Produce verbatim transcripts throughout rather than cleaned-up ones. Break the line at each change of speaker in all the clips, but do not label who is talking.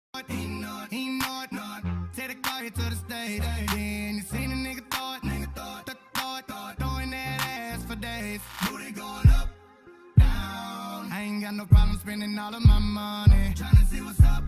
He know it, he know it, know it. Take the car here to the stage. Then you seen a nigga throw it, nigga throw it, throw it, throw it, throwing that ass for days. Booty going up, down. I ain't got no problem spending all of my money. Tryna see what's up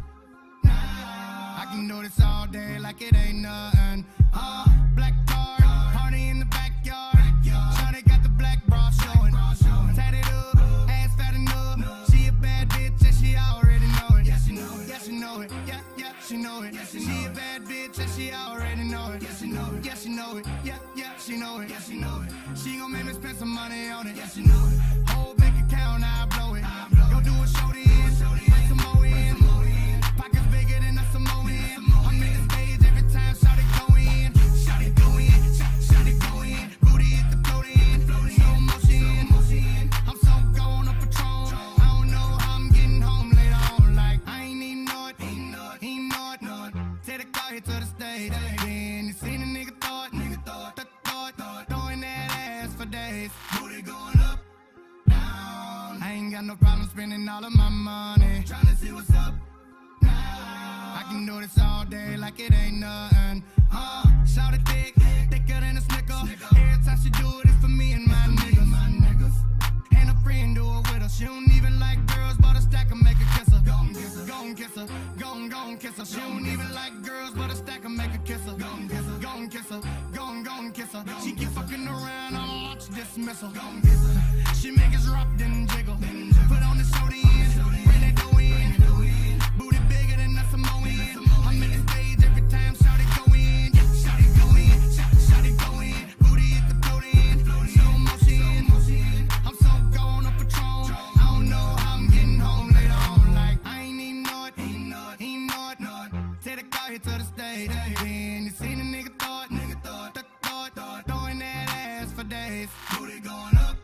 now. I can do this all day like it ain't nothing. Uh, black car, party in the backyard. Shawty got the black bra showing. Tatted up, ass fat enough. She a bad bitch and she already know it. Yeah, she know it. Yeah, she know it. Yeah, yeah, she know it. She a bad bitch and she already know it. Yeah, she know it. Yeah, she know it. Yeah, yeah, she know it. Yeah, she know it. She gon' make me spend some money on it. Yeah, she know it. Whole bank account, I blow it. Go do a show then. Make some more in. Pockets bigger than a Samoan. I'm in the stage every time. Shout it go in. Shout it go in. Shout it go in. Booty hit the float in. Slow motion. I'm so gone on Patron. I don't know how I'm getting home later on. Like I ain't even know it. He know it. He know it. Know it. Take the car here to the stage. Then you seen a nigga throw it. Nigga throw it. Throw it. Throw it. Throwing that ass for days. Booty going up, down. I ain't got no problem spending all of my money. Tryna see what's up now. I can do this all day like it ain't nothing. Uh, shout it thick, thicker than a snicker. Every time she do it, it's for me and my niggas. My niggas. And a friend do it with her. She don't even like girls, but a stack of make her kiss her. Gon' kiss her, gon' kiss her, gon' gon' kiss her. She don't even like girls, but a stack of make her kiss her. Gon' kiss her, gon' kiss her, gon' gon' kiss her. She keep fucking around, I'll launch dismissal. Gon' kiss her. She make us rock, then jiggle. Put on the show in, bring that dough in. Booty bigger than a Samoan. I'm in the stage every time, shout it go in. Shout it go in, shout it go in. Booty hit the float in, slow motion. I'm so gone on Patron. I don't know how I'm getting home later on. Like I ain't even know it. He know it, he know it, know it. Take the car here to the stage. Then you seen a nigga throw it, nigga throw it, throw it, throw it, throwing that ass for days. Booty going up,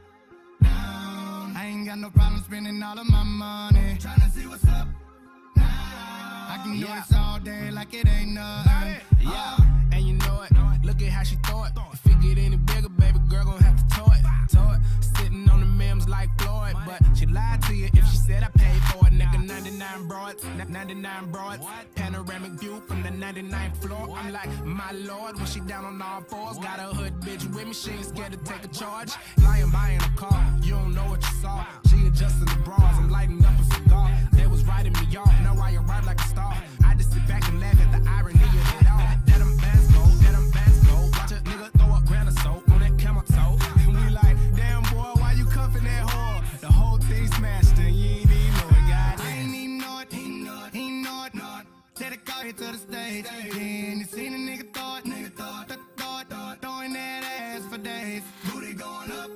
down. I ain't got no problem spending all of my money. Tryna see what's up now. I can do
Yeah.
this all day like it ain't nothing.
Yeah, and you know it. Look at how she throw it. If it get any bigger, baby girl gon' have to tow it. Tow it. Sitting on the memes like Floyd, but she lied to you if she said I paid for it. Nigga, ninety-nine broads, ninety-nine broads. Panoramic view from the ninety-ninth floor. I'm like, my lord, when she down on all fours. Got a hood bitch with me, she ain't scared to take a charge. Lying buying a car, you don't know what you saw. She adjusting the bras, I'm lighting up a cigar. They was writing me off, now I arrive like a star. I just sit back and laugh at the irony of it all. That I'm bands go, that I'm bands go. Watch a nigga throw a grand of soap on that camel toe. And we like, damn boy, why you cuffing that whore? The whole thing smashed and you ain't even know it, goddamn.
I ain't even know it. He know it. He know it. Know it. Take the car here to the stage. Then you seen a nigga throw it, nigga throw it, throw it, throw it, throwing that ass for days. Booty going up,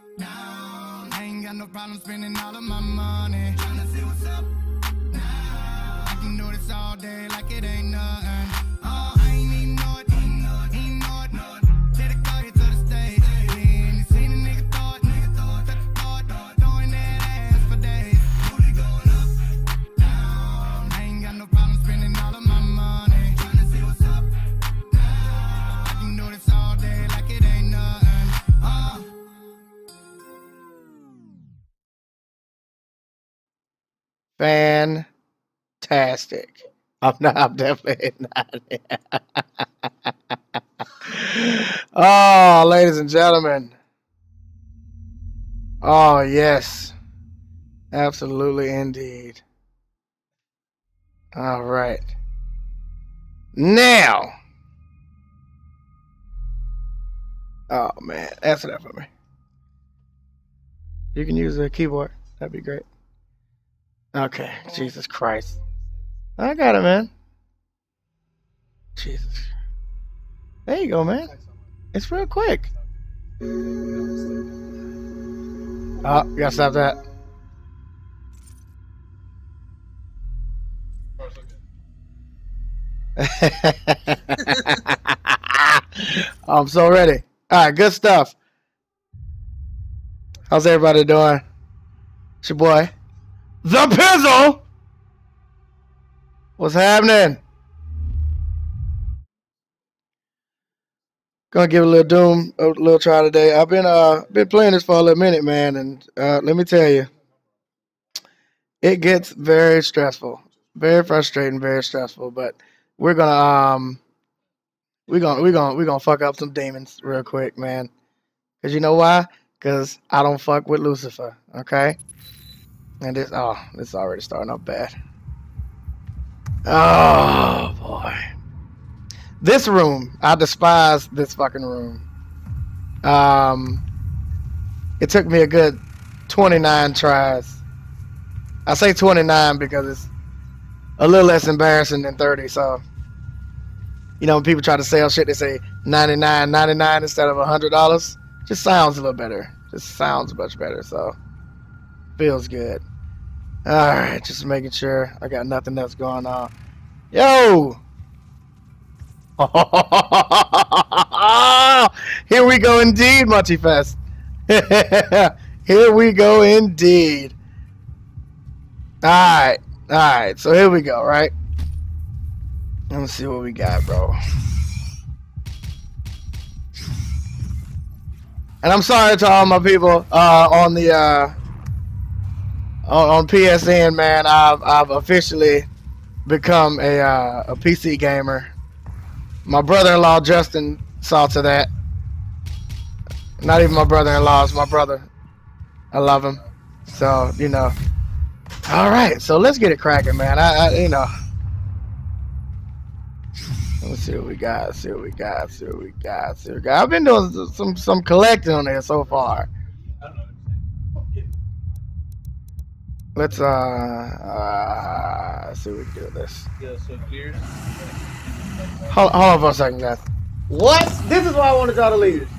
down. I ain't got no problem spending all of my money. Tryna see what's up now. I can do this all day like it ain't nothing. Uh, I ain't even know it. He know it. He know it. Know it. Take the car here to the stage. Then you seen a nigga throw it, nigga throw it, throw it, throw it, throwing that ass for days. Booty going up, down. I ain't got no problem spending all of my money. Tryna see what's up now. I can do this all day like it ain't nothing. Uh.
Fantastic. I'm not, I'm definitely not. Oh, ladies and gentlemen. Oh, yes. Absolutely indeed. All right. Now. Oh, man. Answer that for me. You can use a keyboard. That'd be great. Okay. Jesus Christ. I got it, man. Jesus. There you go, man. It's real quick. Oh, you gotta stop that. I'm so ready. All right, good stuff. How's everybody doing? It's your boy, The Pizzle. What's happening? Gonna give a little Doom, a little try today. I've been uh been playing this for a little minute, man, and uh, let me tell you, it gets very stressful, Very frustrating, very stressful. But we're gonna um, we're gonna we're gonna we're gonna fuck up some demons real quick, man. Cause you know why? Cause I don't fuck with Lucifer. Okay. And this oh, this is already starting up bad. Oh boy. This room, I despise this fucking room. Um, it took me a good twenty-nine tries. I say twenty-nine because it's a little less embarrassing than thirty. So, you know, when people try to sell shit, they say ninety-nine ninety-nine instead of one hundred dollars. Just sounds a little better. Just sounds much better. So, feels good. All right, just making sure I got nothing else going on. Yo! Here we go indeed, Multifest. Here we go indeed. Alright, alright, so here we go, right? Let's see what we got, bro. And I'm sorry to all my people uh, on the uh, on, on P S N, man. I've I've officially become a uh, a P C gamer. My brother-in-law Justin saw to that. Not even my brother-in-law, it's my brother. I love him. So, you know. Alright, so let's get it cracking, man. I, I you know. Let's see what we got, see what we got, see what we got, see what we got. I've been doing some some collecting on there so far. Let's uh, uh see what we can do with this. Hold, hold on for a second, guys. What? This is why I wanted y'all to leave.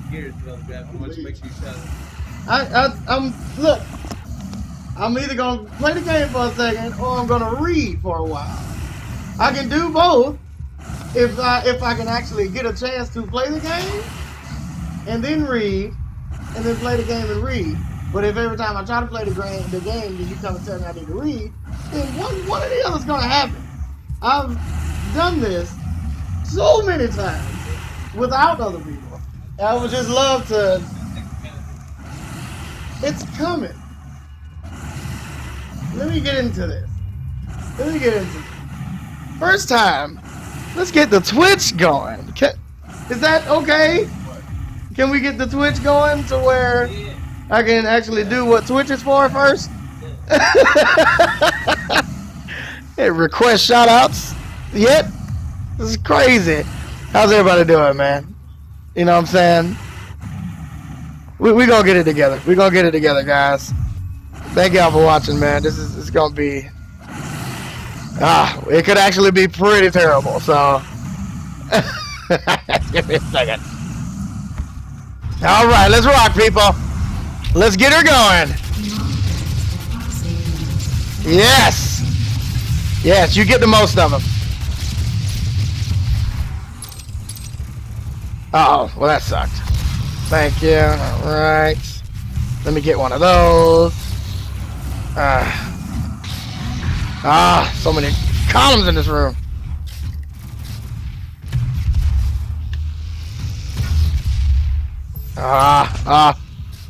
I, I, I'm look. I'm either gonna play the game for a second or I'm gonna read for a while. I can do both if I if I can actually get a chance to play the game and then read and then play the game and read. But if every time I try to play the game, the game, then you come and tell me I need to read, then one one of the other's gonna happen. I've done this so many times without other people. I would just love to. It's coming. Let me get into this. Let me get into this. First time, let's get the Twitch going. Can, is that okay? Can we get the Twitch going to where I can actually do what Twitch is for first? Hey, request shoutouts yet? This is crazy. How's everybody doing, man? You know what I'm saying? We we gonna get it together. We gonna get it together, guys. Thank y'all for watching, man. This is it's gonna be ah, it could actually be pretty terrible. So give me a second. All right, let's rock, people. Let's get her going. Yes, yes, you get the most of them. Uh oh, well that sucked. Thank you. All right. Let me get one of those. Ah, ah, so many columns in this room. Ah, ah.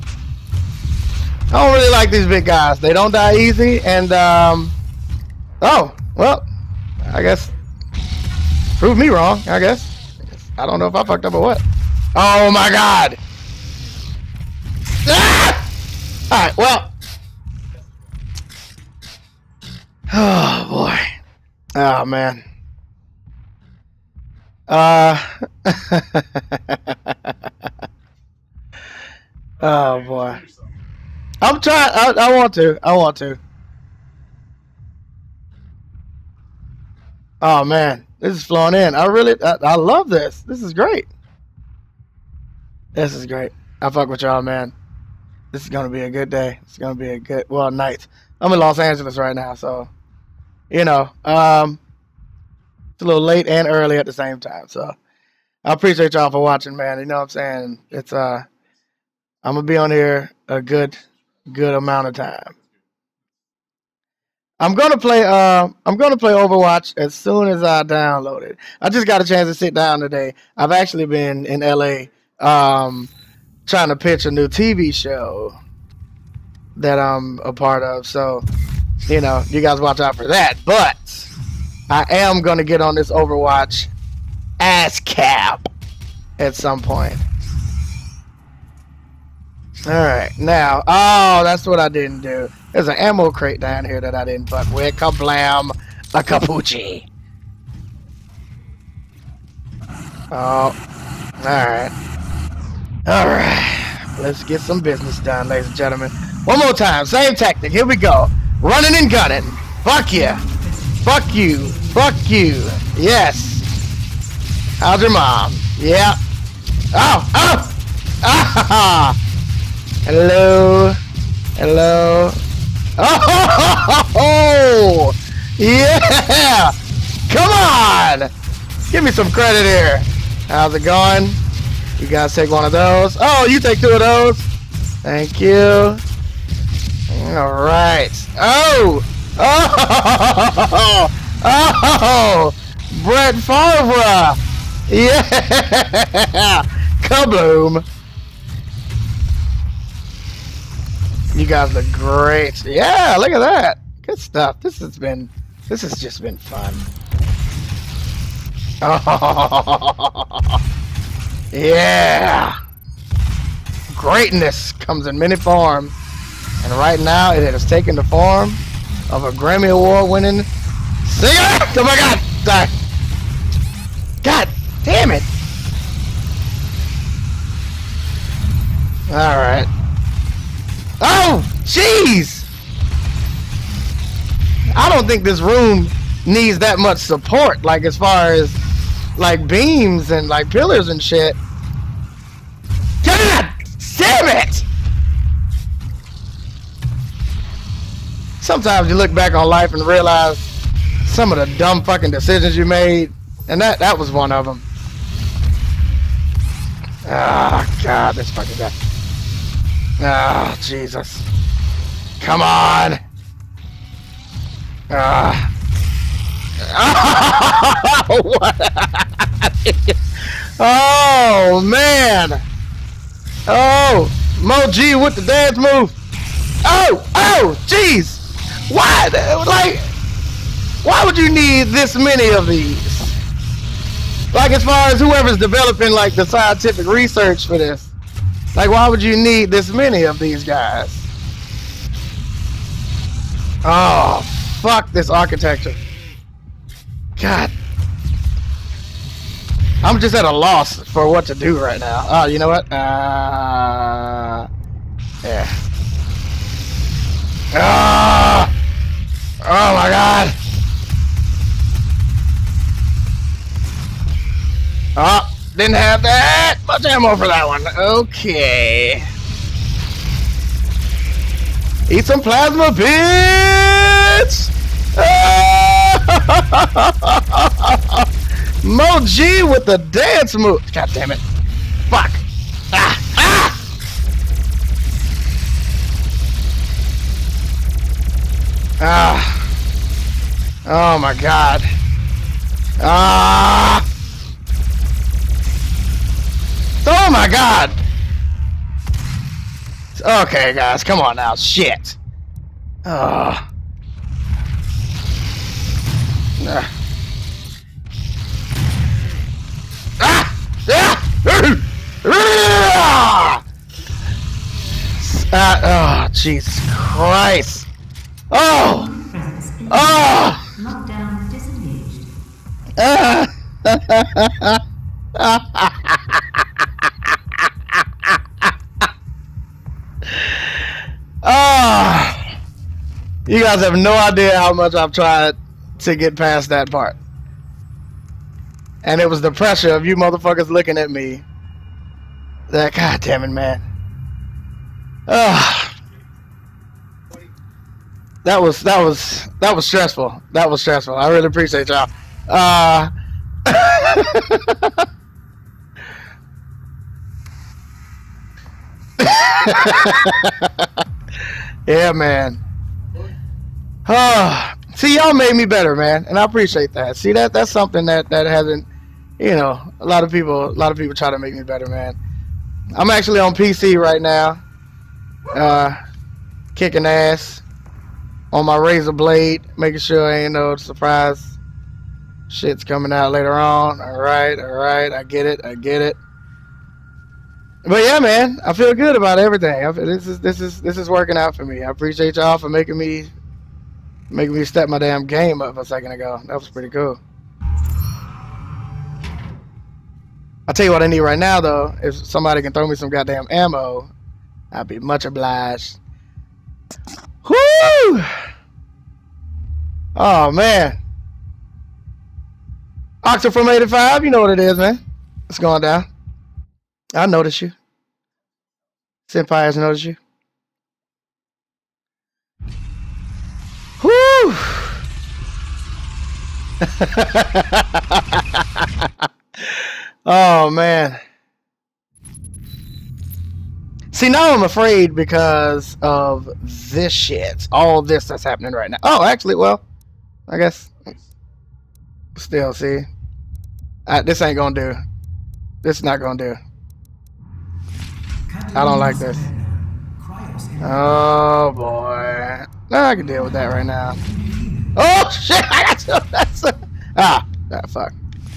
I don't really like these big guys. They don't die easy, and um. Oh, well, I guess prove me wrong. I guess. I don't know if I fucked up or what. Oh my God! Ah! All right, well. Oh boy. Oh man. Uh. Oh boy. I'm trying. I, I want to. I want to. Oh man, this is flowing in. I really. I, I love this. This is great. This is great. I fuck with y'all, man. This is gonna be a good day. It's gonna be a good well night. I'm in Los Angeles right now, so you know, um, it's a little late and early at the same time. So I appreciate y'all for watching, man. You know what I'm saying? It's uh, I'm gonna be on here a good, good amount of time. I'm gonna play. Uh, I'm gonna play Overwatch as soon as I download it. I just got a chance to sit down today. I've actually been in L A, um, trying to pitch a new T V show that I'm a part of. So, you know, you guys watch out for that. But I am gonna get on this Overwatch ass cap at some point. Alright, now, oh, that's what I didn't do. There's an ammo crate down here that I didn't fuck with. Kablam, a capucci. Oh, alright. Alright, let's get some business done, ladies and gentlemen. One more time, same tactic, here we go. Running and gunning. Fuck yeah. Fuck you. Fuck you. Yes. How's your mom? Yeah. Oh, oh! Ah! Hello. Hello. Oh! Yeah! Come on! Give me some credit here. How's it going? You guys take one of those. Oh, you take two of those. Thank you. All right. Oh! Oh! Oh! Brett Favre! Yeah! Kabloom! You guys look great. Yeah, look at that. Good stuff. This has been, this has just been fun. Oh! Yeah! Greatness comes in many forms. And right now, it has taken the form of a Grammy Award winning singer. Oh my God! Die. God damn it! All right. Oh, jeez! I don't think this room needs that much support. Like as far as like beams and like pillars and shit. God damn it! Sometimes you look back on life and realize some of the dumb fucking decisions you made, and that that was one of them. Ah, oh, God, this fucking guy. Ah, oh, Jesus. Come on. Ah. Oh, what? Oh, man. Oh, Mo G with the dance move. Oh, oh, jeez. Why? Like, why would you need this many of these? Like, as far as whoever's developing, like, the scientific research for this. Like, why would you need this many of these guys? Oh, fuck this architecture. God. I'm just at a loss for what to do right now. Oh, you know what? Uh, yeah. Ah! Oh my God! Oh, didn't have that much ammo for that one. Okay. Eat some plasma, bitch! Ah! Mo G with the dance move. God damn it! Fuck! Ah! Ah! Ah! Oh my God! Ah! Oh my God! Okay, guys, come on now. Shit. Oh. Ah! Ah! Ah! Oh, Jesus Christ! Oh! Oh!
Lockdown disengaged.
Ah! Oh! You guys have no idea how much I've tried to get past that part. And it was the pressure of you motherfuckers looking at me. That, God damn it, man. Ugh. That was, that was, that was stressful. That was stressful. I really appreciate y'all. Uh. Yeah, man. Oh. See, y'all made me better, man, and I appreciate that. See, that that's something that that hasn't, you know, a lot of people, a lot of people try to make me better, man. I'm actually on P C right now, uh, kicking ass on my Razer Blade, making sure I ain't no surprise Shit's coming out later on. All right, all right. I get it. I get it. But yeah, man, I feel good about everything. I feel, this is this is this is working out for me. I appreciate y'all for making me making me step my damn game up a second ago. That was pretty cool. I'll tell you what I need right now, though. If somebody can throw me some goddamn ammo, I'd be much obliged. Whoo! Oh man. Octa from eighty-five, you know what it is, man. It's going down. I notice you. Senpai has noticed you. Whoo! Oh, man. See, now I'm afraid because of this shit. All this that's happening right now. Oh, actually, well, I guess... Still, see, I, this ain't gonna do. This is not gonna do. I don't like this. Oh boy, no, I can deal with that right now. Oh shit! I got two. That's a, ah, ah, fuck.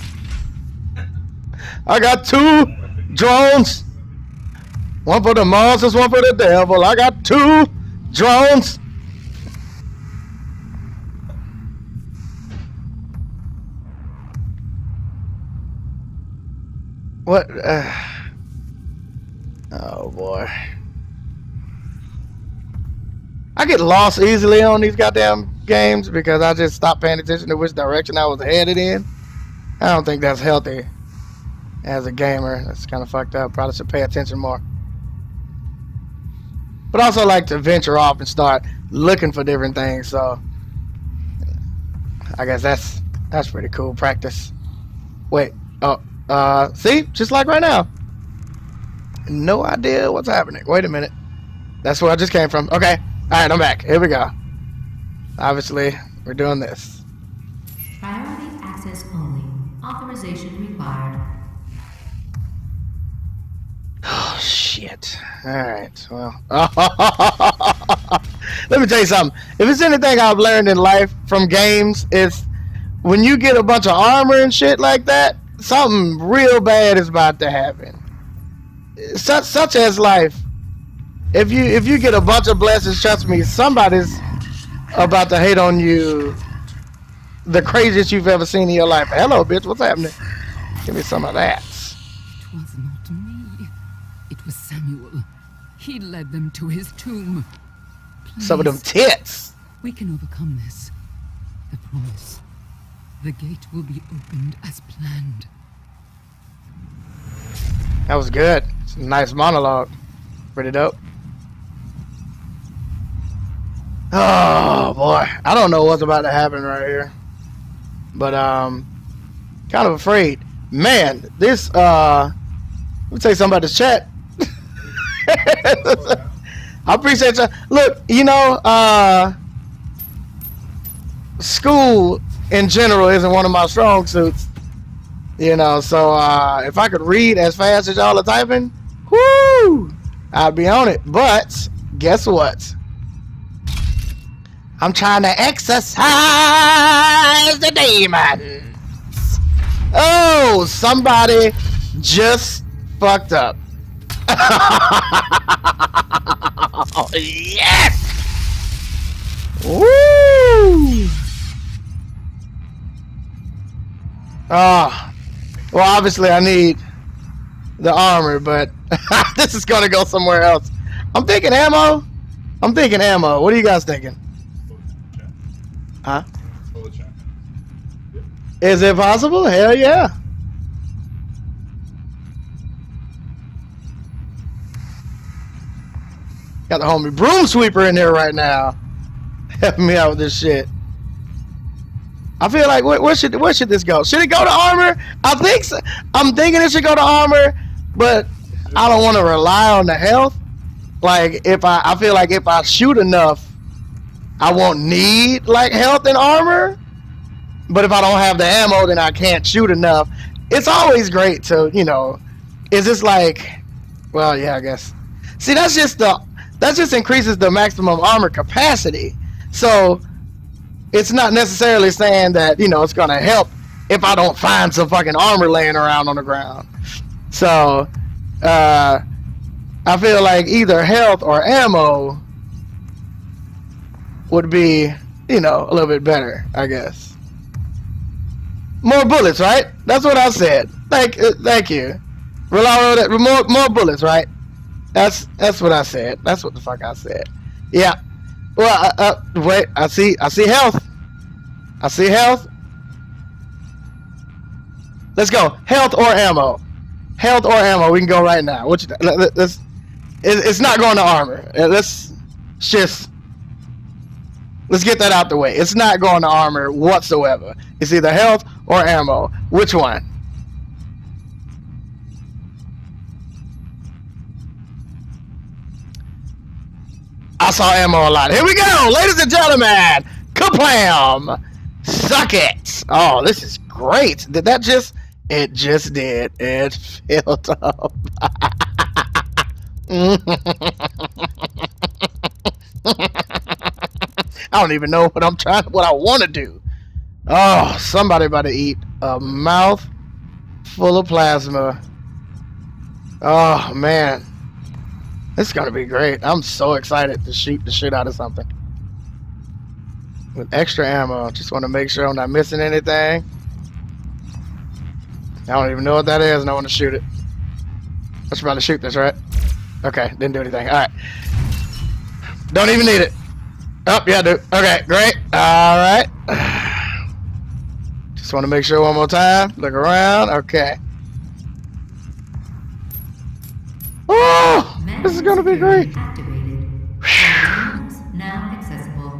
I got two drones. One for the monsters, one for the devil. I got two drones. What? Uh, oh boy. I get lost easily on these goddamn games because I just stop paying attention to which direction I was headed in. I don't think that's healthy as a gamer. That's kind of fucked up. Probably should pay attention more. But I also like to venture off and start looking for different things. So I guess that's that's pretty cool practice. Wait. Oh. Uh, see? Just like right now. No idea what's happening. Wait a minute. That's where I just came from. Okay. Alright, I'm back. Here we go. Obviously, we're doing this.
Priority access only. Authorization required.
Oh, shit. Alright, well. Let me tell you something. If it's anything I've learned in life from games, it's when you get a bunch of armor and shit like that, something real bad is about to happen. Such such as life. If you if you get a bunch of blessings, trust me, somebody's about to hate on you the craziest you've ever seen in your life. Hello, bitch, what's happening? Give me some of that.
It was not me. It was Samuel. He led them to his tomb. Please,
some of them tits.
We can overcome this. I promise. The gate will be opened as planned.
That was good. It's a nice monologue. Pretty dope. Oh boy, I don't know what's about to happen right here, but um, kind of afraid. Man, this uh, let me tell you something about this chat. I appreciate you. Look, you know, uh, school in general isn't one of my strong suits, you know, so uh, if I could read as fast as y'all are typing, whoo, I'd be on it. But guess what? I'm trying to exercise the demons. Oh, somebody just fucked up. Oh, yes! Woo! Oh, well, obviously I need the armor, but this is gonna go somewhere else. I'm thinking ammo. I'm thinking ammo. What are you guys thinking? Huh? Is it possible? Hell yeah. Got the homie Broom Sweeper in there right now, helping me out with this shit. I feel like where, where should where should this go? Should it go to armor? I think so. I'm thinking it should go to armor, but I don't want to rely on the health. Like if I I feel like if I shoot enough, I won't need like health and armor. But if I don't have the ammo, then I can't shoot enough. It's always great to, you know, is this like, well, yeah, I guess. See, that's just the that just increases the maximum armor capacity. So it's not necessarily saying that, you know, it's gonna help if I don't find some fucking armor laying around on the ground. So, uh, I feel like either health or ammo would be, you know, a little bit better, I guess. More bullets, right? That's what I said. Thank, uh, thank you. Reload, more, more bullets, right? That's that's what I said. That's what the fuck I said. Yeah. Well, uh, uh, wait. I see. I see health. I see health. Let's go. Health or ammo. Health or ammo. We can go right now. What you, let, let's. It, it's not going to armor. Let's just. Let's get that out the way. It's not going to armor whatsoever. It's either health or ammo. Which one? I saw ammo a lot. Here we go, ladies and gentlemen. Kablam! Suck it! Oh, this is great. Did that just... It just did. It filled up. I don't even know what I'm trying... What I want to do. Oh, somebody about to eat a mouth full of plasma. Oh, man. This is gonna be great. I'm so excited to shoot the shit out of something. With extra ammo. Just want to make sure I'm not missing anything. I don't even know what that is and I want to shoot it. I should probably shoot this, right? Okay, didn't do anything. Alright. Don't even need it. Oh, yeah, I do. Okay, great. Alright. Just want to make sure one more time. Look around. Okay. Oh, this is gonna be great.
Now accessible.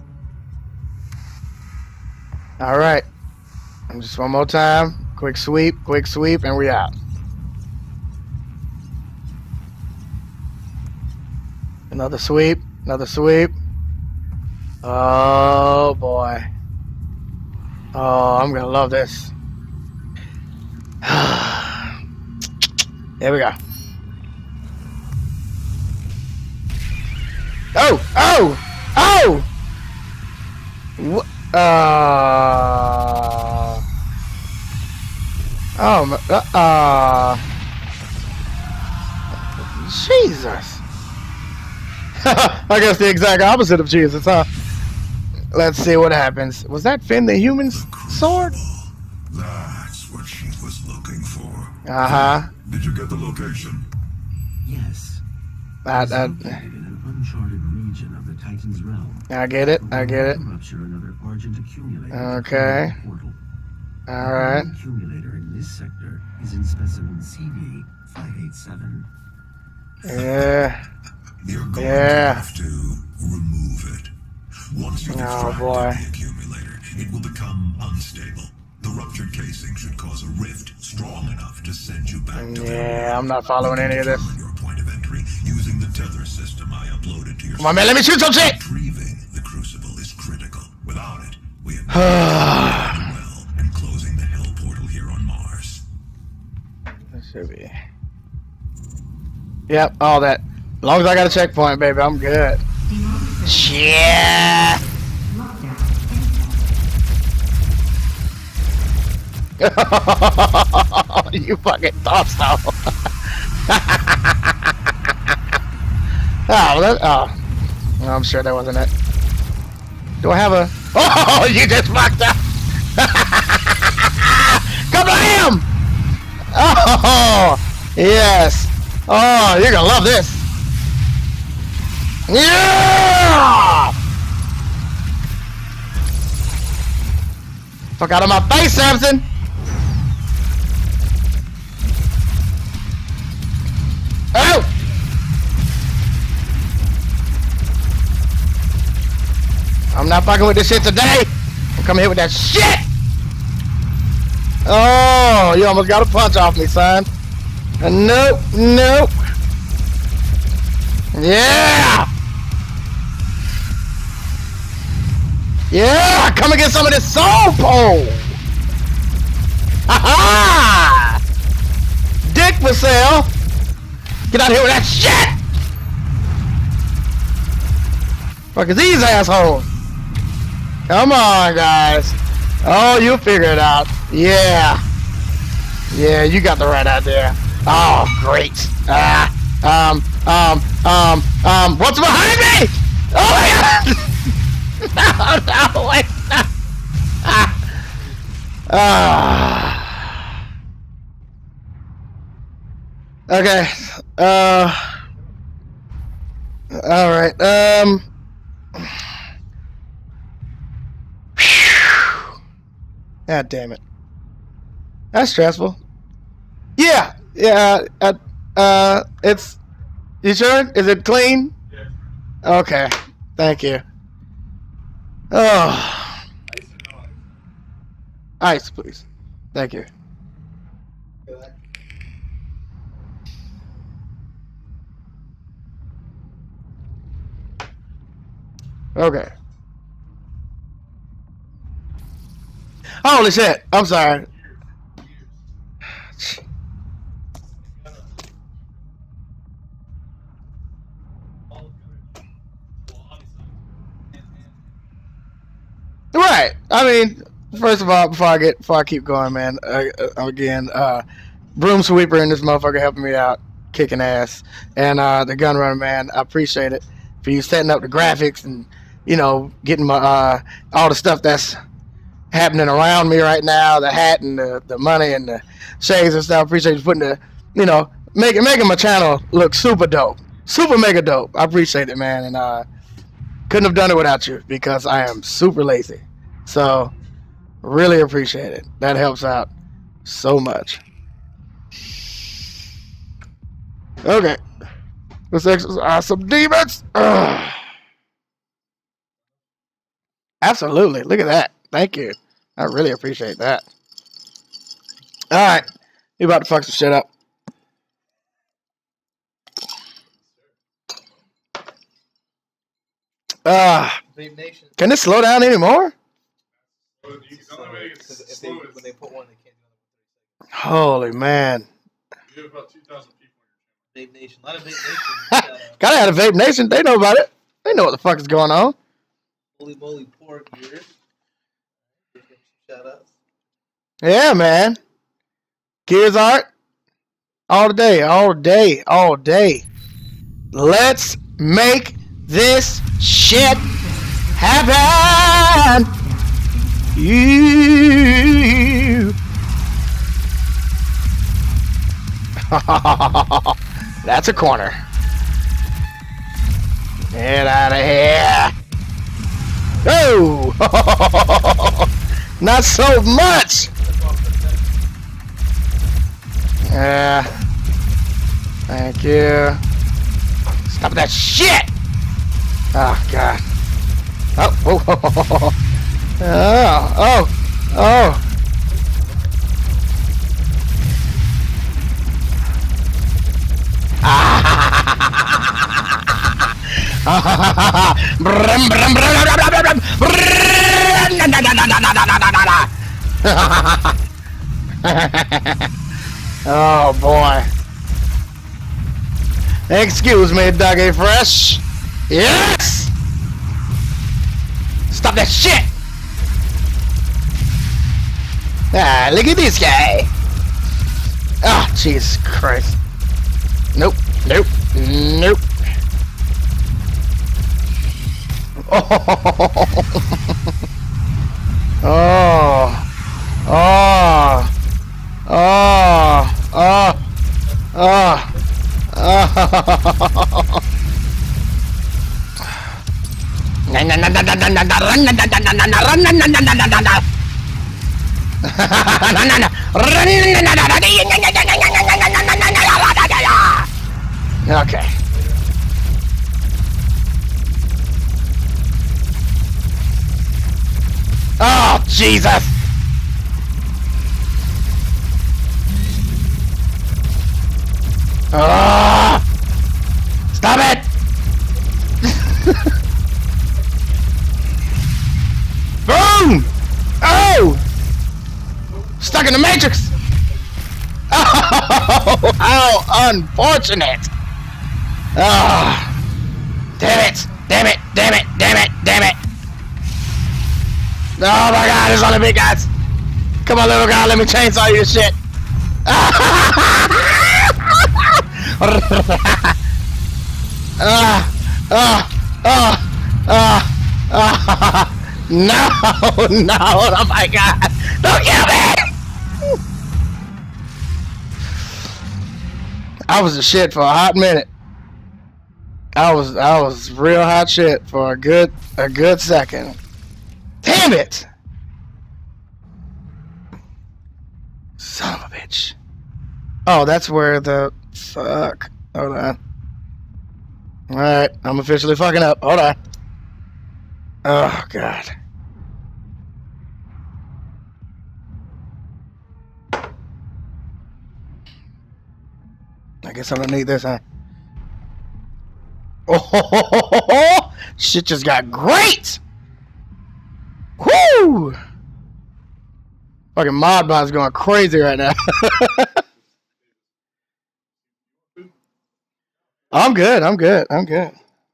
All right, and just one more time. Quick sweep, quick sweep, and we out. Another sweep, another sweep. Oh boy. Oh, I'm gonna love this. There we go. Oh! Oh! Oh! Wh uh... Oh, my... Uh... uh Jesus! I guess the exact opposite of Jesus, huh? Let's see what happens. Was that Finn the human's sword?
That's what she was looking for.
Uh-huh.
Did you get the location?
Yes.
I,
It's
I,
located in an uncharted region of the Titan's realm.
I get it. I get it.
Rupture another Argent accumulator.
Okay.
Portal.
All right.
The accumulator in this sector is in specimen C V five eight seven.
Yeah.
You're going
Yeah.
to have to remove it. Once you
Oh,
extract
boy.
the accumulator, it will become unstable. The ruptured casing should cause a rift strong enough to send you back to
Yeah, I'm not following any of this.
your point of entry using the tether system I uploaded to your
Come on, man. Let me shoot some shit.
Retrieving the crucible is critical. Without it, we have well and closing the hell portal here on Mars.
That should be. Yep, all that. As long as I got a checkpoint, baby, I'm good. Yeah. You fucking thought so. Oh, that, oh. Well, I'm sure that wasn't it. Do I have a... Oh, you just fucked up. Kablam! Oh, yes. Oh, you're gonna love this. Yeah! Fuck out of my face, Samson! Oh! I'm not fucking with this shit today! I'm coming here with that shit! Oh, you almost got a punch off me, son. Uh, nope, nope. Yeah! Yeah! Come and get some of this soul pole! Ha ha! Dick for sale! Get out of here with that shit! Fuck is these assholes? Come on, guys. Oh, you'll figure it out. Yeah. Yeah, you got the right idea. Oh, great. Ah, um, um, um, um, what's behind me? Oh my god! No, no, wait, no. Ah. Ah. Okay. Uh. All right. Um. God damn it. That's stressful. Yeah. Yeah. Uh. uh it's. You sure? Is it clean? Yeah. Okay. Thank you. Oh. Ice, please. Thank you. Okay. Holy shit! I'm sorry. Right. I mean, first of all, before I get, before I keep going, man. Uh, uh, again, uh, Broom Sweeper and this motherfucker helping me out, kicking ass, and uh, the Gunrunner, man. I appreciate it for you setting up the graphics and, you know, getting my uh, all the stuff that's happening around me right now, the hat and the, the money and the shades and stuff. I appreciate you putting the, you know, making making my channel look super dope, super mega dope. I appreciate it, man, and uh, couldn't have done it without you because I am super lazy. So really appreciate it. That helps out so much. Okay, let's exercise some demons. Ugh. Absolutely. Look at that. Thank you. I really appreciate that. All right. You about to fuck some shit up. Uh, can this slow down anymore? Holy man.
You have about two thousand people in your
Vape Nation. A lot of Vape Nation.
Gotta have a Vape Nation. They know about it. They know what the fuck is going on.
Holy moly pork viewers. Shout outs.
Yeah, man. Gears Art. All day, all day, all day. Let's make this shit happen. You. That's a corner. Get out of here. Oh! Not so much! Yeah. Thank you. Stop that shit! Oh, God. Oh, oh, oh, oh, oh, oh, oh. Oh boy. Excuse me, Dougie Fresh. Yes! Stop that shit! Ah, look at this guy. Ah, oh, Jesus Christ. Nope, nope, nope. Oh, oh, oh, oh, oh, oh, oh. Okay. Oh, Jesus! Oh! Stop it! Boom! Oh! Stuck in the Matrix! Oh, how unfortunate! Ah! Oh, damn it! Damn it! Damn it! Damn it! Damn it! Oh my god, there's all the big guys. Come on, little guy, let me chainsaw you this shit. uh, uh, uh, uh, uh, no, no, oh my god. Don't kill me! I was a shit for a hot minute. I was I was real hot shit for a good a good second. Damn it! Son of a bitch. Oh, that's where the fuck. Hold on. Alright, I'm officially fucking up. Hold on. Oh god. I guess I don't need this, huh? Oh, shit just got great! Whoo! Fucking Modbot's going crazy right now. I'm good, I'm good, I'm good.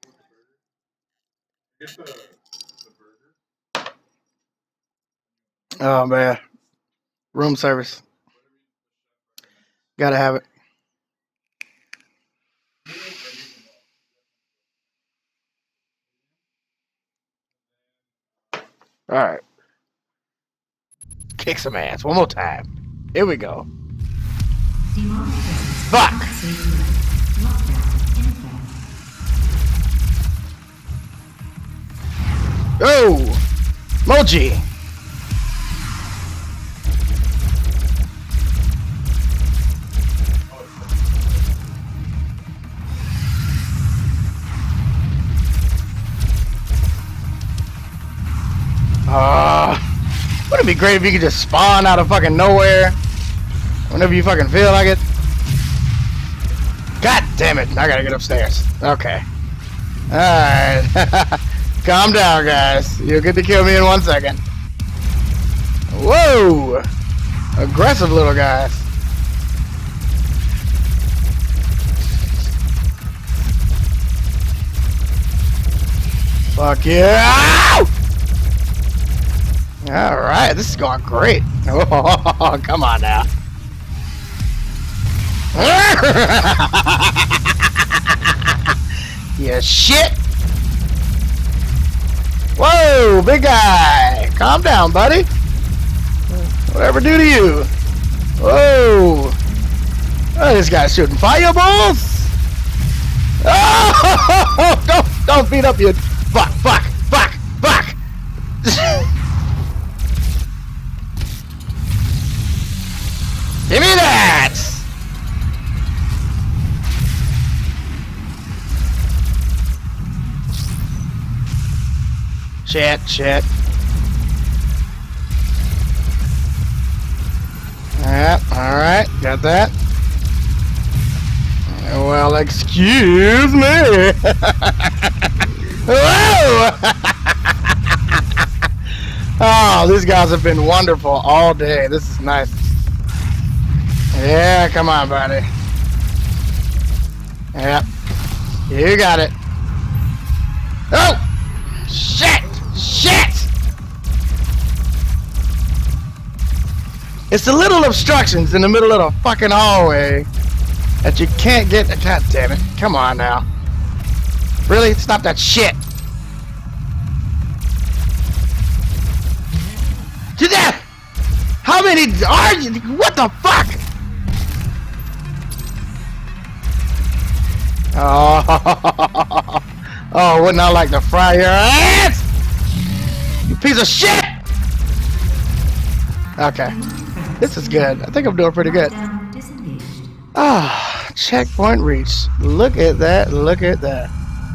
Oh man. Room service. Gotta have it. Alright. Kick some ass. One more time. Here we go. Fuck! Oh! Moji! Uh, wouldn't it be great if you could just spawn out of fucking nowhere whenever you fucking feel like it? God damn it, I gotta get upstairs. Okay. Alright. Calm down, guys. You'll get to kill me in one second. Whoa! Aggressive little guys. Fuck yeah! Alright, this is going great. Oh, come on now. Yeah, shit. Whoa, big guy. Calm down, buddy. Whatever do to you. Whoa. Oh, this guy's shooting fireballs. Oh, don't, don't beat up your... Fuck, fuck, fuck, fuck. Give me that! Shit, shit. Yeah, alright, got that. Well, excuse me! Whoa! Oh, these guys have been wonderful all day. This is nice. Yeah, come on, buddy. Yep. You got it. Oh! Shit! Shit! It's the little obstructions in the middle of the fucking hallway that you can't get. God damn it. Come on now. Really? Stop that shit. To that! How many are you? What the fuck? Oh, oh, wouldn't I like to fry your ass? You piece of shit! Okay, this is good. I think I'm doing pretty good. Ah, oh, checkpoint reached. Look at that, look at that.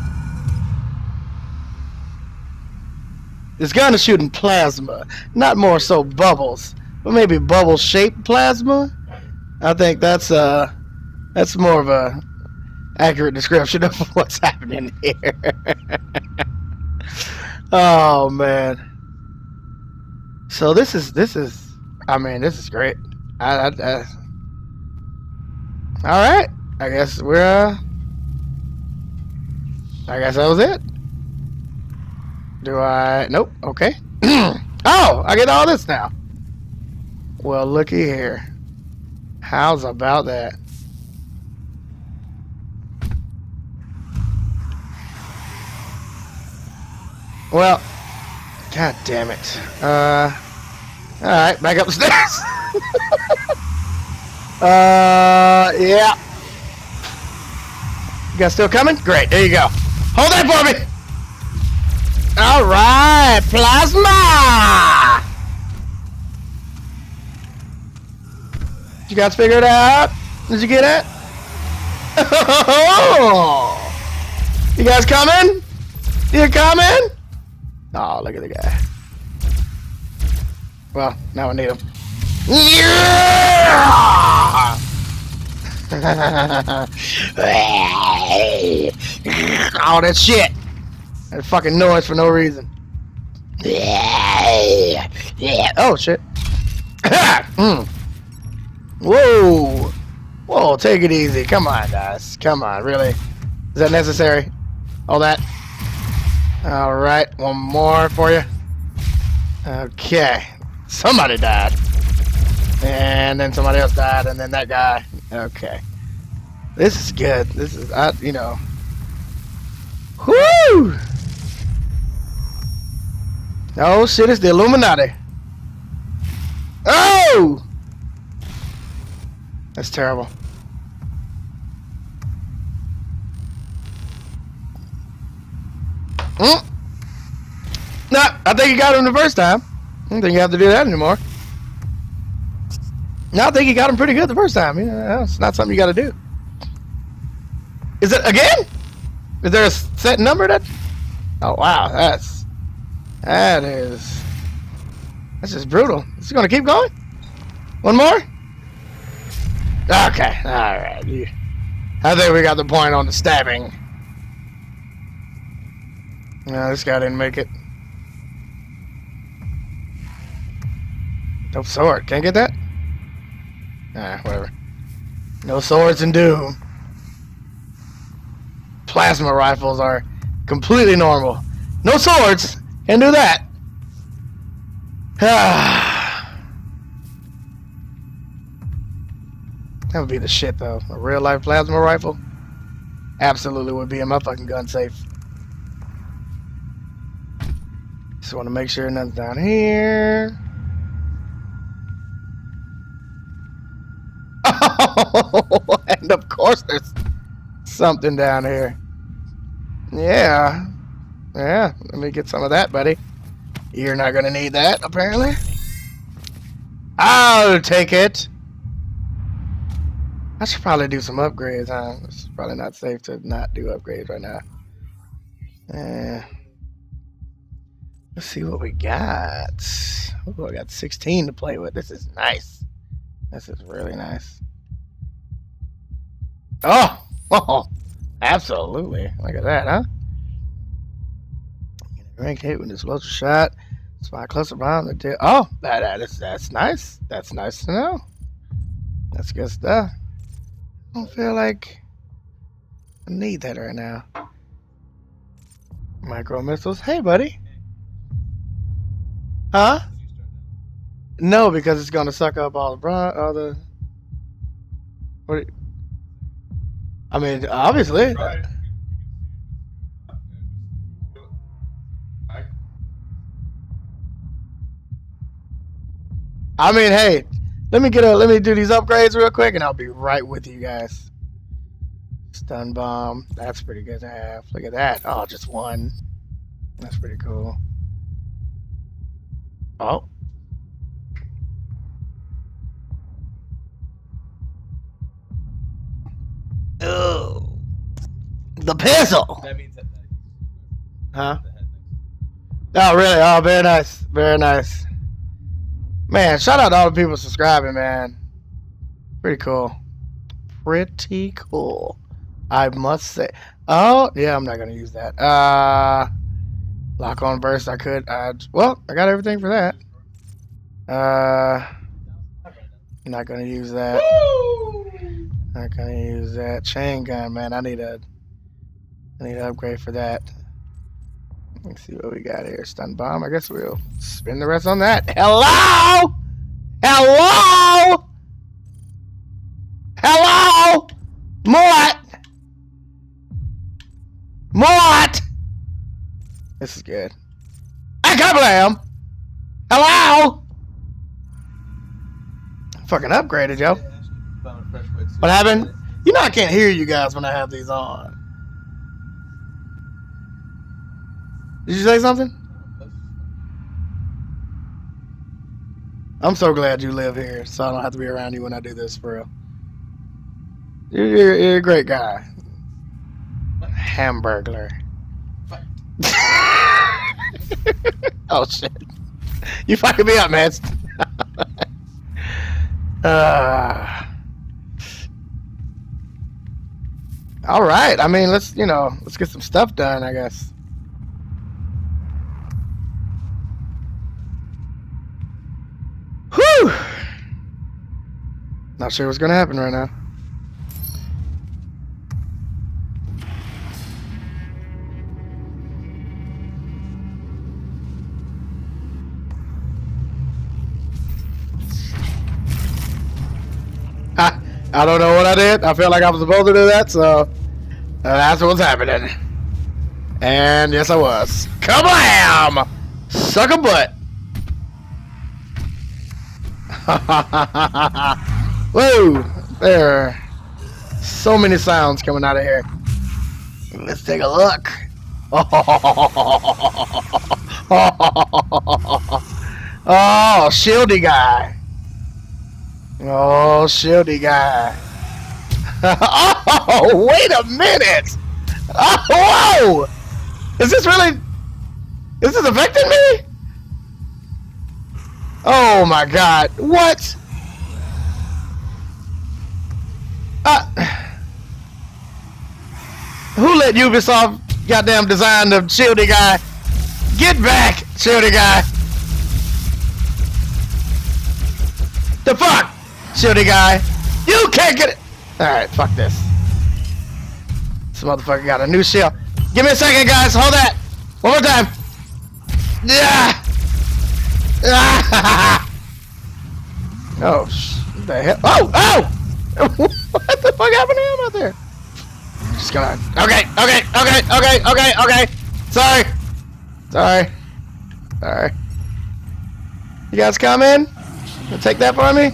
This gun is shooting plasma, not more so bubbles, but maybe bubble-shaped plasma. I think that's uh, that's more of a accurate description of what's happening here. Oh man. So this is this is I mean this is great. I, I, I all right. I guess we're uh. I guess that was it. Do I? Nope. Okay. Oh, I get all this now. Well, looky here. How's about that? Well, god damn it. Uh, alright, back up the stairs. uh, yeah. You guys still coming? Great, there you go. Hold that for me! Alright, plasma! Did you guys figure it out? Did you get it? Oh! You guys coming? You coming? Oh, look at the guy. Well, now I need him. Yeah! All that shit. That fucking noise for no reason. Oh, shit. mm. Whoa. Whoa, take it easy. Come on, guys. Come on, really? Is that necessary? All that? Alright, one more for you. Okay. Somebody died. And then somebody else died, and then that guy. Okay. This is good. This is, uh, you know. Whoo! Oh shit, it's the Illuminati. Oh! That's terrible. Mm. No, I think you got him the first time. I don't think you have to do that anymore. No, I think you got him pretty good the first time. You know, it's not something you got to do. Is it again? Is there a set number that? Oh wow, that's that is that's just brutal. Is it gonna keep going? One more? Okay, all right. I think we got the point on the stabbing. No, this guy didn't make it. No sword. Can't get that? Ah, whatever. No swords in Doom. Plasma rifles are completely normal. No swords. Can't do that. That would be the shit, though. A real-life plasma rifle? Absolutely would be in my fucking gun safe. Just want to make sure nothing's down here. Oh, and of course there's something down here. Yeah. Yeah, let me get some of that, buddy. You're not gonna need that, apparently. I'll take it. I should probably do some upgrades, huh? It's probably not safe to not do upgrades right now. Uh, let's see what we got. Oh, I got sixteen to play with. This is nice. This is really nice. Oh! Oh! Absolutely. Look at that, huh? Rank hit with an explosive shot. Spot cluster bomb. The oh! That, that is, that's nice. That's nice to know. That's good stuff. I don't feel like I need that right now. Micro missiles. Hey, buddy. Huh? No, because it's gonna suck up all the bron all the. What? You, I mean, obviously.
Right.
I mean, hey, let me get a let me do these upgrades real quick, and I'll be right with you guys. Stun bomb. That's pretty good to have. Look at that. Oh, just one. That's pretty cool. Oh. Oh. The pistol.
That means that.
Huh? Oh, really? Oh, very nice. Very nice. Man, shout out to all the people subscribing, man. Pretty cool. Pretty cool. I must say. Oh, yeah, I'm not going to use that. Uh, lock on burst, I could. Uh, well, I got everything for that. Uh, not going to use that. Not going to use that. Chain gun, man. I need a, I need an upgrade for that. Let's see what we got here. Stun bomb. I guess we'll spin the rest on that. Hello? Hello? Hello? Mort? Mort? This is good. I can't believe. Hello? Fucking upgraded, yo. What happened? You know I can't hear you guys when I have these on. Did you say something? I'm so glad you live here, so I don't have to be around you when I do this, for real. You're, you're, you're a great guy. Hamburglar. Oh shit! You fucking me up, man. uh, all right. I mean, let's you know, let's get some stuff done, I guess. Whew. Not sure what's gonna happen right now. I don't know what I did. I felt like I was supposed to do that, so uh, that's what's happening. And yes, I was. Kablam! Suck a butt. Whoa! There are so many sounds coming out of here. Let's take a look. Oh, shieldy guy. Oh, shieldy guy. Oh, wait a minute. Oh, whoa. Is this really... Is this affecting me? Oh, my God. What? Uh, who let Ubisoft goddamn design the shieldy guy? Get back, shieldy guy. The fuck? Shieldy guy, you can't get it. Alright, fuck this. This motherfucker got a new shield. Give me a second, guys. Hold that. One more time. Yeah. Oh, sh what the hell? Oh, oh! What the fuck happened to him out there? Just gonna. Okay, okay, okay, okay, okay, okay. Sorry. Sorry. Sorry. You guys come in? You'll take that for me?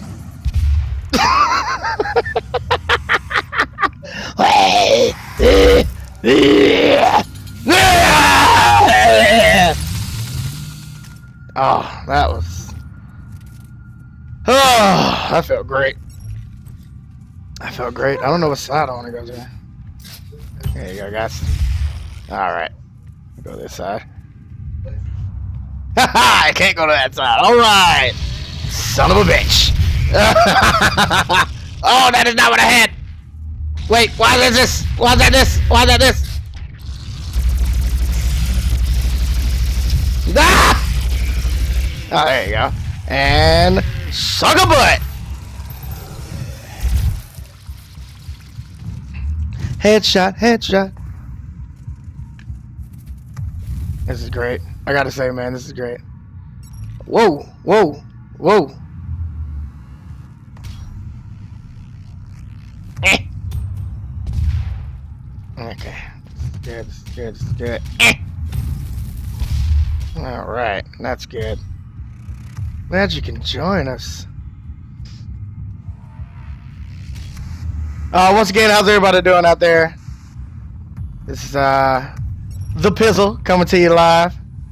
Oh, that was... Oh, that felt great. I felt great. I don't know what side I want to go to. There you go, guys. Alright. Go this side. Haha! I can't go to that side. Alright! Son of a bitch! Oh, that is not what I had! Wait, why is this? Why is that this? Why is that this? Ah! Oh, there you go. And suck a butt! Headshot, headshot. This is great. I gotta say, man, this is great. Whoa, whoa, whoa. Eh. Okay. This is good, this is good, this is good. Eh. Alright, that's good. Glad you can join us. Uh, once again, how's everybody doing out there? This is uh, The Pizzle coming to you live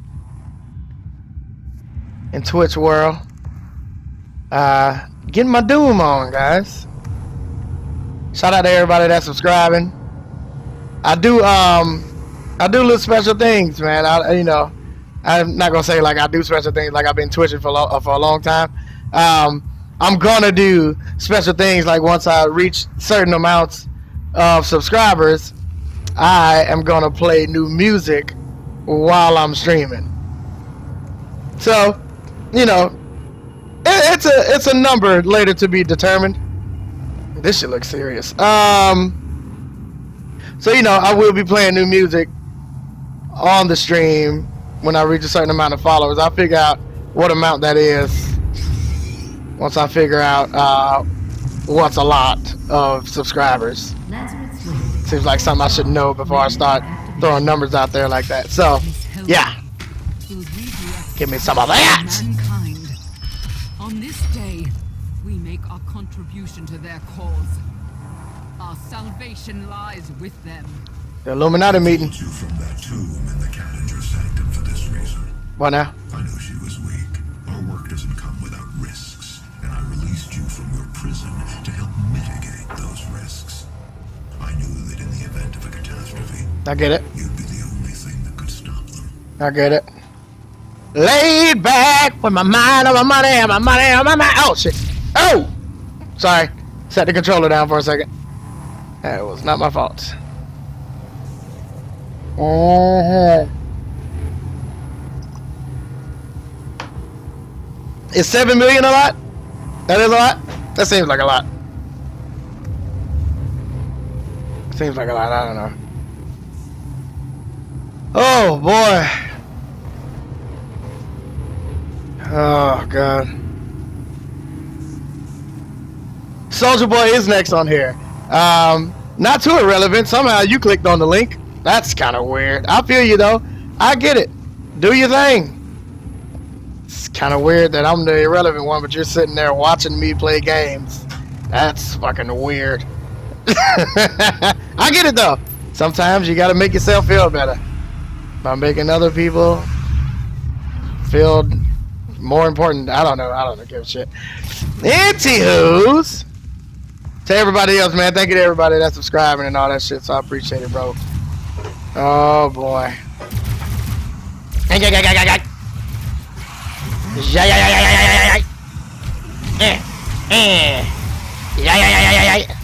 in Twitch world. Uh, getting my Doom on, guys. Shout out to everybody that's subscribing. I do um, I do little special things, man. I you know, I'm not gonna say like I do special things like I've been twitching for lo for a long time. Um. I'm gonna do special things like once I reach certain amounts of subscribers, I am gonna play new music while I'm streaming. So, you know, it, it's a it's a number later to be determined. This shit looks serious. Um, so you know, I will be playing new music on the stream when I reach a certain amount of followers. I'll figure out what amount that is once I figure out uh, what's a lot of subscribers. Seems like something I should know before I start throwing numbers out there like that. So, yeah. Give me some of that!
Mankind. On this day, we make our contribution to their cause. Our salvation lies with them.
The Illuminati meeting.
You from that tomb in the Calendar Sanctum for this reason.
What now?
I know she was weak. Our work doesn't come without risks, and I released you from your prison to help mitigate those risks. I knew that in the event of a catastrophe,
I get it.
you'd be the only thing that could stop them.
I get it. Laid back with my mind on my money and my money on my mind. Oh, shit. Oh! Sorry. Set the controller down for a second. That was not my fault. Uh-huh. Is seven million a lot? That is a lot? That seems like a lot. Seems like a lot. I don't know. Oh, boy. Oh, God. Soldier Boy is next on here. Um, not too irrelevant. Somehow you clicked on the link. That's kind of weird. I feel you, though. I get it. Do your thing. It's kind of weird that I'm the irrelevant one, but you're sitting there watching me play games. That's fucking weird. I get it, though. Sometimes you got to make yourself feel better by making other people feel more important. I don't know. I don't give a shit. Anywho's. To everybody else, man. Thank you to everybody that's subscribing and all that shit. So I appreciate it, bro. Oh boy. Yeah, yeah, yeah, yeah, yeah. Yeah, yeah, yeah, yeah, yeah, yeah, yeah. Eh, eh. Yeah, yeah, yeah, yeah, yeah, yeah.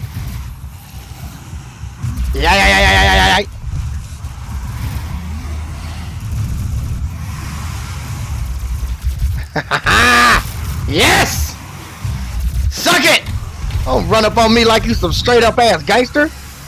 Yeah, yeah, yeah, yeah, yeah, yeah. Yes! Suck it! Don't run up on me like you some straight up ass gangster.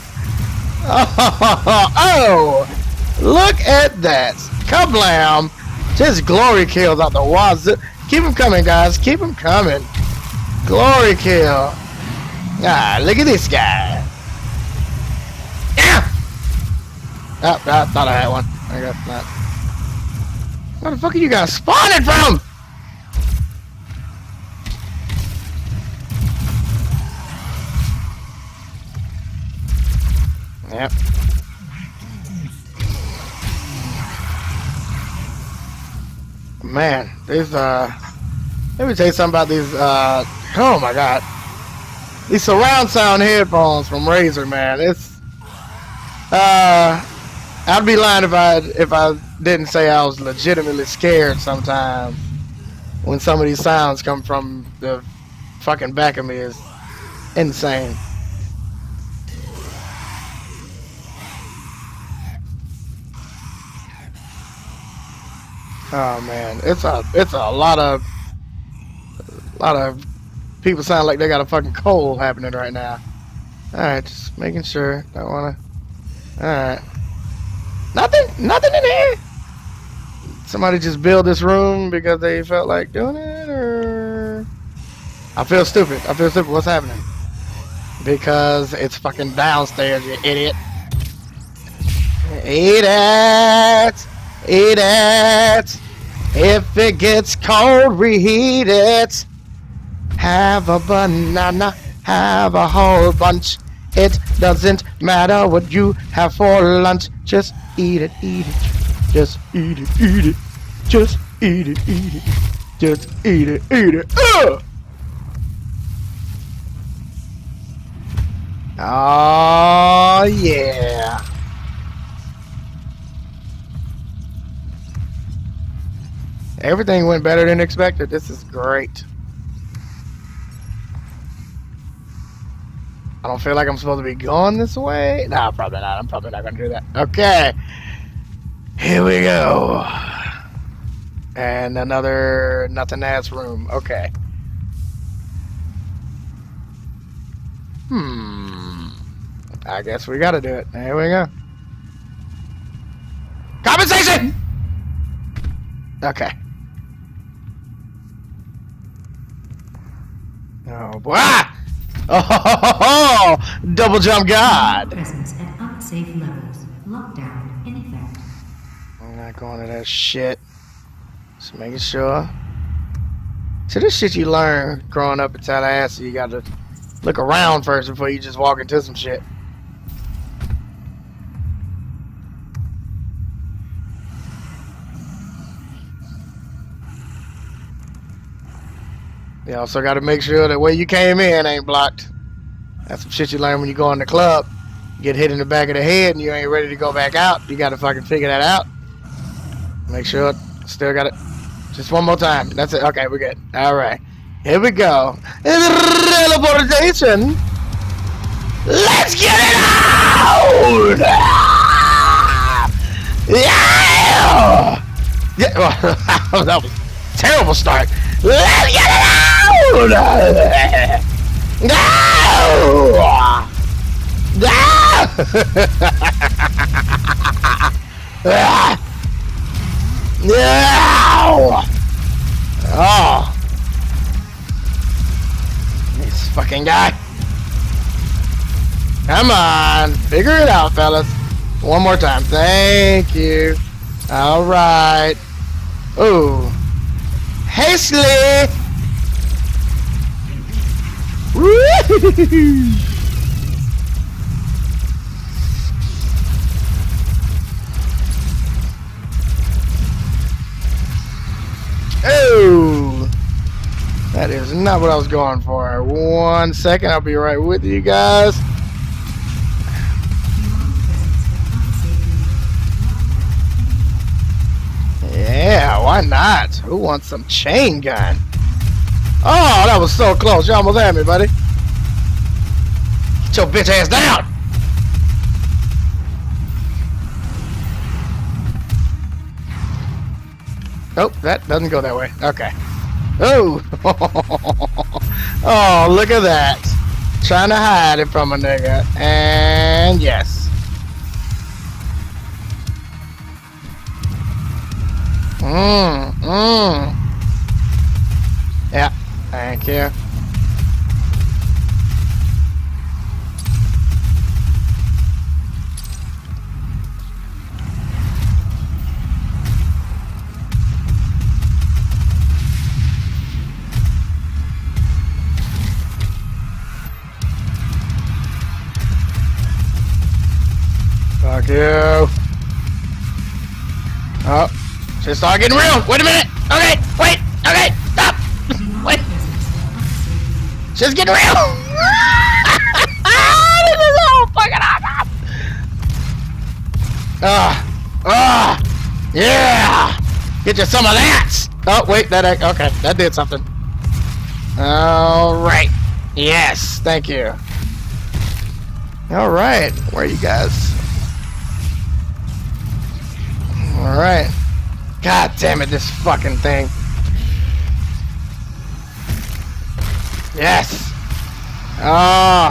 Oh, oh, look at that. Kablam. Just glory kills out the wazoo. Keep them coming, guys. Keep them coming. Glory kill. Ah, look at this guy. Yeah. Oh, I thought I had one. I guess not. Where the fuck are you guys spawning from? Yep. Man, these uh let me tell you something about these uh oh my god. These surround sound headphones from Razer, man. It's uh I'd be lying if I if I didn't say I was legitimately scared sometimes when some of these sounds come from the fucking back of me. Is insane. Oh man, it's a it's a lot of a lot of people sound like they got a fucking cold happening right now. All right, just making sure. Don't wanna. All right, nothing, nothing in here. Somebody just build this room because they felt like doing it, or I feel stupid. I feel stupid. What's happening? Because it's fucking downstairs, you idiot. Eat it. Eat it. If it gets cold, reheat it. Have a banana, have a whole bunch. It doesn't matter what you have for lunch. Just eat it, eat it. Just eat it, eat it. Just eat it, eat it. Just eat it, eat it. Ugh! Oh, yeah. Everything went better than expected. This is great. I don't feel like I'm supposed to be going this way. No, probably not. I'm probably not going to do that. Okay. Here we go. And another nothing ass room. Okay. Hmm. I guess we got to do it. Here we go. Compensation! Okay. Oh boy! Ah! Oh, double jump God!
Presence at unsafe levels. Lockdown in effect.
I'm not going to that shit. Just making sure. See, this shit you learn growing up in Tallahassee. You gotta look around first before you just walk into some shit. You also got to make sure that where you came in ain't blocked. That's some shit you learn when you go in the club. You get hit in the back of the head and you ain't ready to go back out. You got to fucking figure that out. Make sure. Still got it. Just one more time. That's it. Okay, we're good. All right. Here we go. Teleportation. Let's get it out! Yeah! Yeah. Well, that was a terrible start. Let's get it out! No! No! No! Oh! This fucking guy. Come on, figure it out, fellas. One more time. Thank you. All right. Ooh. Hastily. Woo! Oh, that is not what I was going for. One second, I'll be right with you guys. Yeah, why not? Who wants some chain gun? Oh, that was so close. You almost had me, buddy. Get your bitch ass down. Nope, that doesn't go that way. Okay. Oh! Oh, look at that. Trying to hide it from a nigga. And yes. Mmm, mmm. Yeah, thank you. Fuck you. Oh, just start getting real. Wait a minute. Okay, wait. Okay, stop. Wait. Just getting real. This is all fucking awesome. Ah, ah, yeah. Get you some of that. Oh, wait. That okay. That did something. All right. Yes. Thank you. All right. Where are you guys? Alright. God damn it, this fucking thing. Yes! Oh.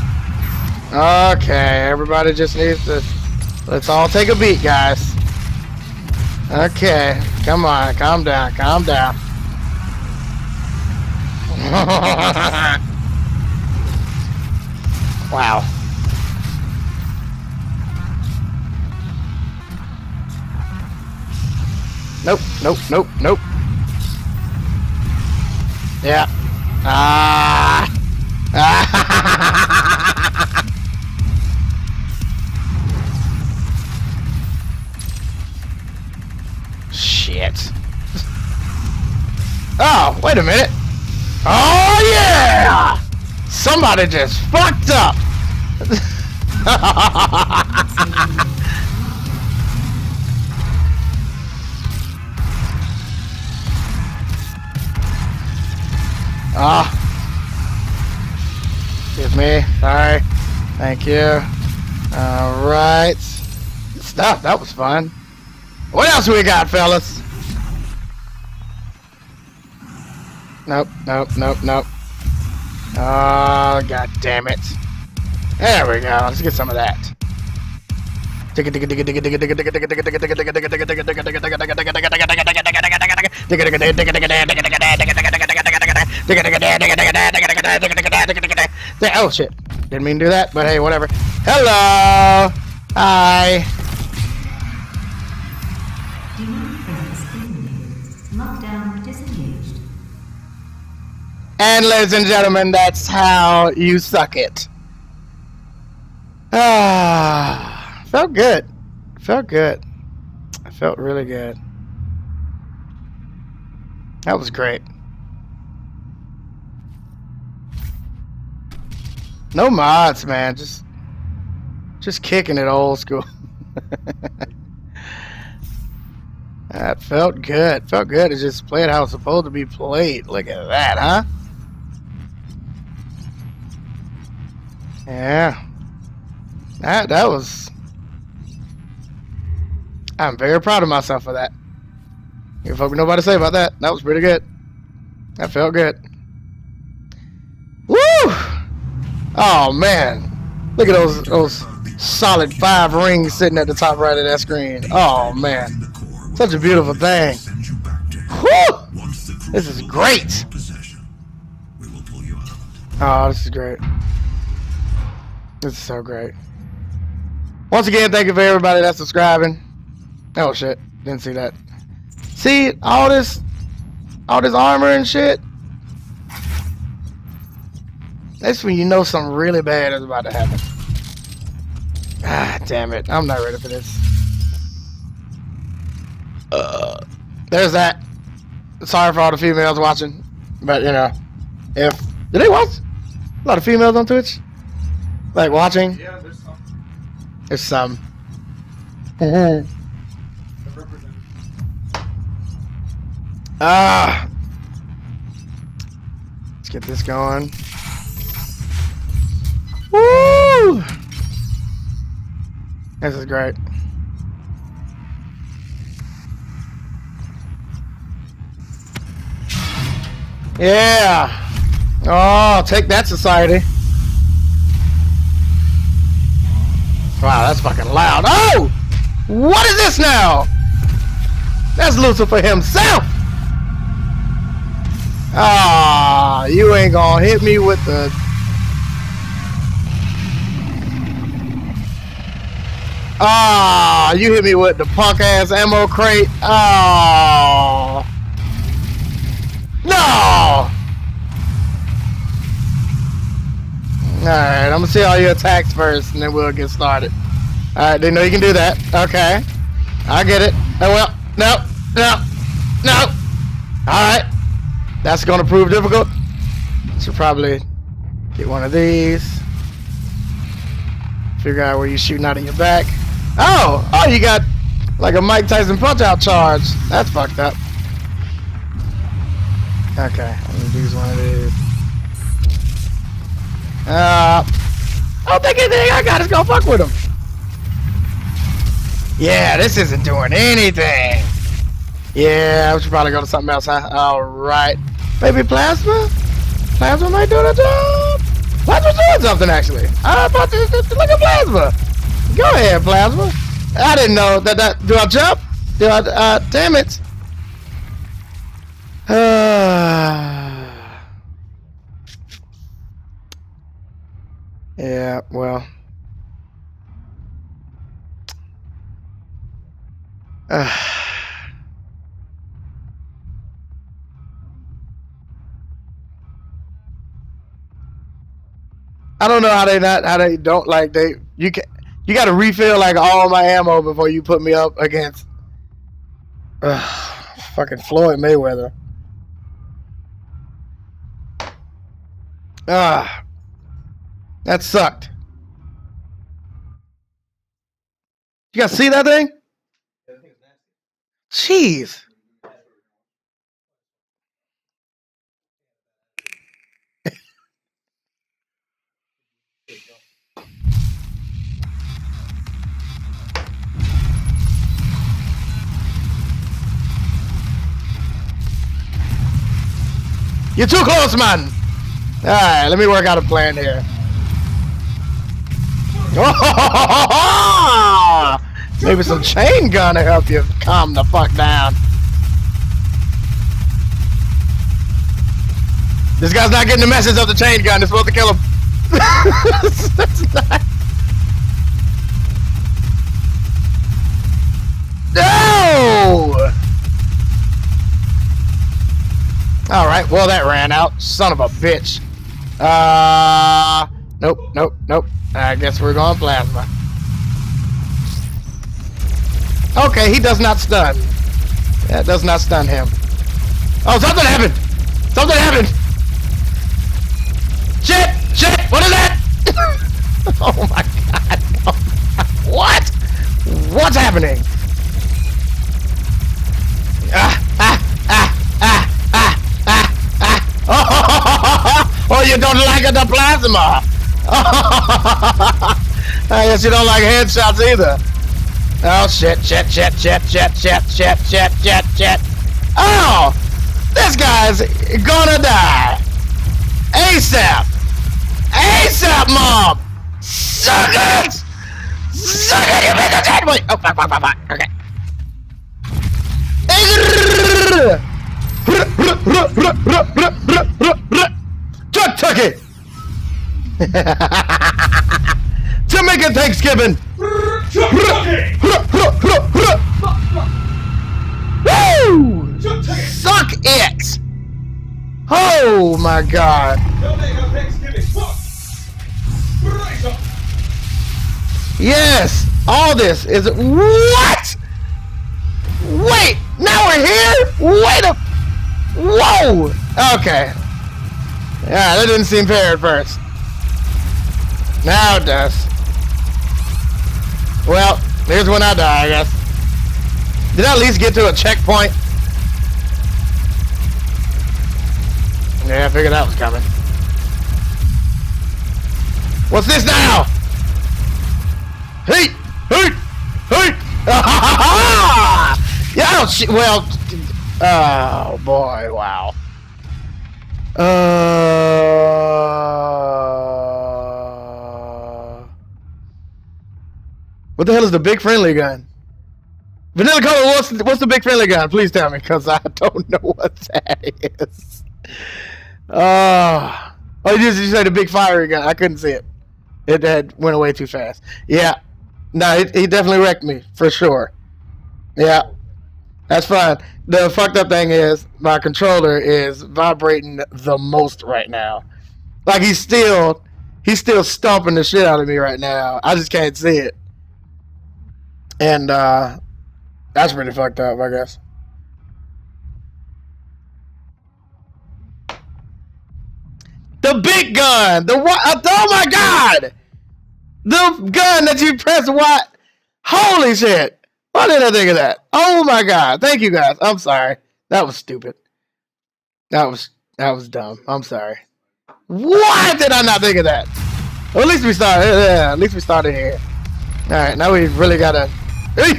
Okay, everybody just needs to... Let's all take a beat, guys. Okay, come on, calm down, calm down. Wow. Nope, nope, nope, nope. Yeah. Ah. Ah. Shit. Oh, wait a minute. Oh, yeah! Somebody just fucked up. Ah, oh. Excuse me. Sorry. Thank you. All right. Good stuff. That was fun. What else we got, fellas? Nope. Nope. Nope. Nope. Oh, god damn it. There we go. Let's get some of that. Oh shit. Didn't mean to do that, but hey, whatever. Hello! Hi.
Demonic presence eliminated. Lockdown disengaged.
And ladies and gentlemen, that's how you suck it. Ah, felt good. Felt good. I felt really good. That was great. No mods, man. Just, just kicking it old school. That felt good. Felt good to just play it how it's supposed to be played. Look at that, huh? Yeah. That that was. I'm very proud of myself for that. You folks know what to say about that. That was pretty good. That felt good. Woo! Oh man, look at those those solid five rings sitting at the top right of that screen. Oh man, such a beautiful thing. Woo! This is great. Oh, this is great. This is so great. Once again, thank you for everybody that's subscribing. Oh shit, didn't see that. See all this, all this armor and shit. That's when you know something really bad is about to happen. Ah, damn it. I'm not ready for this. Uh, there's that. Sorry for all the females watching. But, you know, if... Do they watch? A lot of females on Twitch? Like, watching?
Yeah, there's some.
There's some. Mm-hmm. Ah. Let's get this going. Woo! This is great. Yeah. Oh, take that, society. Wow, that's fucking loud. Oh! What is this now? That's Lucifer himself. Ah, you ain't gonna hit me with the... Ah, you hit me with the punk ass ammo crate. Oh. No. Alright, I'm gonna see all your attacks first and then we'll get started. Alright, didn't know you can do that. Okay. I get it. Oh well. No. No. No. Alright. That's gonna prove difficult. Should probably get one of these. Figure out where you're shooting out of your back. Oh! Oh, you got like a Mike Tyson punch-out charge. That's fucked up. Okay, I'm gonna use one of these. Uh, I don't think anything I got is gonna fuck with him. Yeah, this isn't doing anything. Yeah, we should probably go to something else, huh? Alright. Maybe Plasma? Plasma might do the job. Plasma's doing something, actually. I about to look at Plasma. Go ahead, Plasma. I didn't know that. that do I jump? Do I? Uh, damn it. Uh, yeah. Well. Uh, I don't know how they not how they don't like they you can you got to refill like all my ammo before you put me up against uh, fucking Floyd Mayweather. Ah, that sucked. You guys see that thing? Jeez. You're too close, man. All right, let me work out a plan here. Oh, Maybe some chain gun to help you calm the fuck down. This guy's not getting the message of the chain gun. It's supposed to kill him. That's not... No! Alright, well that ran out. Son of a bitch. Uh, nope, nope, nope. I guess we're going plasma. Okay, he does not stun. That does not stun him. Oh, something happened! Something happened! Shit! Shit! What is that? Oh my god. Oh my god. What? What's happening? Ah, ah, ah, ah, ah, ah, ah. Oh, oh, you don't like the plasma. I guess you don't like headshots either. Oh shit, shit, shit, shit, shit, shit, shit, shit, shit, shit. Oh! This guy's gonna die. ASAP! ASAP, Mom! Suck it! Suck it, you make a dead boy! Oh, fuck, fuck, fuck, fuck. Okay. Tuck, tuck it! Jamaican Thanksgiving! Woo! Suck it! Oh my god! Yes! All this is... What?! Wait! Now we're here?! Wait a... Whoa! Okay. Yeah, that didn't seem fair at first. Now it does. Well, here's when I die, I guess. Did I at least get to a checkpoint? Yeah, I figured that was coming. What's this now? Hey! Hey! Hey! Yeah, I don't sh- well... Oh, boy, wow. Uh... What the hell is the big friendly gun? Vanilla Color, what's, what's the big friendly gun? Please tell me, because I don't know what that is. Uh, oh, you just you say the big fiery gun. I couldn't see it. It had went away too fast. Yeah. No, he, he definitely wrecked me, for sure. Yeah. That's fine. The fucked up thing is, my controller is vibrating the most right now. Like, he's still, he's still stomping the shit out of me right now. I just can't see it. And, uh, that's pretty fucked up, I guess. The big gun! The what? Oh my god! The gun that you press what? Holy shit! Why did I think of that? Oh my god! Thank you guys. I'm sorry. That was stupid. That was that was dumb. I'm sorry. Why did I not think of that? Well, at least we started. Yeah, at least we started here. All right, now we really gotta. Hey!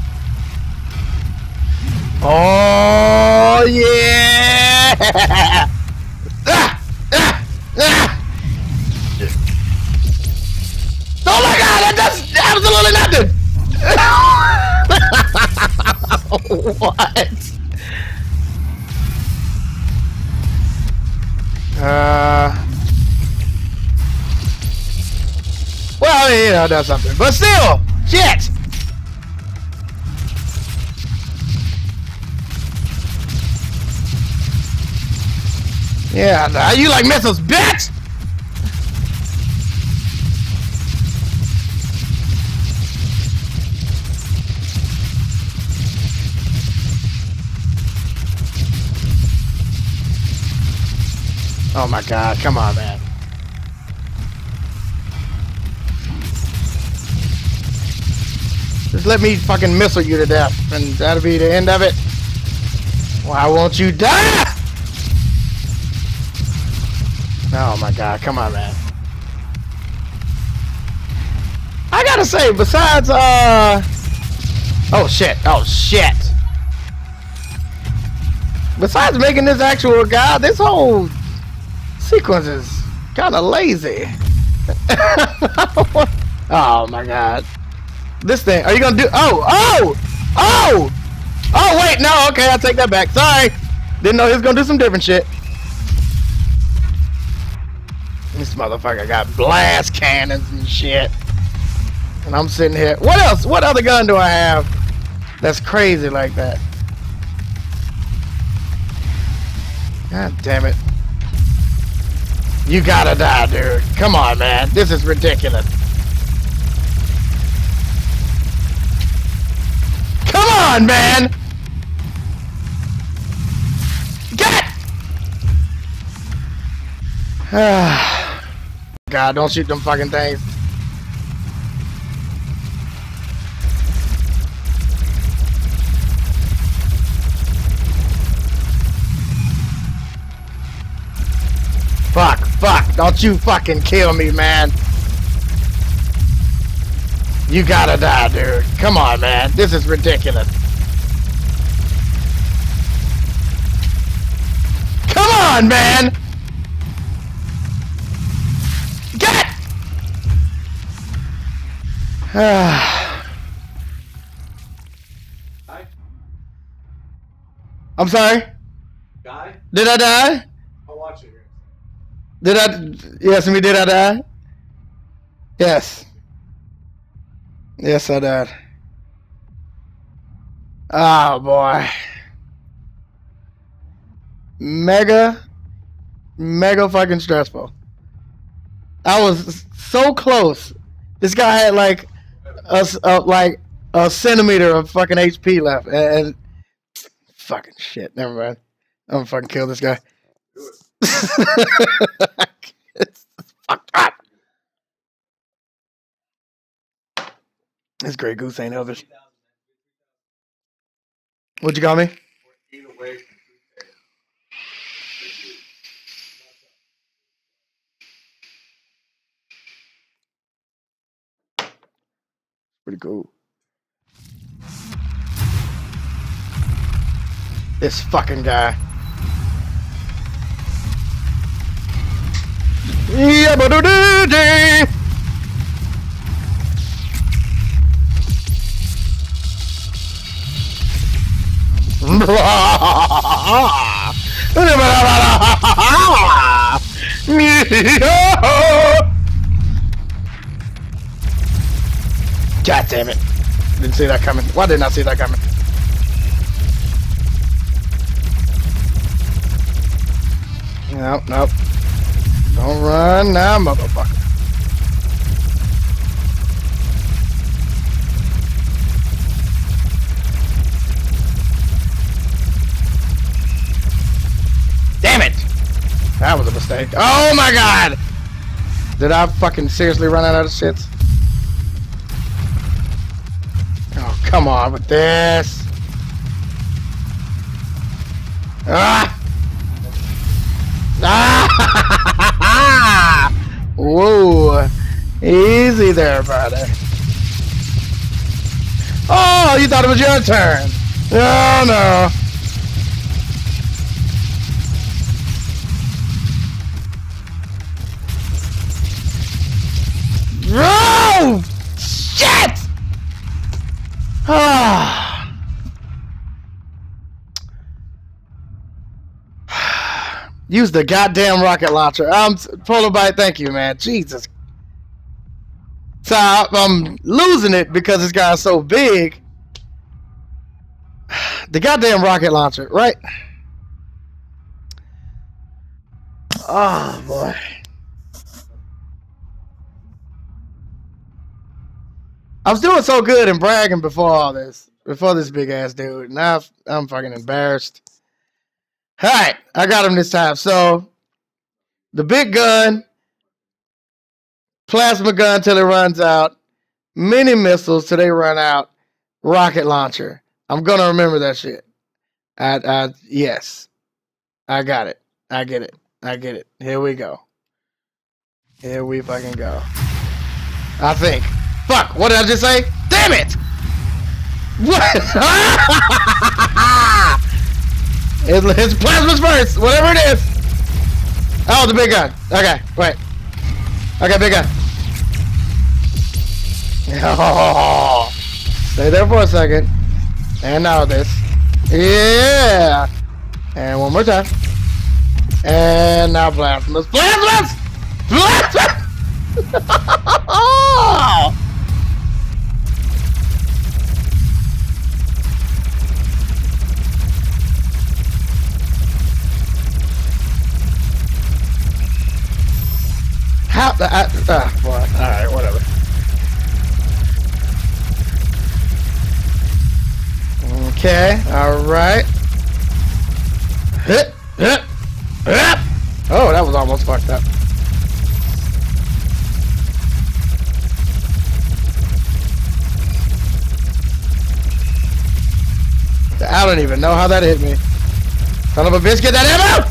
Oh yeah! Ah! Ah! Ah! Oh my god, that does absolutely nothing! What? Uh. Well, I mean, you know, that's something. But still, shit! Yeah, nah, you like missiles, bitch! Oh my god, come on, man. Just let me fucking missile you to death, and that'll be the end of it. Why won't you die? Oh my god, come on, man. I gotta say, besides, uh... Oh shit, oh shit. Besides making this actual guy, this whole sequence is kind of lazy. Oh my god. this thing. Are you gonna do? Oh, oh, oh, oh! Wait, no. Okay, I'll take that back. Sorry, didn't know he was gonna do some different shit. This motherfucker got blast cannons and shit, and I'm sitting here. What else? What other gun do I have that's crazy like that? God damn it! You gotta die, dude. Come on, man. This is ridiculous. Come on, man! Get! God, don't shoot them fucking things. Fuck, fuck, don't you fucking kill me, man. You gotta die, dude. Come on, man. This is ridiculous. Come on, man! Get! I'm sorry?
Guy?
Did I die?
I'll watch it here.
Did I? Yes, me. Did I die? Yes. Yes, I died. Oh boy. Mega, mega fucking stressful. I was so close. This guy had like a, a like a centimeter of fucking H P left, and, and fucking shit. Never mind. I'm gonna fucking kill this guy. It's fucked up. This Grey Goose ain't Elvis. What'd you call me? Pretty cool. This fucking guy. Yeah, but do do. God damn it. Didn't see that coming. Why didn't I see that coming? Nope, nope. Don't run now, motherfucker. Damn it! That was a mistake. Oh my god! Did I fucking seriously run out of shit? Oh, come on with this. Ah! Ah! Whoa! Easy there, brother. Oh, you thought it was your turn. Oh, no. No! Shit! Ah. Use the goddamn rocket launcher. Um, Polar Bite, thank you, man. Jesus. So I, I'm losing it because this guy's so big. The goddamn rocket launcher, right? Oh boy. I was doing so good and bragging before all this, before this big ass dude. Now I'm fucking embarrassed. Alright, I got him this time. So, the big gun, plasma gun till it runs out, mini missiles till they run out, rocket launcher. I'm gonna remember that shit. I, I, yes. I got it. I get it. I get it. Here we go. Here we fucking go. I think. Fuck, what did I just say? Damn it! What? It's plasmas first, whatever it is. Oh, the big gun. Okay, wait. Okay, big gun. Oh. Stay there for a second. And now this. Yeah. And one more time. And now Blasphemous. Blasphemous! Blasphemous! How the uh, uh, boy. Alright, whatever. Okay, alright. Hit, hit, hit. Oh, that was almost fucked up. I don't even know how that hit me. Son of a bitch, get that ammo!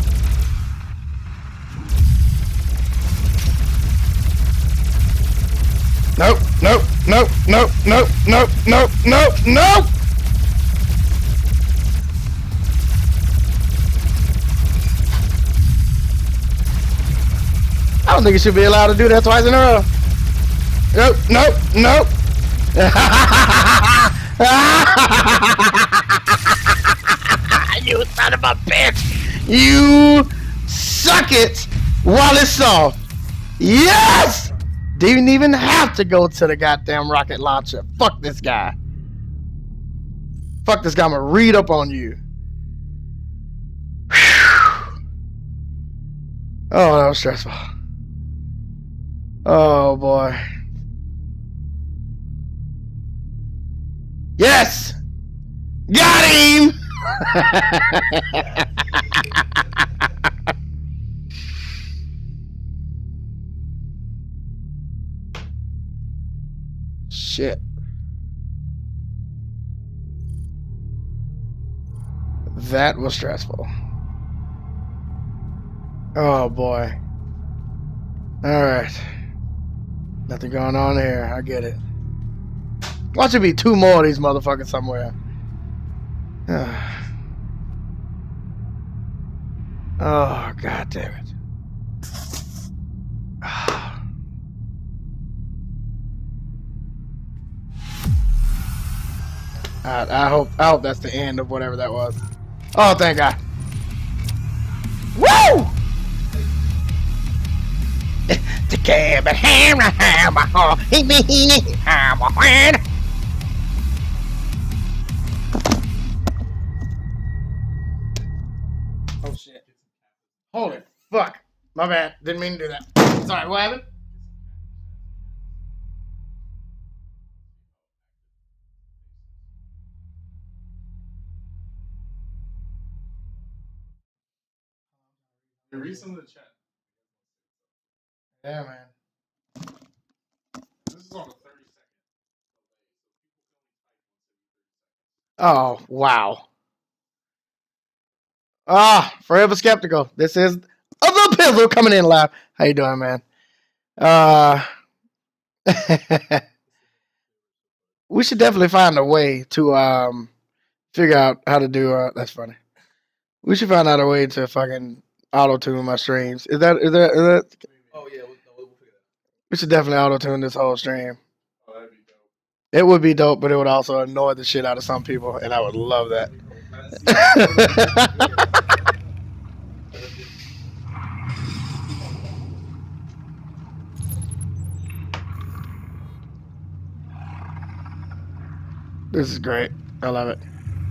Nope, nope, nope, nope, nope, nope, nope, nope, nope! I don't think you should be allowed to do that twice in a row. Nope, nope, nope. You son of a bitch! You suck it while it's soft. Yes! Didn't even have to go to the goddamn rocket launcher. Fuck this guy. Fuck this guy. I'm gonna read up on you. Whew. Oh, that was stressful. Oh boy. Yes! Got him! Shit. That was stressful. Oh boy. Alright. Nothing going on here. I get it. Watch it be two more of these motherfuckers somewhere. Oh, god damn it. I, I hope I hope that's the end of whatever that was. Oh, thank God. Woo! The cab and hammer hammer he me hammer hand. Oh shit. Holy fuck. My bad. Didn't mean to do that. Sorry, what happened?
Read some of the chat.
Yeah, man.
This is on the thirty second.
Oh, wow. Ah, Forever Skeptical. This is the Pizzle coming in live. How you doing, man? Uh, we should definitely find a way to um figure out how to do. Uh, that's funny. We should find out a way to fucking auto tune my streams. Is that is that is that?
Oh yeah, we'll, no, we'll figure that out.
We should definitely auto tune this whole stream.
Oh, that'd be dope.
It would be dope, but it would also annoy the shit out of some people, and I would love that. This is great. I love it.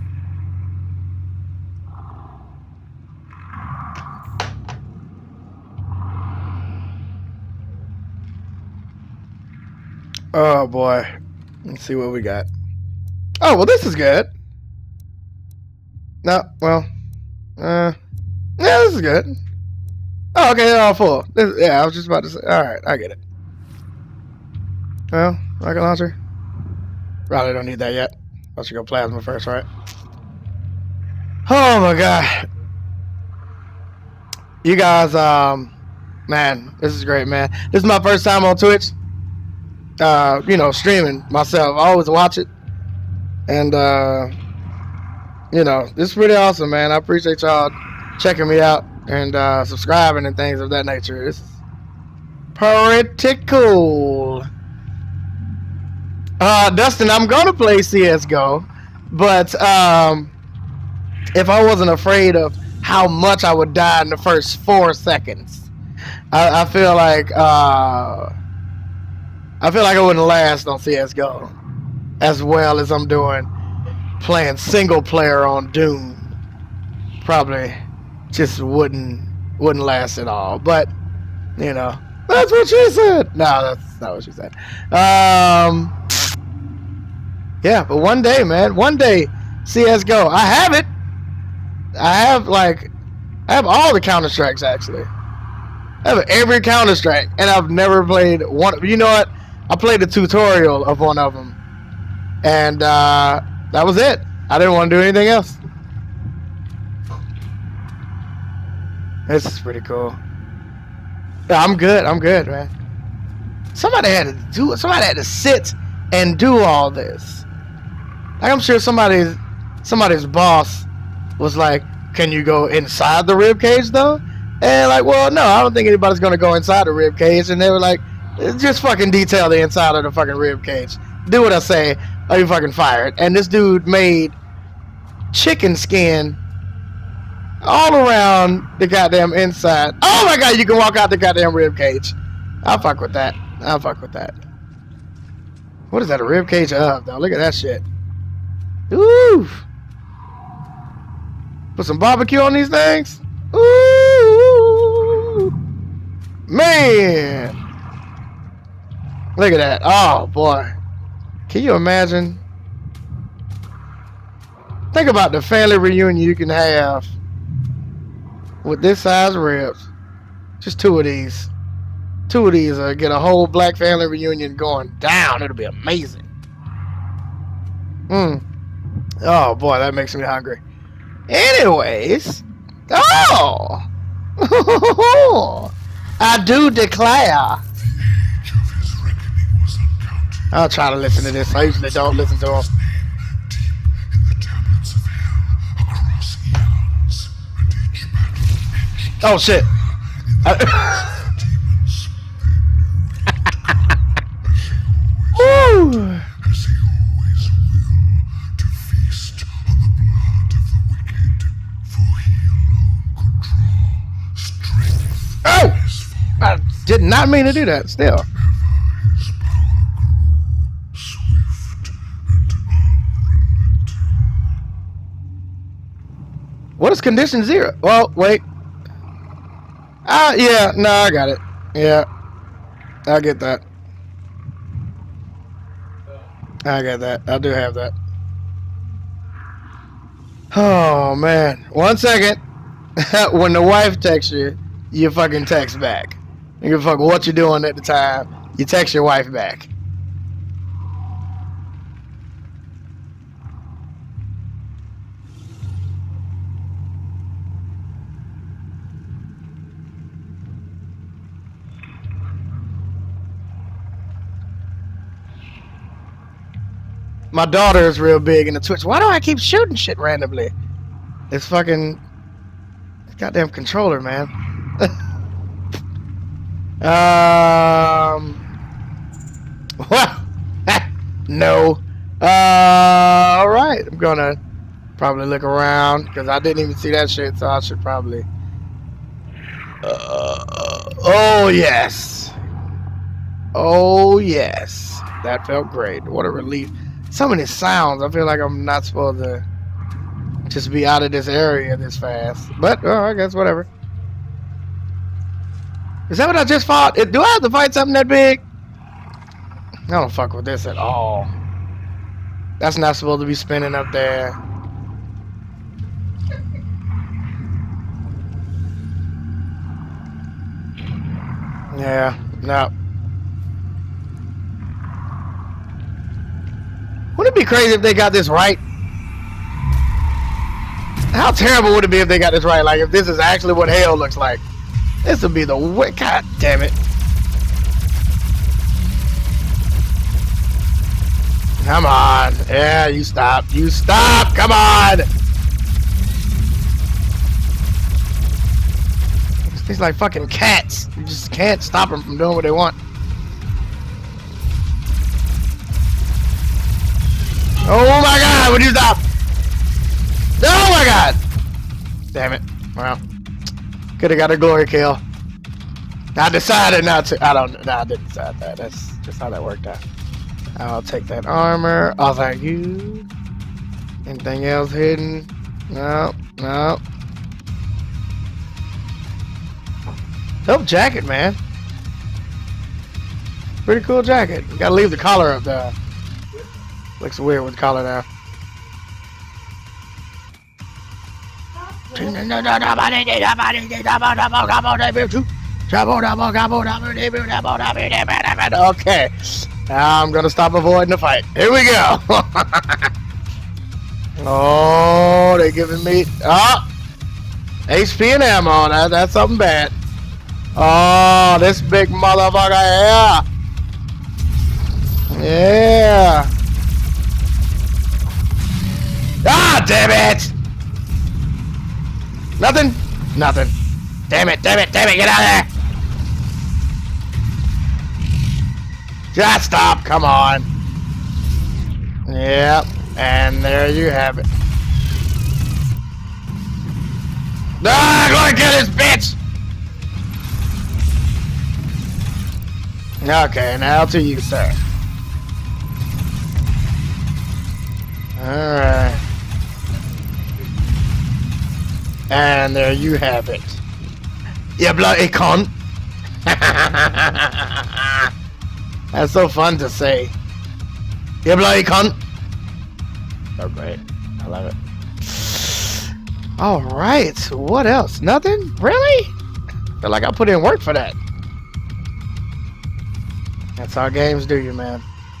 Oh boy. Let's see what we got. Oh, well, this is good. No, well, uh, yeah, this is good. Oh, okay, they're all full. This, yeah, I was just about to say. All right, I get it. Well, rocket launcher. Probably don't need that yet. I should go plasma first, right? Oh my god. You guys, um, man, this is great, man. This is my first time on Twitch. Uh, you know, streaming myself. I always watch it. And, uh, you know, this is pretty awesome, man. I appreciate y'all checking me out and uh, subscribing and things of that nature. It's pretty cool. Uh, Dustin, I'm gonna play C S G O, but um, if I wasn't afraid of how much I would die in the first four seconds, I, I feel like uh, I feel like I wouldn't last on C S G O as well as I'm doing playing single player on Doom. Probably just wouldn't wouldn't last at all. But you know, that's what she said. No, that's not what she said. Um, yeah, but one day, man, one day, C S G O. I have it. I have like, I have all the Counter Strikes actually. I have every Counter Strike, and I've never played one. You know what? I played a tutorial of one of them, and uh, that was it. I didn't want to do anything else. This is pretty cool. Yeah, I'm good. I'm good, man. Somebody had to do it. Somebody had to sit and do all this. Like, I'm sure somebody's somebody's boss was like, "Can you go inside the rib cage though?" And like, well, no, I don't think anybody's gonna go inside the rib cage. And they were like, "Just fucking detail the inside of the fucking rib cage. Do what I say, or you fucking fired." And this dude made chicken skin all around the goddamn inside. Oh my god, you can walk out the goddamn rib cage. I'll fuck with that. I'll fuck with that. What is that, a rib cage of though? Look at that shit. Ooh. Put some barbecue on these things. Ooh. Man. Look at that. Oh boy. Can you imagine? Think about the family reunion you can have with this size ribs. Just two of these. Two of these uh, get a whole black family reunion going down. It'll be amazing. Hmm. Oh boy, that makes me hungry. Anyways. Oh! I do declare. I'll try to listen to this. I usually don't listen to them. Oh shit. Woo. Oh! I did not mean to do that still. What is condition zero? Well, wait. Ah, uh, yeah, no, I got it. Yeah, I get that. I got that. I do have that. Oh, man. One second. When the wife texts you, you fucking text back. You give a fuck what you're doing at the time. You text your wife back. My daughter is real big in the Twitch. Why do I keep shooting shit randomly? It's fucking goddamn controller, man. um. Well, no. Uh, all right. I'm gonna probably look around because I didn't even see that shit, so I should probably. Uh, oh yes. Oh yes. That felt great. What a relief. So many sounds. I feel like I'm not supposed to just be out of this area this fast. But, oh, I guess whatever. Is that what I just fought? Do I have to fight something that big? I don't fuck with this at all. That's not supposed to be spinning up there. Yeah, no. Wouldn't it be crazy if they got this right? How terrible would it be if they got this right? Like, if this is actually what hell looks like. This would be the way. God damn it. Come on. Yeah, you stop. You stop. Come on. These like fucking cats. You just can't stop them from doing what they want. Oh my god, would you stop? Oh my god! Damn it. Well, could have got a glory kill. I decided not to. I don't. No, I didn't decide that. That's just how that worked out. I'll take that armor. Oh, thank you. Anything else hidden? No, no. Dope jacket, man. Pretty cool jacket. You gotta leave the collar up there. Looks weird with the collar now. Okay. Now I'm gonna stop avoiding the fight. Here we go. Oh, they giving me oh H P and ammo. That, that's something bad. Oh, this big motherfucker, yeah. Yeah. Ah, damn it. Nothing? Nothing. Damn it, damn it, damn it, get out of there. Just stop, come on. Yep, and there you have it. Ah, I'm gonna kill this bitch! Okay, now to you, sir. Alright. And there you have it. You bloody cunt. That's so fun to say. You bloody cunt. Oh, great. I love it. Alright, what else? Nothing? Really? Feel like I put in work for that. That's how games do you, man.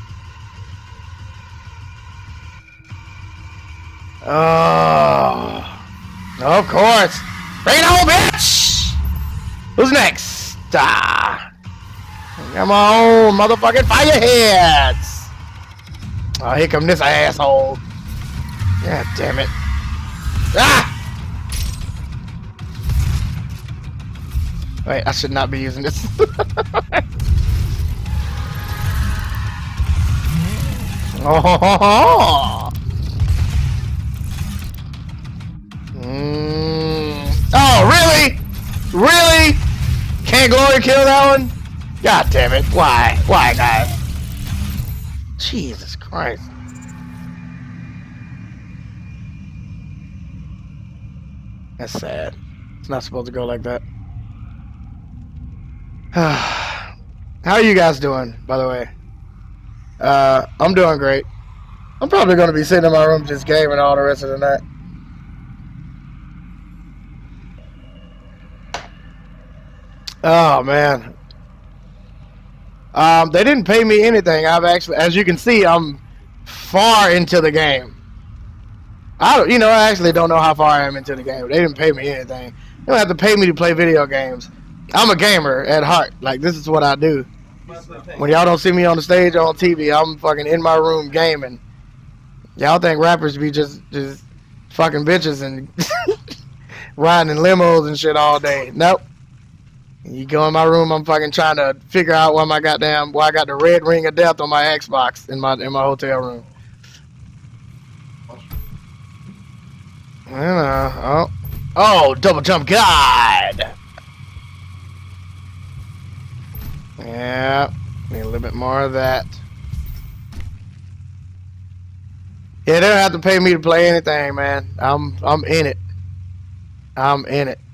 Oh, of course. Bring it on, bitch! Who's next? Ah. Come on, motherfucking fireheads! Oh, here come this asshole. God damn it. Ah! Wait, I should not be using this. Oh, mm. Oh, really? Really? Can't glory kill that one? God damn it. Why? Why, guys? Jesus Christ. That's sad. It's not supposed to go like that. How are you guys doing, by the way? Uh, I'm doing great. I'm probably going to be sitting in my room just gaming all the rest of the night. Oh, man. Um, they didn't pay me anything. I've actually, as you can see, I'm far into the game. I don't, you know, I actually don't know how far I am into the game. They didn't pay me anything. They don't have to pay me to play video games. I'm a gamer at heart. Like, this is what I do. When y'all don't see me on the stage or on T V, I'm fucking in my room gaming. Y'all think rappers be just just fucking bitches and riding in limos and shit all day. Nope. You go in my room, I'm fucking trying to figure out why my goddamn why I got the red ring of death on my Xbox in my in my hotel room. I don't know. Oh, oh, double jump guide. Yeah, need a little bit more of that. Yeah, they don't have to pay me to play anything, man. I'm I'm in it. I'm in it.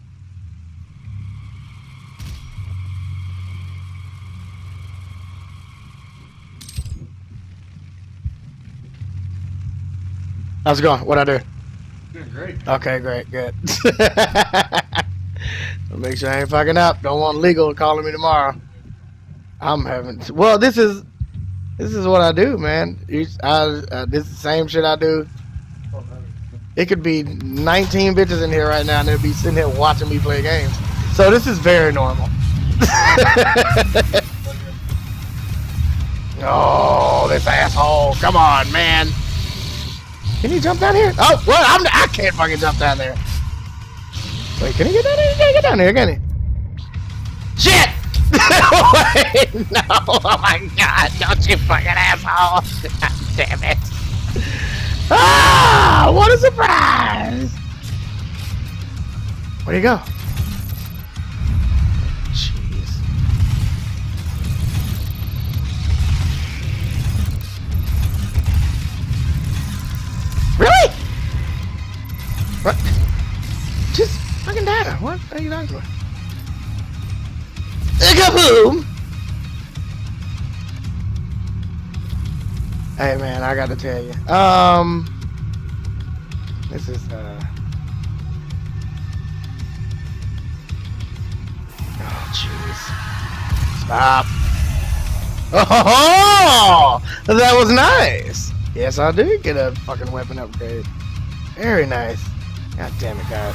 How's it going? What'd I do?
Doing great.
Okay, great, good. Make sure I ain't fucking up. Don't want legal calling me tomorrow. I'm having well. This is this is what I do, man. You, I, uh, this is the same shit I do. It could be nineteen bitches in here right now, and they'll be sitting here watching me play games. So this is very normal. Oh, this asshole! Come on, man. Can you jump down here? Oh, well, I'm, I can't fucking jump down there. Wait, can he get down there? He can't get down there, can he? Shit! Wait, no, oh my god, don't you fucking asshole. God damn it. Ah! What a surprise! Where'd he go? Jeez. Really? What? Just fucking die. What are you talking about? Kaboom! Hey man, I gotta tell you. Um, this is uh. Oh jeez. Stop. Oh, that was nice. Yes, I did get a fucking weapon upgrade. Very nice. God damn it, guys.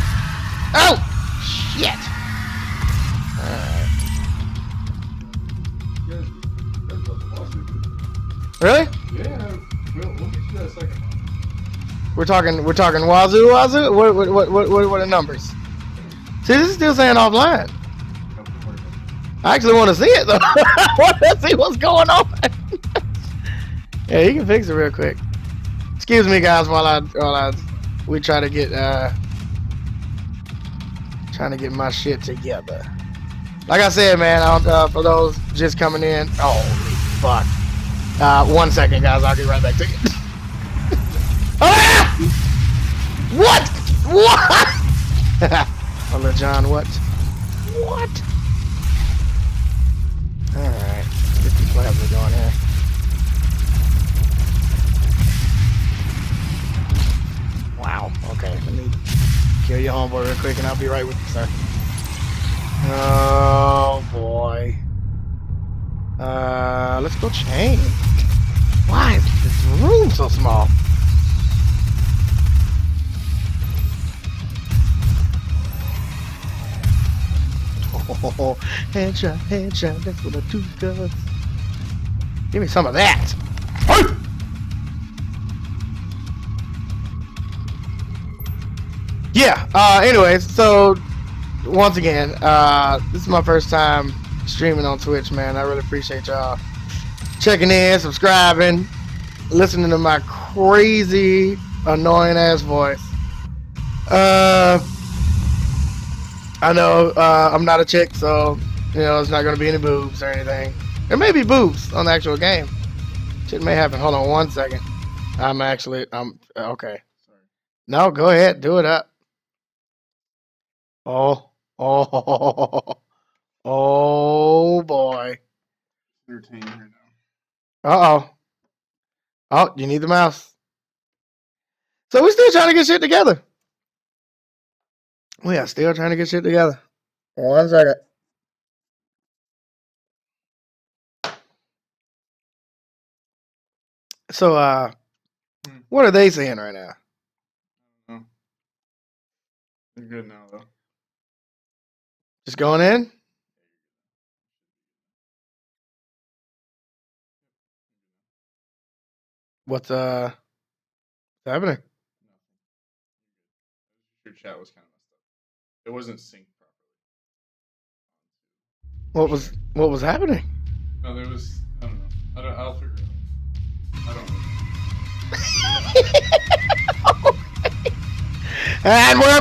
Oh, shit. Alright. Really?
Yeah. We'll, we'll get you that second one.
We're talking. We're talking Wazoo, Wazoo. What? What? What? What? What are the numbers? See, this is still saying offline. I actually want to see it though. I want to see what's going on. Yeah, you can fix it real quick. Excuse me, guys, while I while I we try to get uh trying to get my shit together. Like I said, man, I don't, uh, for those just coming in. Holy fuck. Uh, one second, guys. I'll get right back to you. Ah! What? What? Hello, John. What? What? All right. Get these labs going here. Wow. Okay. Let me kill your homeboy real quick, and I'll be right with you, sir. Oh boy. Uh, let's go change. Why is this room so small? Oh, headshot, headshot, that's what I do, guys. Give me some of that. Yeah, uh, anyways, so, once again, uh, this is my first time streaming on Twitch, man. I really appreciate y'all checking in, subscribing, listening to my crazy, annoying ass voice. Uh, I know uh, I'm not a chick, so you know it's not gonna be any boobs or anything. There may be boobs on the actual game. Shit may happen. Hold on one second. I'm actually I'm okay. No, go ahead, do it up. Oh, oh, oh boy.
Entertaining right now.
Uh oh. Oh, you need the mouse. So we're still trying to get shit together. We are still trying to get shit together. One second. So, uh,
Hmm.
what are they saying right now?
Oh. You're good now, though.
Just going in? What's uh happening?
Your chat was kind of messed up. It wasn't synced properly.
What was what was happening?
No, there was. I don't know. I don't, I'll figure it out. I don't know.
And we're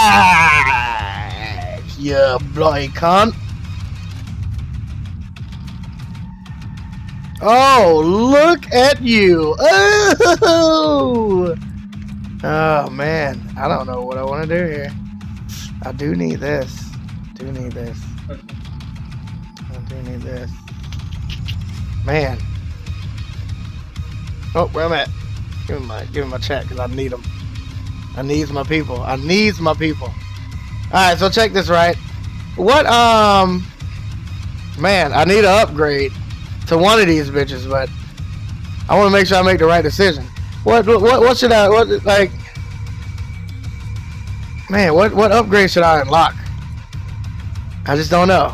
back! You bloody cunt. Oh, look at you. Oh! Oh, man. I don't know what I want to do here. I do need this. do need this. I do need this. Man. Oh, where am I at? Give me my, give me my chat, because I need them. I needs my people. I needs my people. Alright, so check this right. What, um... Man, I need an upgrade to one of these bitches, but I want to make sure I make the right decision. What, what, what should I, what, like... Man, what, what upgrade should I unlock? I just don't know.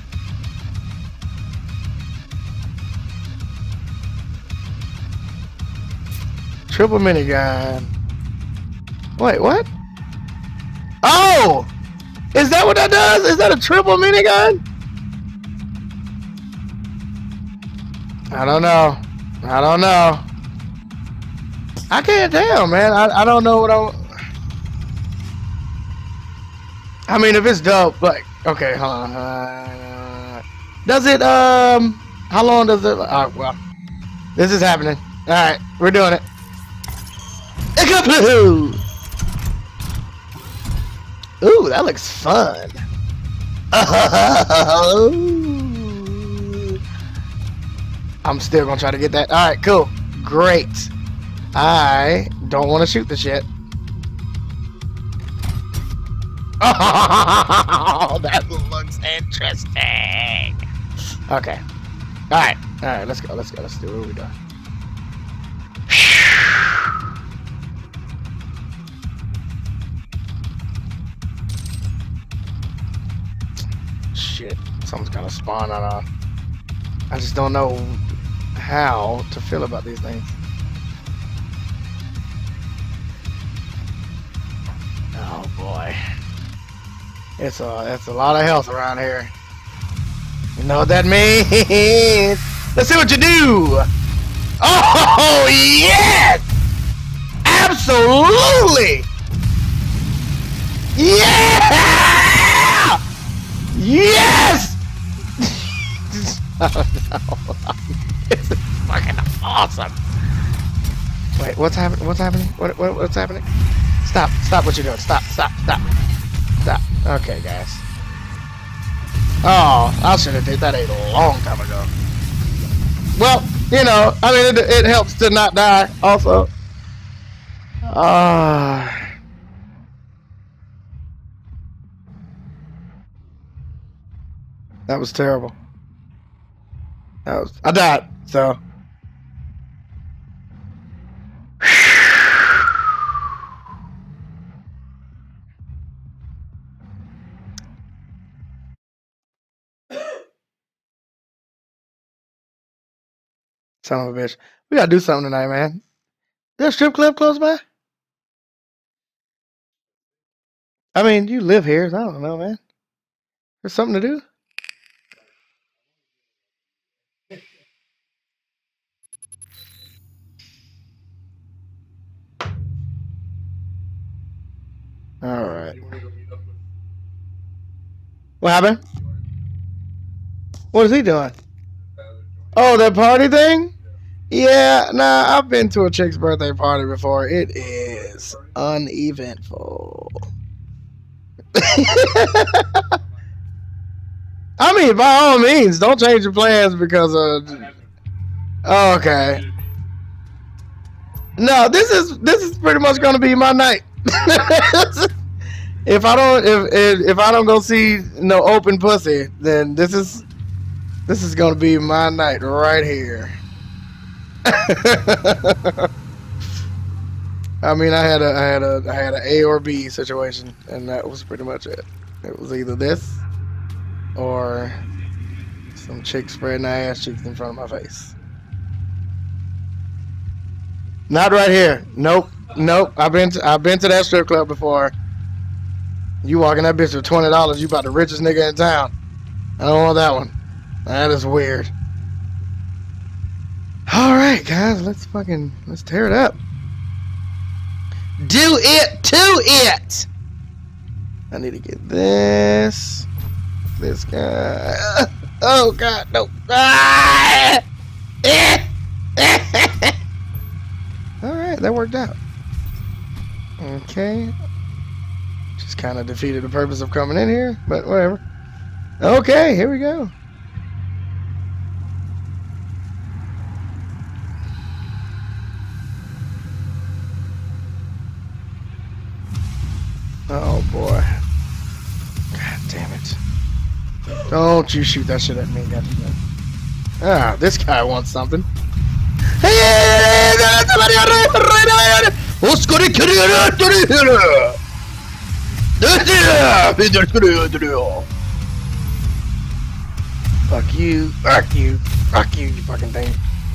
Triple minigun. Wait, what? Oh! Is that what that does? Is that a triple minigun? I don't know. I don't know. I can't tell, man. I, I don't know what I... I mean, if it's dope, like... Okay, hold on. Uh, does it, um... How long does it... Oh, well. This is happening. Alright, we're doing it. Ooh, that looks fun. I'm still gonna try to get that. Alright, cool. Great. I don't want to shoot the shit. Oh, that looks interesting. Okay. Alright. Alright, let's go. Let's go. Let's do it. What are we doing? Shit. Something's gotta spawn on a... I just don't know how to feel about these things. Oh boy. It's a, it's a lot of health around here. You know what that means? Let's see what you do! Oh, yes! Absolutely! Yeah! Yes! Oh, no. This is fucking awesome. Wait, what's happening? What's happening? What, what, what's happening? Stop! Stop what you're doing! Stop! Stop! Stop! Stop! Okay, guys. Oh, I should have did that a long time ago. Well, you know, I mean, it, it helps to not die. Also, ah. Uh, that was terrible. That was, I died, so. Son of a bitch. We gotta do something tonight, man. There's a strip club close by? I mean, you live here, so I don't know, man. There's something to do? Alright. What happened? What is he doing? Oh, that party thing? Yeah, nah, I've been to a chick's birthday party before. It is uneventful. I mean, by all means, don't change your plans because of... Oh, okay. No, this is this is pretty much gonna be my night. If I don't if, if if I don't go see no open pussy, then this is this is gonna be my night right here. I mean, I had a I had a I had an A or B situation, and that was pretty much it. It was either this or some chick spreading her ass cheeks in front of my face. Not right here. Nope. Nope. I've been to, I've been to that strip club before. You walking that bitch for twenty dollars, you about the richest nigga in town. I don't want that one. That is weird. Alright, guys, let's fucking let's tear it up. Do it to it! I need to get this. This guy. Oh god, no. Ah! Alright, that worked out. Okay. Just kind of defeated the purpose of coming in here, but whatever. Okay, here we go. Oh boy. God damn it. Don't you shoot that shit at me, goddamn. Ah, this guy wants something. Fuck you, fuck you, fuck you, you fucking thing.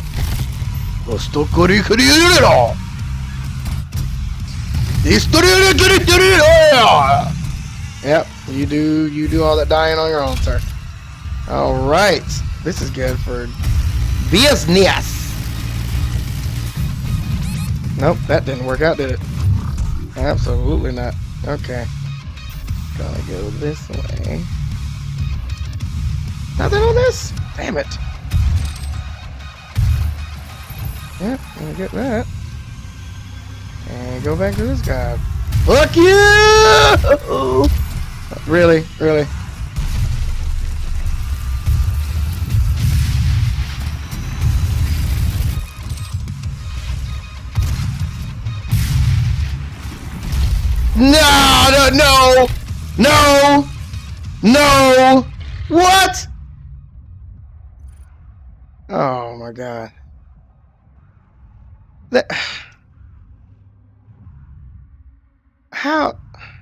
Yep, you do you do all that dying on your own, sir. Alright. This is good for business. Nope, that didn't work out, did it? Absolutely not. Okay. Gonna go this way. Nothing on this? Damn it. Yep, gonna get that. And go back to this guy. Fuck you! Really? Really? No, no, no, no, no. What? Oh my God. That, how?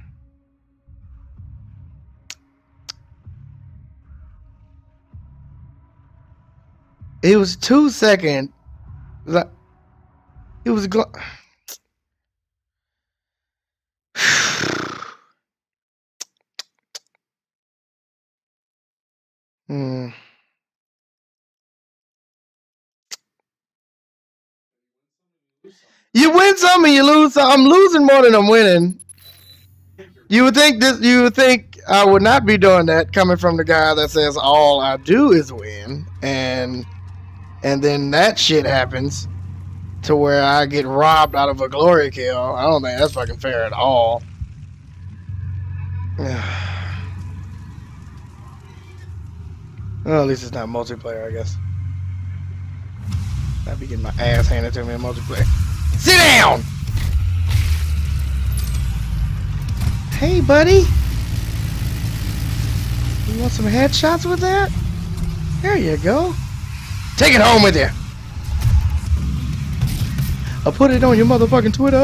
It was two seconds. It was gl- Hmm. You win some and you lose some. I'm losing more than I'm winning. You would think this. You would think I would not be doing that, coming from the guy that says all I do is win, and and then that shit happens to where I get robbed out of a glory kill. I don't think that's fucking fair at all. Well, at least it's not multiplayer, I guess. I'd be getting my ass handed to me in multiplayer. Sit down! Hey, buddy. You want some headshots with that? There you go. Take it home with you. I'll put it on your motherfucking Twitter.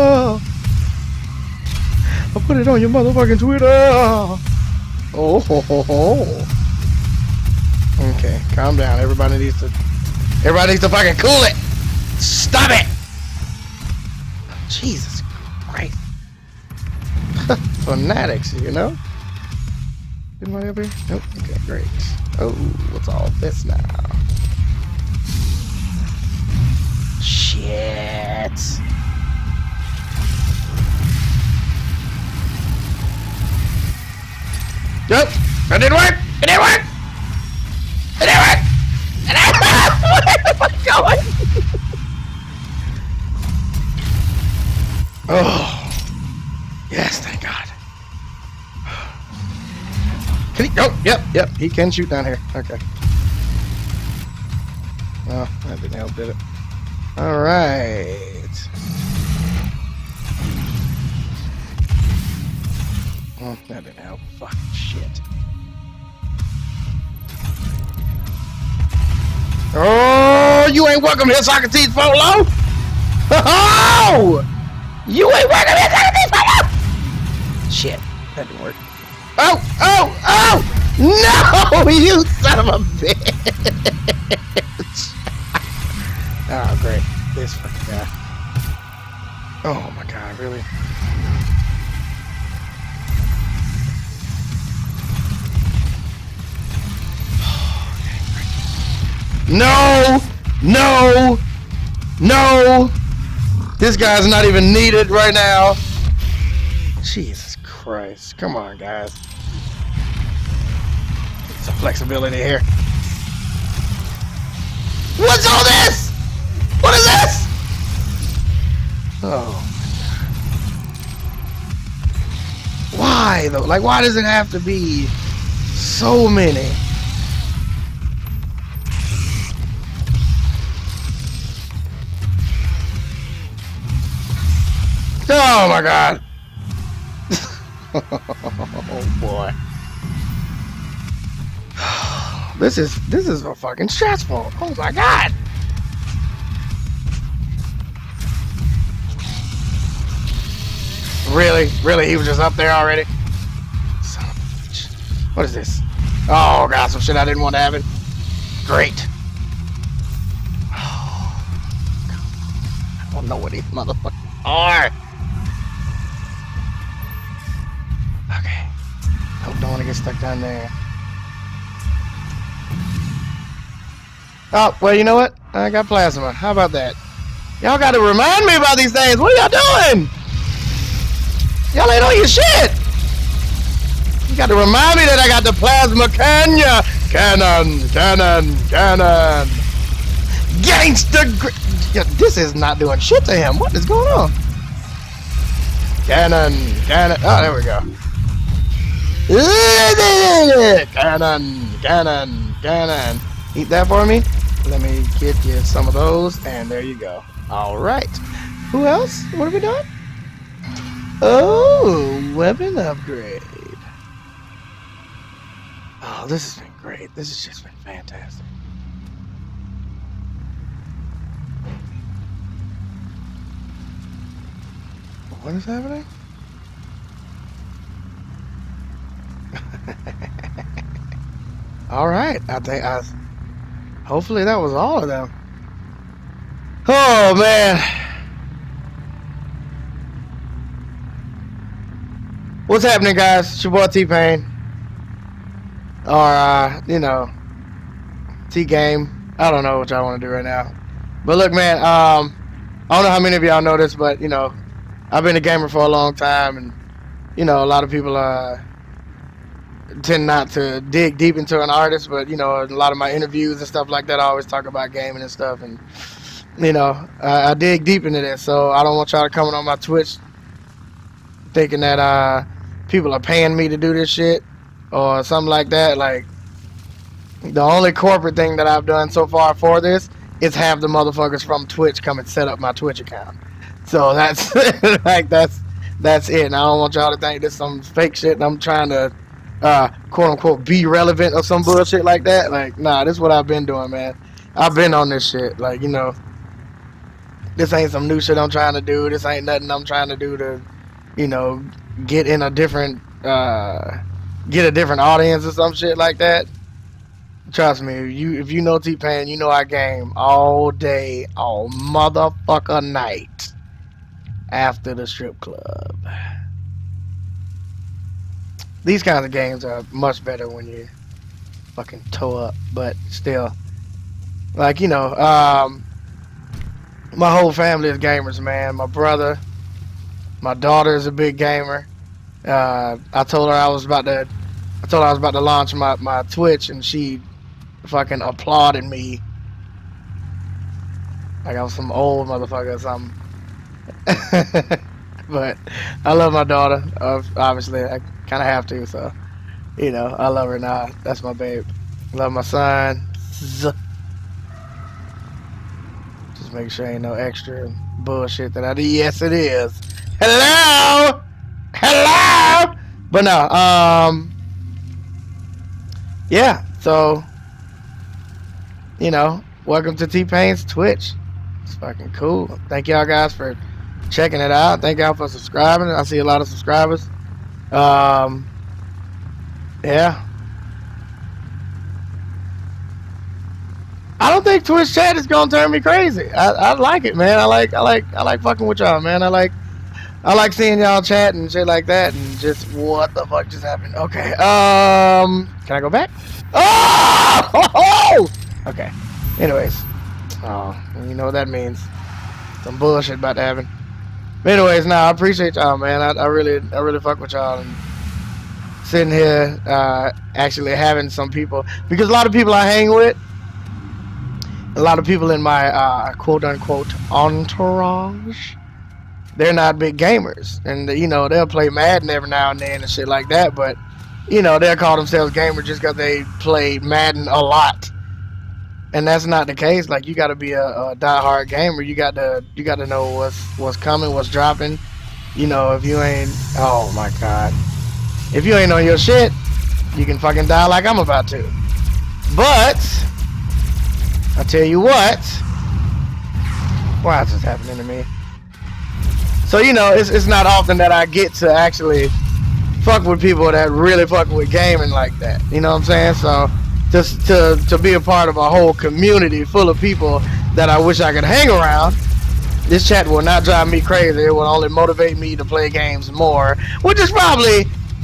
I'll put it on your motherfucking Twitter. Oh, ho, ho, ho. Okay, calm down. Everybody needs to. Everybody needs to fucking cool it. Stop it. Jesus Christ. Fanatics, you know. Anybody up here? Nope. Okay, great. Oh, what's all this now? Shit. Nope. That didn't work. It didn't work. It didn't work! It didn't work! Where the fuck going? Oh. Yes, thank God. Can he? Oh, yep, yep. He can shoot down here. Okay. Oh, that didn't help, did it? Alright. Oh, that didn't help. Fuck, shit. Oh, you ain't welcome here, Socrates Polo! Oh! You ain't welcome here, Socrates Polo! Shit, that didn't work. Oh, oh, oh! No, you son of a bitch! Oh, great. This fucking guy. Oh my God, really? No! No! No! This guy's not even needed right now. Jesus Christ. Come on, guys. Get some flexibility here. What's all this? What is this? Oh. Why, though? Like, why does it have to be so many? Oh my God! Oh boy! This is this is a fucking stressful. Oh my God! Really, really, he was just up there already. Son of a bitch. What is this? Oh God, some shit I didn't want to happen. Great. Oh, God. I don't know what these motherfuckers are. Okay. Hope don't want to get stuck down there. Oh, well, you know what? I got plasma. How about that? Y'all got to remind me about these things. What are y'all doing? Y'all ain't on your shit. You got to remind me that I got the plasma cannon. Cannon, cannon, cannon. Gangsta. This is not doing shit to him. What is going on? Cannon, cannon. Oh, there we go. Cannon, cannon, cannon. Eat that for me. Let me get you some of those, and there you go. All right. Who else? What are we doing? Oh, weapon upgrade. Oh, this has been great. This has just been fantastic. What is happening? All right. I think I. Hopefully that was all of them. Oh man. What's happening, guys? It's your boy T-Pain. Or, uh, you know, T-Game. I don't know what y'all want to do right now. But look, man, um, I don't know how many of y'all know this, but, you know, I've been a gamer for a long time, and, you know, a lot of people uh, tend not to dig deep into an artist, but, you know, a lot of my interviews and stuff like that, I always talk about gaming and stuff, and, you know, I, I dig deep into this, so I don't want y'all to come on my Twitch thinking that uh, people are paying me to do this shit or something like that. Like, the only corporate thing that I've done so far for this is have the motherfuckers from Twitch come and set up my Twitch account. So that's like that's that's it. And I don't want y'all to think this is some fake shit and I'm trying to uh, quote unquote be relevant or some bullshit like that. Like, nah, this is what I've been doing, man. I've been on this shit. Like, you know, this ain't some new shit I'm trying to do. This ain't nothing I'm trying to do to, you know, get in a different uh, get a different audience or some shit like that. Trust me, you if you know T-Pain, you know I game all day, all motherfucker night after the strip club. These kinds of games are much better when you fucking toe up, but still, like, you know, um, my whole family is gamers, man. My brother, my daughter is a big gamer. Uh, I told her I was about to, I told her I was about to launch my my Twitch, and she fucking applauded me like I was some old motherfucker or something. But I love my daughter. Uh, obviously, I kind of have to. So, you know, I love her now. That's my babe. Love my son. Just make sure ain't no extra bullshit that I do. Yes, it is. Hello, hello. But no, um, yeah. So, you know, welcome to T-Pain's Twitch. It's fucking cool. Thank y'all guys for checking it out. Thank y'all for subscribing. I see a lot of subscribers. Um, yeah. I don't think Twitch chat is gonna turn me crazy. I, I like it, man. I like I like I like fucking with y'all, man. I like I like seeing y'all chat and shit like that, and just what the fuck just happened. Okay. Um, can I go back? Oh! Okay. Anyways. Oh, you know what that means. Some bullshit about to happen. But anyways, nah, I appreciate y'all, man. I, I really, I really fuck with y'all, and sitting here, uh, actually having some people, because a lot of people I hang with, a lot of people in my uh, quote unquote entourage, they're not big gamers, and you know they'll play Madden every now and then and shit like that, but you know they'll call themselves gamers just because they play Madden a lot. And that's not the case. Like, you got to be a, a diehard gamer. You got to you got to know what's what's coming, what's dropping. You know, if you ain't, oh my god, if you ain't on your shit, you can fucking die like I'm about to. But I tell you what, why is this happening to me? So you know, it's it's not often that I get to actually fuck with people that really fuck with gaming like that. You know what I'm saying? So. Just to, to be a part of a whole community full of people that I wish I could hang around. This chat will not drive me crazy. It will only motivate me to play games more, which is probably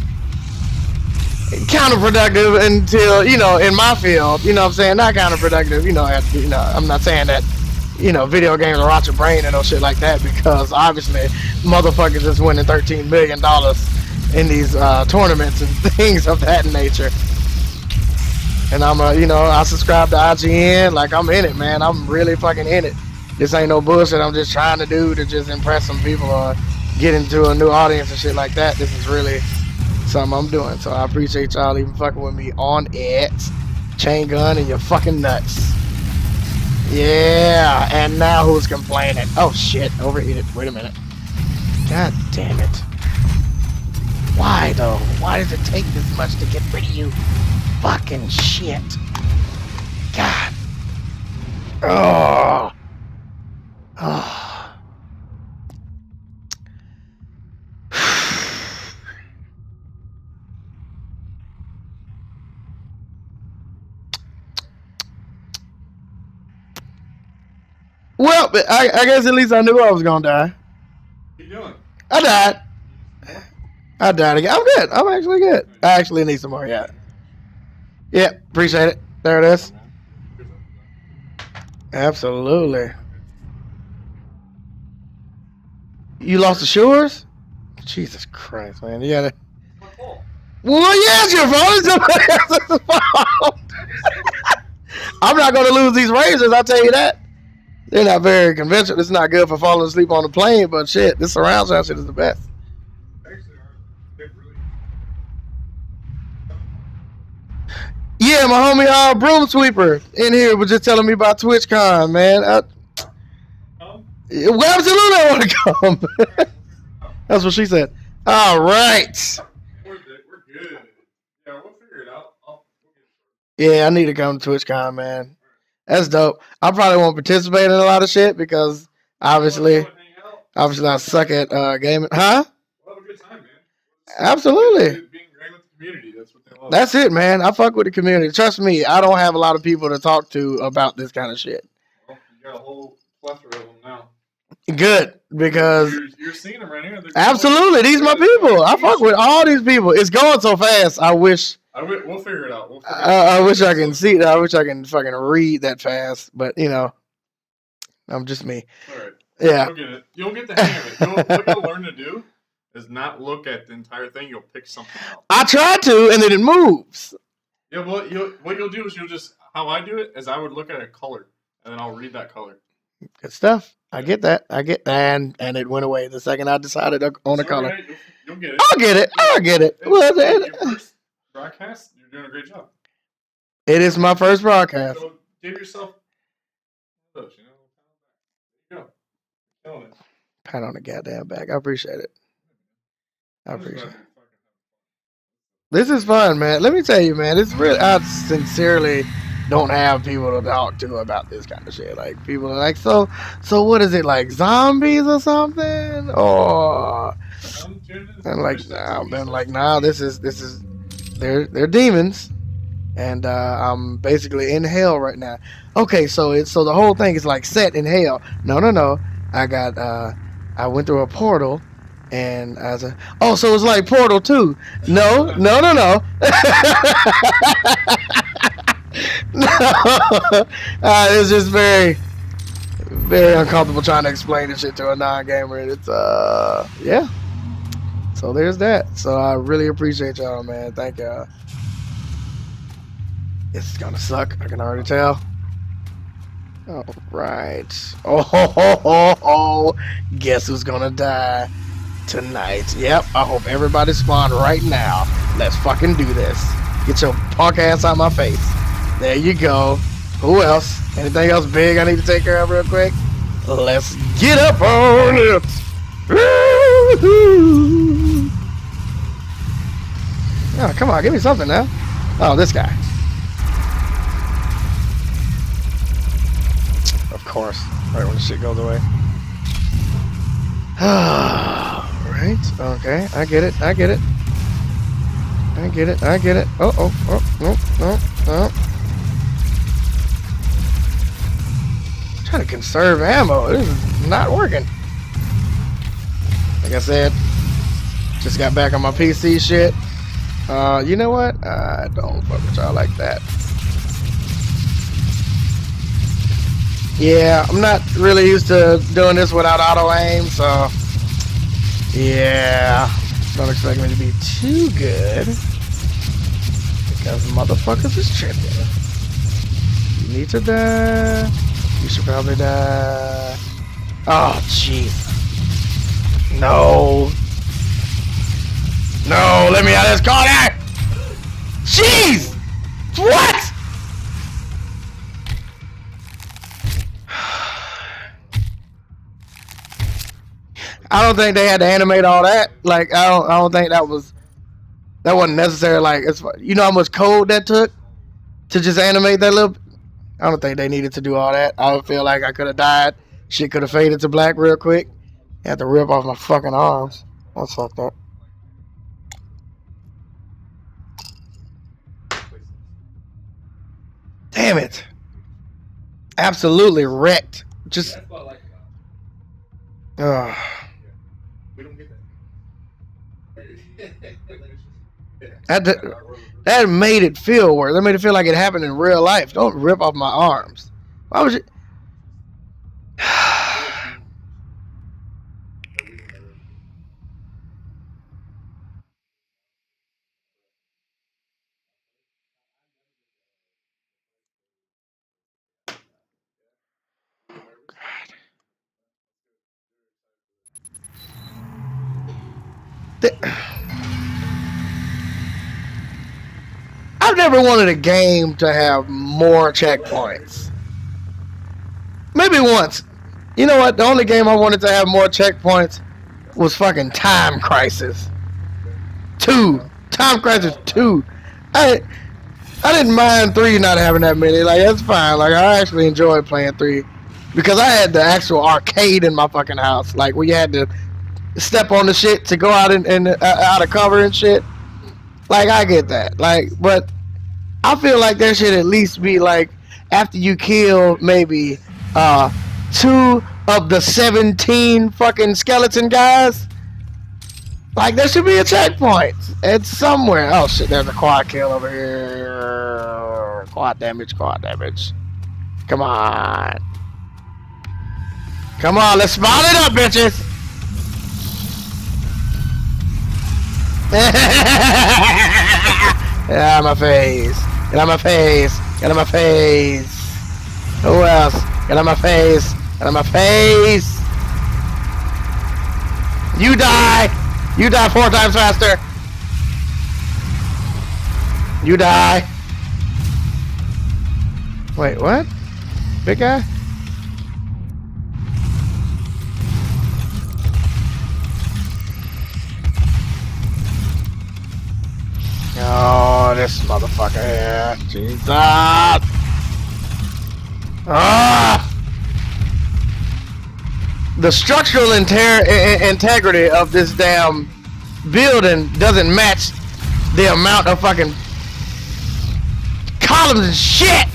counterproductive until, you know, in my field, you know what I'm saying? Not counterproductive, you know, you know, I'm not saying that you know, video games or watch your brain and no shit like that, because obviously motherfuckers just winning thirteen million dollars in these uh, tournaments and things of that nature. And I'm a, you know, I subscribe to I G N, like I'm in it, man. I'm really fucking in it. This ain't no bullshit I'm just trying to do to just impress some people or get into a new audience and shit like that. This is really something I'm doing. So I appreciate y'all even fucking with me on it. Chain gun and you're fucking nuts. Yeah, and now who's complaining? Oh shit, overheated. Wait a minute. God damn it. Why though? Why does it take this much to get rid of you? Fucking shit. God. Oh. Oh. Well, but I, I guess at least I knew I was gonna die.
What you doing?
I died. I died again. I'm good. I'm actually good. I actually need some more, yeah. Yeah, appreciate it. There it is. Absolutely. You lost the shores? Jesus Christ, man. You gotta. Well, yeah, it's your fault. It's somebody else's fault. I'm not gonna lose these razors, I'll tell you that. They're not very conventional. It's not good for falling asleep on the plane, but shit, this surround sound shit is the best. Yeah, my homie uh, Broom Sweeper in here was just telling me about TwitchCon, man. I, well, absolutely, I want to come. That's what she said. All right.
We're, we're good. Yeah, we'll figure it out. I'll,
Yeah, I need to come to TwitchCon, man. That's dope. I probably won't participate in a lot of shit because obviously, obviously I suck at uh, gaming. Huh?
We'll have a good time, man.
Absolutely.
Being great with the community. That's what they love.
That's it, man. I fuck with the community. Trust me, I don't have a lot of people to talk to about this kind of shit.
Well, you got a whole plethora of them now.
Good, because
You're, you're seeing them right here. They're
absolutely, these my people. I fuck with all these people. It's going so fast. I wish.
I w- we'll figure it out. We'll figure it
I,
out.
I wish I can see that. I wish I can fucking read that fast. But you know, I'm just me.
All right.
Yeah.
You'll get it. You'll get the hang of it. You'll, what you'll learn to do is not look at the entire thing. You'll pick something out.
I tried to, and then it moves.
Yeah. What you'll what you'll do is you'll just how I do it is I would look at a color and then I'll read that color.
Good stuff. I get that. I get and and it went away the second I decided to own a
It's
color.
alright, You'll, you'll get it.
I'll get it. I'll get it.
Hey,
Well,
hey,
it,
your first broadcast, you're doing a great job.
it is my first broadcast.
So give yourself those, you know. There you go. Killing it.
Pat on the goddamn back. I appreciate it. I appreciate it. This is fun, man. Let me tell you, man. It's really. I sincerely don't have people to talk to about this kind of shit. Like people are like, so, so what is it like, zombies or something? Or and like, nah, man, like, nah. This is this is they're they're demons, and uh, I'm basically in hell right now. Okay, so it's so the whole thing is like set in hell. No, no, no. I got uh, I went through a portal. And I was like, oh, so it's like Portal two. No, no, no, no. No. Uh, it's just very, very uncomfortable trying to explain this shit to a non-gamer. And it's, uh, yeah. So there's that. So I really appreciate y'all, man. Thank y'all. It's gonna suck. I can already tell. All right. Oh, ho, ho, ho, ho. Guess who's gonna die tonight? Yep, I hope everybody spawned right now. Let's fucking do this. Get your punk ass out my face. There you go. Who else? Anything else big I need to take care of real quick? Let's get up on it. Woo-hoo. Oh, come on, give me something now. Oh, this guy. Of course, right when the shit goes away. Right, okay, I get it, I get it. I get it, I get it. Oh, oh, oh, oh, oh, oh. Trying to conserve ammo. This is not working. Like I said, just got back on my P C shit. Uh, you know what? I don't fuck with y'all like that. Yeah, I'm not really used to doing this without auto aim, so yeah, don't expect me to be too good because motherfuckers is tripping. You need to die. You should probably die. Oh, jeez. No. No, let me out of this corner. Jeez. What? I don't think they had to animate all that. Like, I don't, I don't think that was, that wasn't necessary. Like, it's, you know how much code that took to just animate that little. I don't think they needed to do all that. I feel like I could have died. Shit could have faded to black real quick. I had to rip off my fucking arms. That's fucked up. Damn it. Absolutely wrecked. Just.
That's what I like about it.
Ugh.
We don't get that.
That, that made it feel worse. That made it feel like it happened in real life. Don't rip off my arms. Why would you? I've never wanted a game to have more checkpoints. Maybe once. You know what? The only game I wanted to have more checkpoints was fucking Time Crisis two. Time Crisis two. I I didn't mind three not having that many. Like, that's fine. Like, I actually enjoyed playing three because I had the actual arcade in my fucking house. Like, where you had to step on the shit to go out and, and uh, out of cover and shit. Like, I get that. Like, but I feel like there should at least be, like, after you kill maybe uh, two of the seventeen fucking skeleton guys, like, there should be a checkpoint. It's somewhere. Oh shit, there's a quad kill over here. Quad damage, quad damage. Come on. Come on, let's spawn it up, bitches. Get out of my face. Get out of my face. Get out of my face. Who else? Get out of my face. Get out of my face. You die. You die four times faster. You die. Wait, what? Big guy? Oh, this motherfucker here. Jesus. Ah! The structural inter integrity of this damn building doesn't match the amount of fucking columns and shit.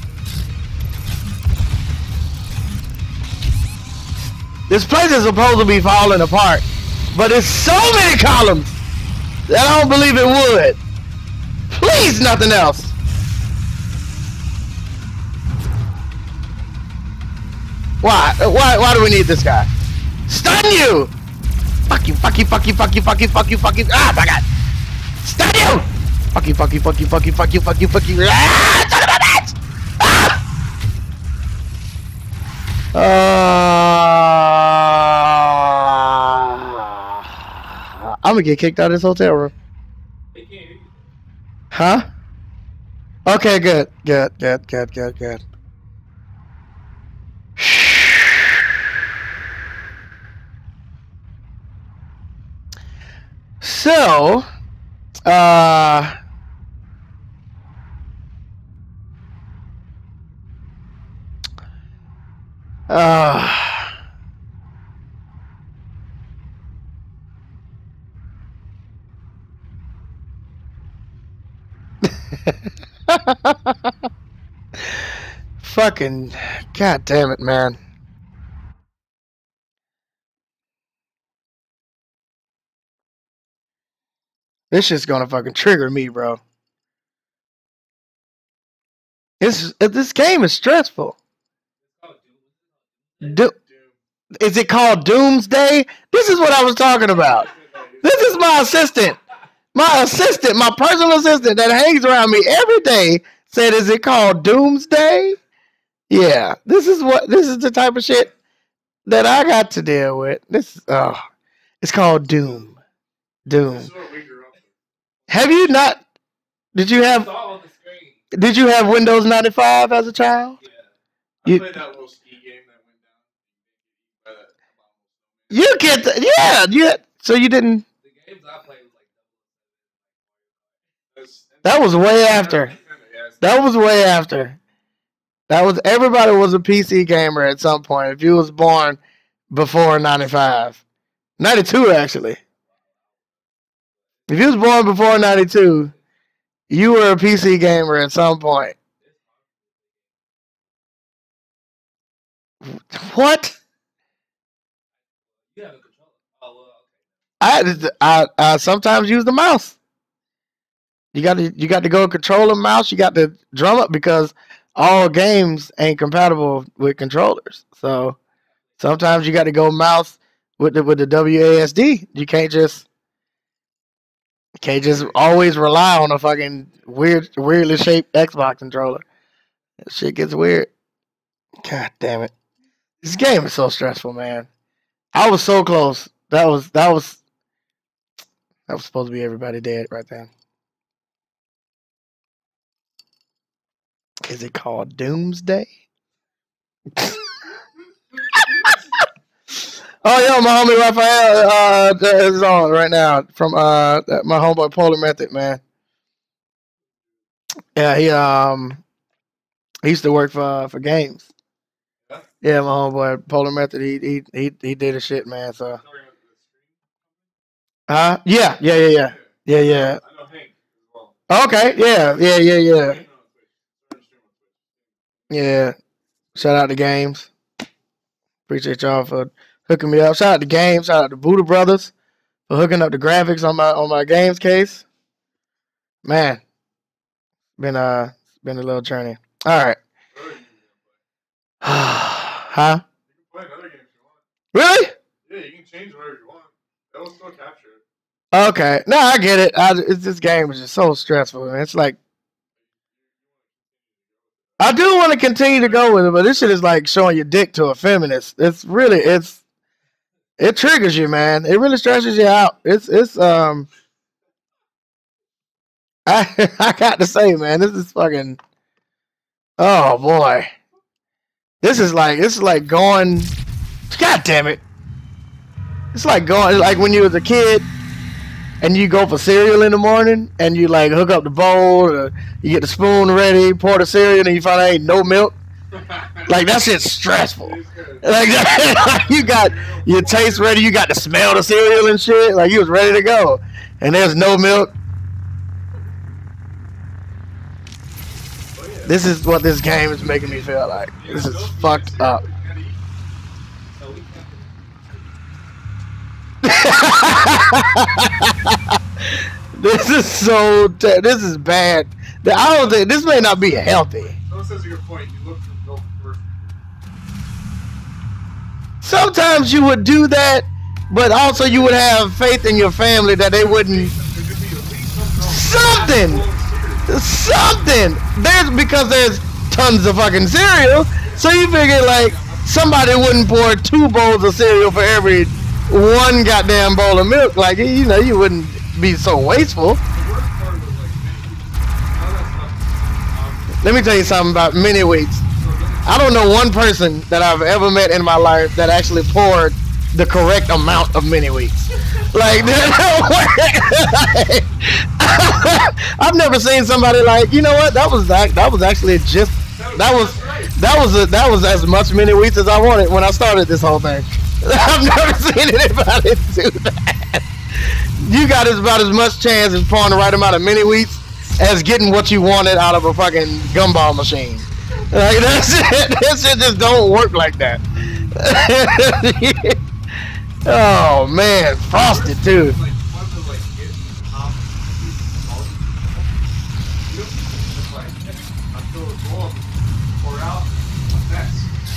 This place is supposed to be falling apart, but there's so many columns that I don't believe it would. Please, nothing else. Why? Why? Why do we need this guy? Stun you! Fuck you! Fuck you! Fuck you! Fuck you! Fuck you! Fuck you! Fuck you! Ah, my God! Stun you! Fuck you! Fuck you! Fuck you! Fuck you! Fuck you! Fuck you! Fuck you! Ah! Son of a bitch! Ah! Uh, I'm gonna get kicked out of this hotel room. Huh? Okay, good, good, good, good, good, good. So, uh, uh, fucking, god damn it, man. This shit's gonna fucking trigger me, bro. This this game is stressful. Do, is it called Doomsday? This is what I was talking about. This is my assistant. My assistant, my personal assistant that hangs around me every day said, is it called Doomsday? Yeah, this is what this is the type of shit that I got to deal with. This oh, it's called Doom. Doom. Have you not did you have did you have Windows ninety-five as a child?
Yeah. I
You,
played that little ski game that went down.
you get the, yeah, yeah. So you didn't
The games I played was like
that was way after. That was way after. That was everybody was a P C gamer at some point. If you was born before ninety-five. ninety-two actually. If you was born before ninety-two, you were a P C gamer at some point. What?
you have a controller. Oh well, okay.
I, I I sometimes use the mouse. You got to you got to go controller mouse. You got to drum up because all games ain't compatible with controllers. So sometimes you got to go mouse with the with the W A S D. You can't just you can't just always rely on a fucking weird weirdly shaped Xbox controller. That shit gets weird. God damn it! This game is so stressful, man. I was so close. That was that was that was supposed to be everybody dead right there. Is it called Doomsday? Oh yeah, my homie Raphael uh, is on right now from uh my homeboy Polar Method, man. Yeah, he um he used to work for for games. Yeah, my homeboy Polar Method, he he he he did a shit, man. So, huh? Yeah, yeah, yeah, yeah, yeah, yeah.
I know Hank as well.
Okay, yeah, yeah, yeah, yeah. Yeah. Shout out to Games. Appreciate y'all for hooking me up. Shout out to Games. Shout out to Buddha Brothers for hooking up the graphics on my on my games case. Man, been uh been a little journey. All right. Huh?
You can play another game if you want.
Really?
Yeah, you can change whatever you want. That will still capture it.
Okay. No, I get it. I, it's, this game is just so stressful. And it's like I do want to continue to go with it, but this shit is like showing your dick to a feminist. It's really it's it triggers you, man. It really stresses you out. It's it's um I I got to say, man, this is fucking oh boy. This is like this is like going God damn it. It's like going like when you was a kid and you go for cereal in the morning and you like hook up the bowl, or you get the spoon ready, pour the cereal, and you find out ain't no milk. Like that shit's stressful. Like you got your taste ready, you got to smell the cereal and shit. Like you was ready to go, and there's no milk. This is what this game is making me feel like. This is fucked up. This is so. Te- this is bad. I don't think this may not be healthy.
No says a good point. You look for milk first.
Sometimes you would do that, but also you would have faith in your family that they wouldn't. Something, something. There's because there's tons of fucking cereal, so you figure like somebody wouldn't pour two bowls of cereal for every one goddamn bowl of milk. Like you know, you wouldn't be so wasteful. Let me tell you something about mini wheats. I don't know one person that I've ever met in my life that actually poured the correct amount of mini wheats. Like, I've never seen somebody like, you know what? That was that. That was actually just that was that was a, that was as much mini wheats as I wanted when I started this whole thing. I've never seen anybody do that. You got about as much chance as pouring the right amount of mini wheats as getting what you wanted out of a fucking gumball machine. Like that shit, that shit just don't work like that. Oh man, frosted too.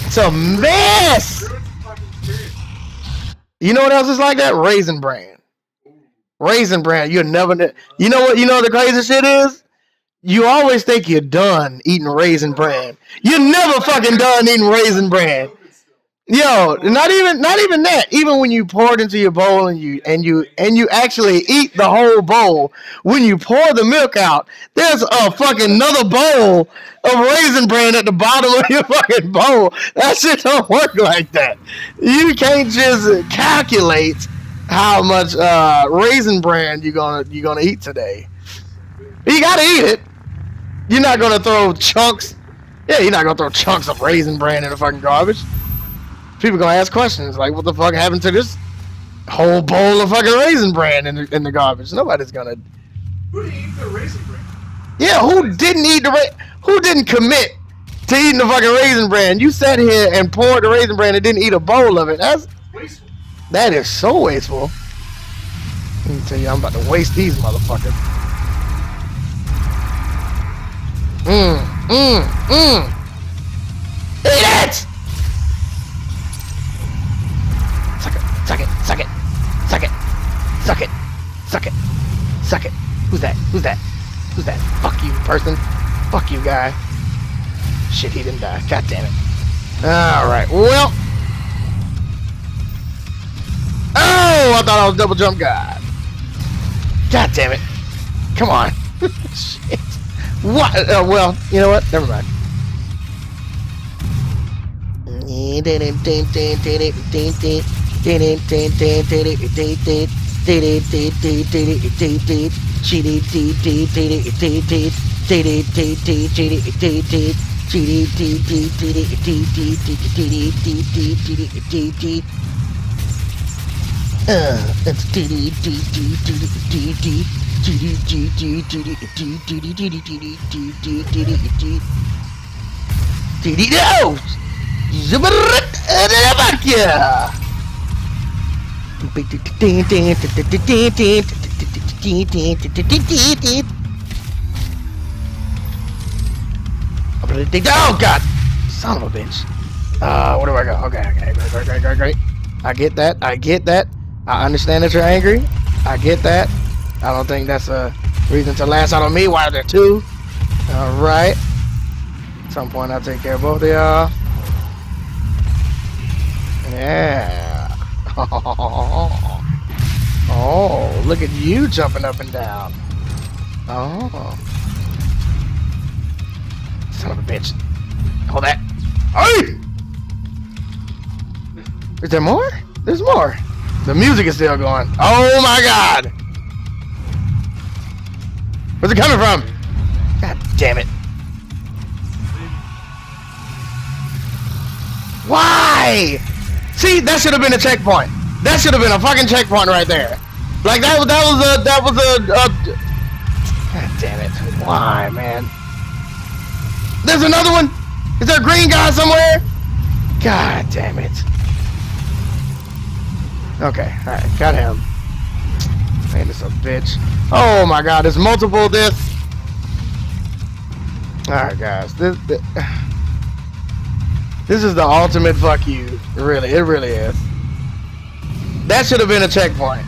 It's a mess. You know what else is like that? Raisin Bran. Raisin Bran. You'll never. You know what? You know what the crazy shit is? You always think you're done eating Raisin Bran. You're never fucking done eating Raisin Bran. Yo, not even not even that. Even when you pour it into your bowl and you and you and you actually eat the whole bowl, when you pour the milk out, there's a fucking another bowl of Raisin Bran at the bottom of your fucking bowl. That shit don't work like that. You can't just calculate how much uh, Raisin Bran you're gonna you're gonna eat today. You gotta eat it. You're not gonna throw chunks. Yeah, you're not gonna throw chunks of Raisin Bran in the fucking garbage. People gonna ask questions like, "What the fuck happened to this whole bowl of fucking Raisin Bran in the, in the garbage?" Nobody's gonna.
Who didn't eat the Raisin Bran?
Yeah, who didn't eat the ra- Who didn't commit to eating the fucking Raisin Bran? You sat here and poured the Raisin Bran and didn't eat a bowl of it. That's
Wasteful.
That is so wasteful. Let me tell you, I'm about to waste these motherfuckers. Mmm, mmm, mmm. Eat it! Suck it, suck it, suck it, suck it, suck it, suck it, suck it. Who's that? Who's that? Who's that? Fuck you, person. Fuck you, guy. Shit, he didn't die. God damn it. Alright, well. Oh, I thought I was double jump god. God damn it. Come on. Shit. What? Uh, well, you know what? Never mind. Uh, it's oh god, son of a bitch. Uh, where do I go? Okay, okay, great, great, great, great, great. I get that. I get that. I understand that you're angry. I get that. I don't think that's a reason to lash out on me. Why are there two? Alright. At some point I'll take care of both of y'all. Yeah. Oh, look at you jumping up and down. Oh. Son of a bitch. Hold that. Hey! Is there more? There's more. The music is still going. Oh my god! Where's it coming from? God damn it. Why? See, that should have been a checkpoint. That should have been a fucking checkpoint right there. Like that was that was a that was a, a God damn it. Why, man? There's another one? Is there a green guy somewhere? God damn it. Okay, alright, got him. Man, this a bitch. Oh my god, there's multiple of this. Alright guys, this, this this is the ultimate fuck you. Really, it really is. That should have been a checkpoint.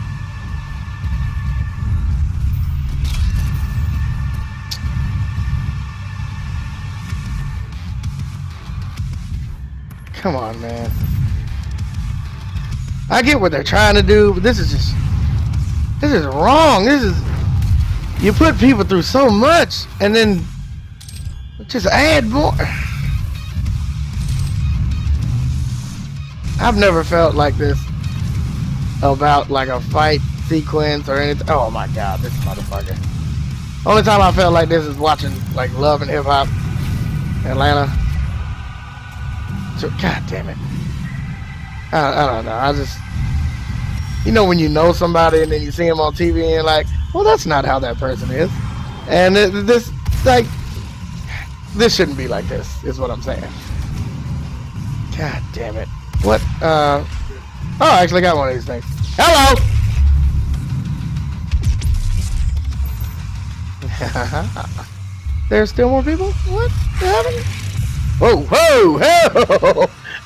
Come on, man. I get what they're trying to do, but this is just, this is wrong. This is, you put people through so much, and then just add more. I've never felt like this about like a fight sequence or anything. Oh my god, this motherfucker. Only time I felt like this is watching like Love and Hip Hop Atlanta. So, god damn it. I, I don't know. I just, you know, when you know somebody and then you see them on T V and you're like, well, that's not how that person is. And it, this, like, this shouldn't be like this, is what I'm saying. God damn it. What? Uh, oh, I actually got one of these things. Hello! There's still more people? What? What happened? Whoa, whoa, whoa!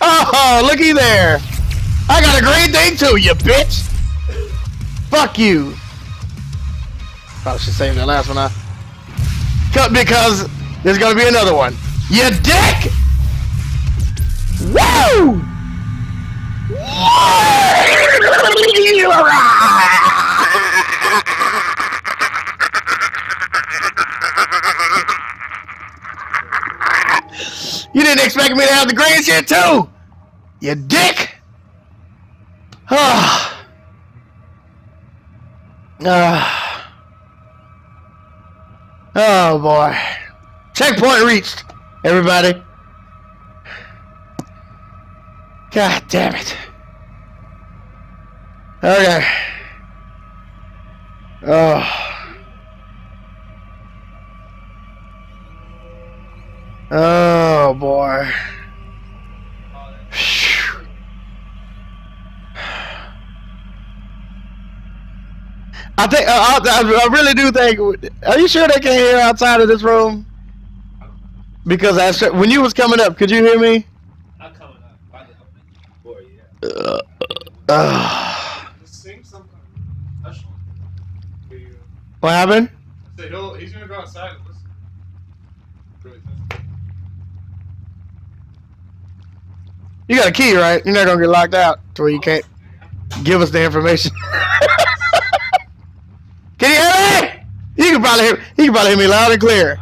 Oh, looky there. I got a green thing too, you bitch. Fuck you. Probably should save that last one, huh? Cut because there's gonna be another one. You dick! Woo! You didn't expect me to have the green shit too, you dick. Ah. Ah. Oh boy. Checkpoint reached, everybody. God damn it. Okay. Oh. Oh boy. I think uh, I, I really do think. Are you sure they can hear outside of this room? Because I, when you was coming up, could you hear me?
I'm coming up. I did before, yeah.
Uh, uh,
Just sing something special.
what happened?
I said he'll, he's gonna go outside and listen. Really fast.
You got a key, right? You're not gonna get locked out to where you can't give us the information. Can you hear me? You can probably hear. You can probably hear me loud and clear.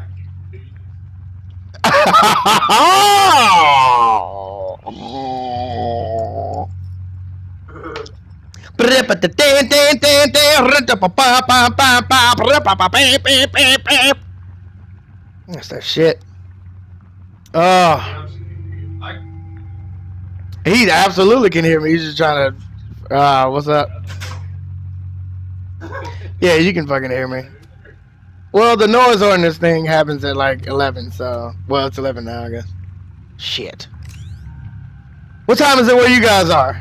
That's that shit. Oh. He absolutely can hear me. He's just trying to. Uh, what's up? Yeah, you can fucking hear me. Well, the noise on this thing happens at like eleven, so. Well, it's eleven now, I guess. Shit. What time is it where you guys are?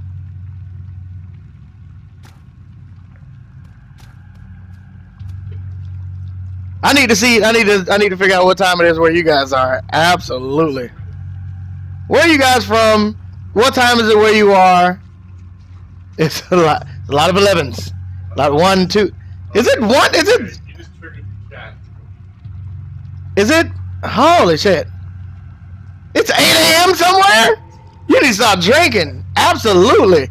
I need to see. I need to. I need to figure out what time it is where you guys are. Absolutely. Where are you guys from? What time is it where you are? It's a lot. It's a lot of elevens. Like one, two. Is it one? Is it?
You just triggered the chat.
Is it? Holy shit! It's eight A M somewhere. You need to stop drinking. Absolutely.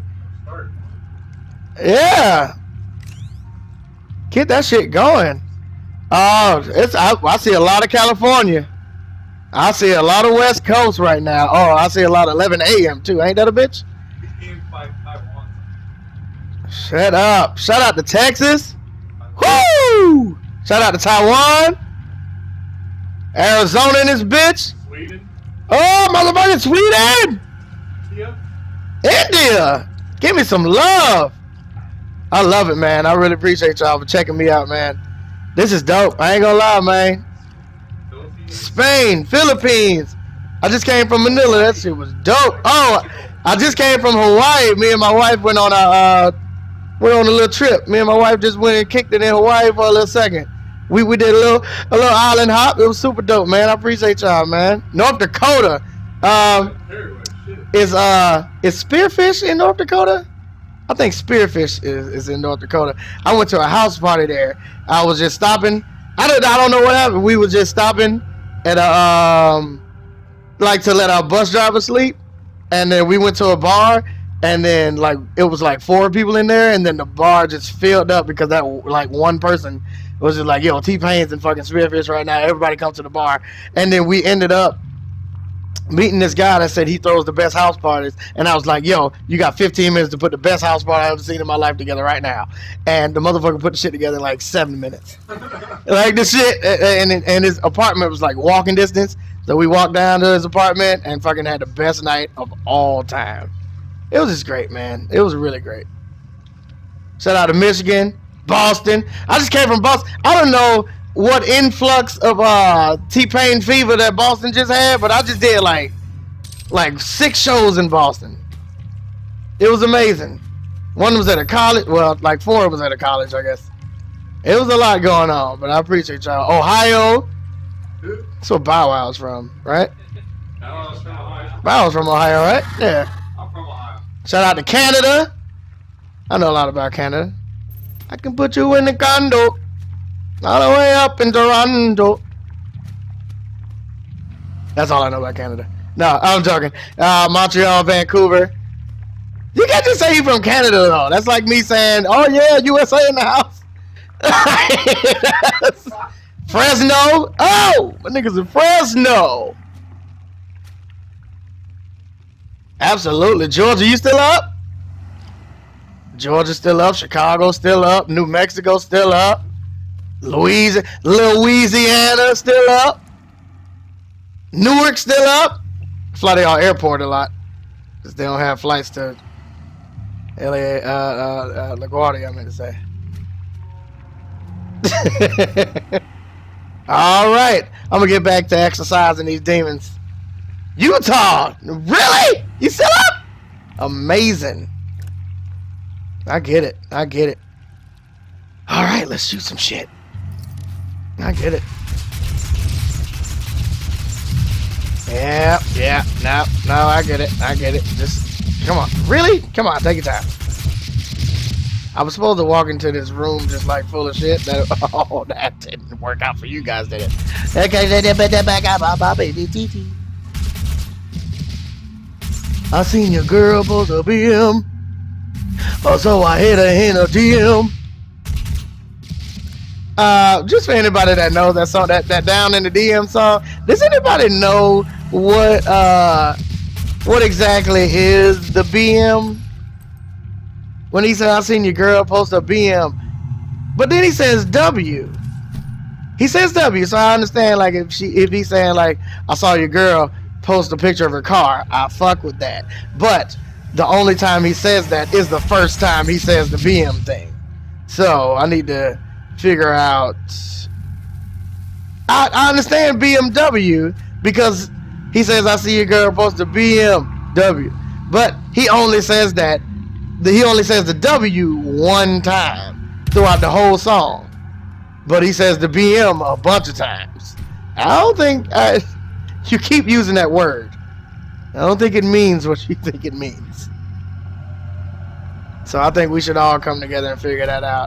Yeah. Get that shit going. Oh, it's. I, I see a lot of California. I see a lot of West Coast right now. Oh, I see a lot of eleven A M too. Ain't that a bitch? Shut up. Shout out to Texas. Woo! Shout out to Taiwan. Arizona in this bitch.
Sweden.
Oh, motherfucking Sweden.
India.
India. Give me some love. I love it, man. I really appreciate y'all for checking me out, man. This is dope. I ain't gonna lie, man. Spain, Philippines. I just came from Manila. That shit was dope. Oh, I just came from Hawaii. Me and my wife went on a uh, went on a little trip. Me and my wife just went and kicked it in Hawaii for a little second. We we did a little a little island hop. It was super dope, man. I appreciate y'all, man. North Dakota. Um, is uh is Spearfish in North Dakota? I think Spearfish is, is in North Dakota. I went to a house party there. I was just stopping. I don't I don't know what happened. We were just stopping at a um like to let our bus driver sleep, and then we went to a bar, and then like it was like four people in there, and then the bar just filled up because that like one person was just like, yo, T-Pain's and fucking Spearfish right now, everybody come to the bar. And then we ended up meeting this guy that said he throws the best house parties, and I was like, yo, you got fifteen minutes to put the best house party I've ever seen in my life together right now. And the motherfucker put the shit together in like seven minutes. Like the shit, and and his apartment was like walking distance, so we walked down to his apartment and fucking had the best night of all time. It was just great, man. It was really great. Shout out to Michigan, Boston. I just came from Boston. I don't know what influx of uh T-Pain fever that Boston just had, but I just did like like six shows in Boston. It was amazing. One was at a college, well, like four was at a college, I guess. It was a lot going on, but I appreciate y'all. Ohio, that's where Bow Wow's from, right?
Ballot's from Ohio.
Ballot's from Ohio, right? Yeah.
I'm from Ohio.
Shout out to Canada. I know a lot about Canada. I can put you in the condo. All the way up in Toronto. That's all I know about Canada. No, I'm joking. Uh, Montreal, Vancouver. You can't just say you're from Canada, though. That's like me saying, oh, yeah, U S A in the house. Fresno. Oh, my niggas in Fresno. Absolutely. Georgia, you still up? Georgia still up. Chicago still up. New Mexico still up. Louisiana, Louisiana still up. Newark still up. Fly to y'all airport a lot because they don't have flights to L A, uh, uh, uh, LaGuardia, I meant to say. All right, I'm gonna get back to exercising these demons. Utah, really? You still up? Amazing. I get it. I get it. All right, let's shoot some shit. I get it. Yeah, yeah, no, no, I get it. I get it. Just, come on. Really? Come on, take your time. I was supposed to walk into this room just like full of shit. That, oh, that didn't work out for you guys, did it? I seen your girl post a B M. Oh, so I hit her in a D M. Uh, just for anybody that knows that song, that, that Down in the D M song, does anybody know what uh what exactly is the B M? When he said, I seen your girl post a B M, but then he says W. He says W, so I understand, like, if she if he's saying, like, I saw your girl post a picture of her car, I fuck with that. But the only time he says that is the first time he says the B M thing. So I need to figure out. I, I understand B M W because he says, I see your girl post a B M W, but he only says that he only says the W one time throughout the whole song, but he says the B M a bunch of times. I don't think I, you keep using that word. I don't think it means what you think it means. So I think we should all come together and figure that out.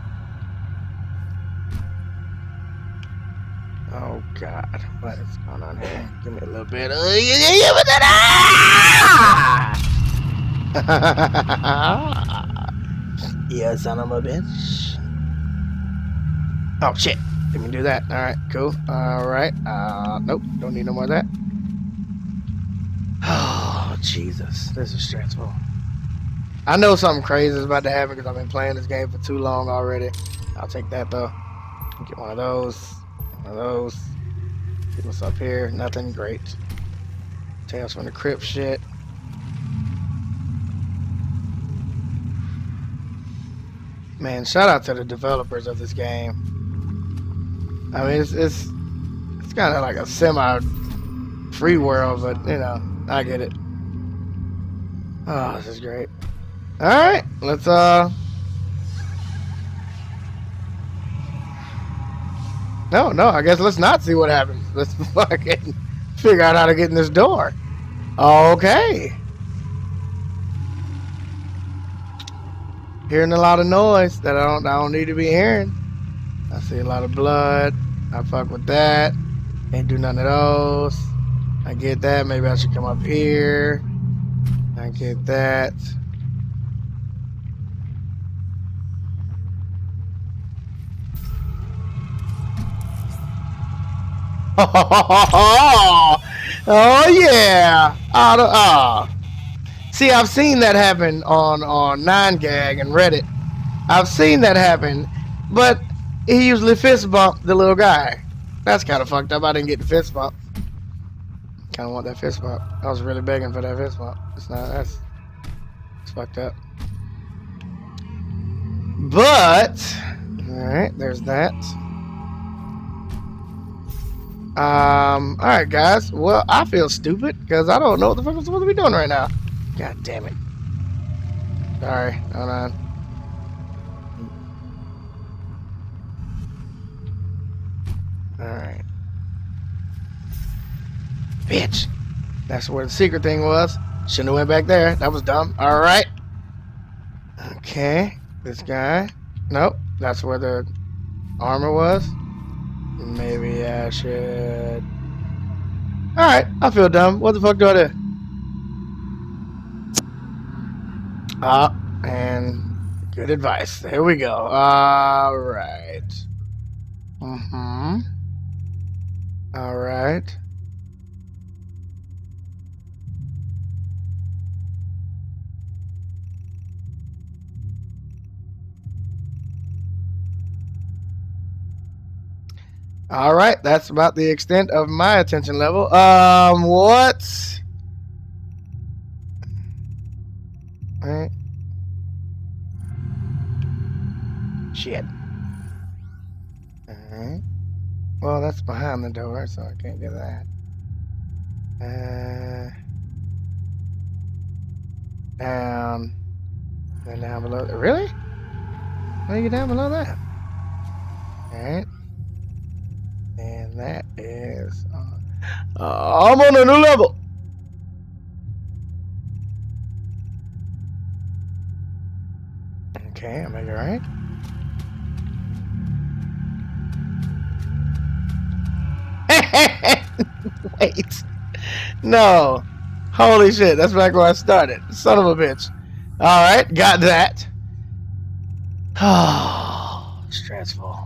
Oh God, what is going on here? Give me a little bit of yeah, son of a bitch. Oh shit, let me do that. All right, cool. All right, uh, nope, don't need no more of that. Oh Jesus, this is stressful. I know something crazy is about to happen because I've been playing this game for too long already. I'll take that though. Get one of those. One of those. See what's up here. Nothing. Great. Tales from the Crypt shit. Man, shout out to the developers of this game. I mean, it's it's it's kind of like a semi free world, but you know, I get it. Oh, this is great. All right, let's uh. No, no, I guess let's not see what happens. Let's fucking figure out how to get in this door. Okay. Hearing a lot of noise that I don't I don't need to be hearing. I see a lot of blood. I fuck with that. Can't do none of those. I get that. Maybe I should come up here. I get that. Oh, oh yeah. Oh, oh. See, I've seen that happen on, on nine gag and Reddit. I've seen that happen, but he usually fist bumped the little guy. That's kind of fucked up. I didn't get the fist bump. Kind of want that fist bump. I was really begging for that fist bump. It's not, that's, it's fucked up. But, alright, there's that. Um, alright guys, well, I feel stupid because I don't know what the fuck I'm supposed to be doing right now. God damn it. Sorry, hold on. Alright. Bitch. That's where the secret thing was. Shouldn't have went back there. That was dumb. Alright. Okay. This guy. Nope. That's where the armor was. Maybe I should... Alright. I feel dumb. What the fuck do I do? Ah. And good advice. Here we go. Alright. Mm-hmm. Alright. All right, that's about the extent of my attention level. Um, what? All right. Shit. All right. Well, that's behind the door, so I can't do that. Uh, down. Then down below. Really? How do you get down below that? All right. And that is, uh, uh, I'm on a new level. Okay, am I right? Wait, no, holy shit, that's back where I started. Son of a bitch. All right, got that. Oh, stressful.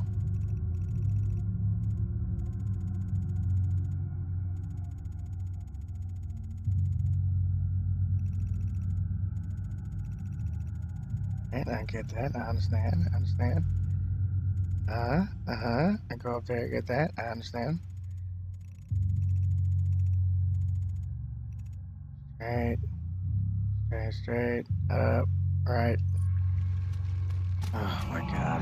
I get that. I understand. I understand. Uh-huh. Uh-huh. I go up there and get that. I understand. Straight. Straight, straight. Up. Right. Oh my god.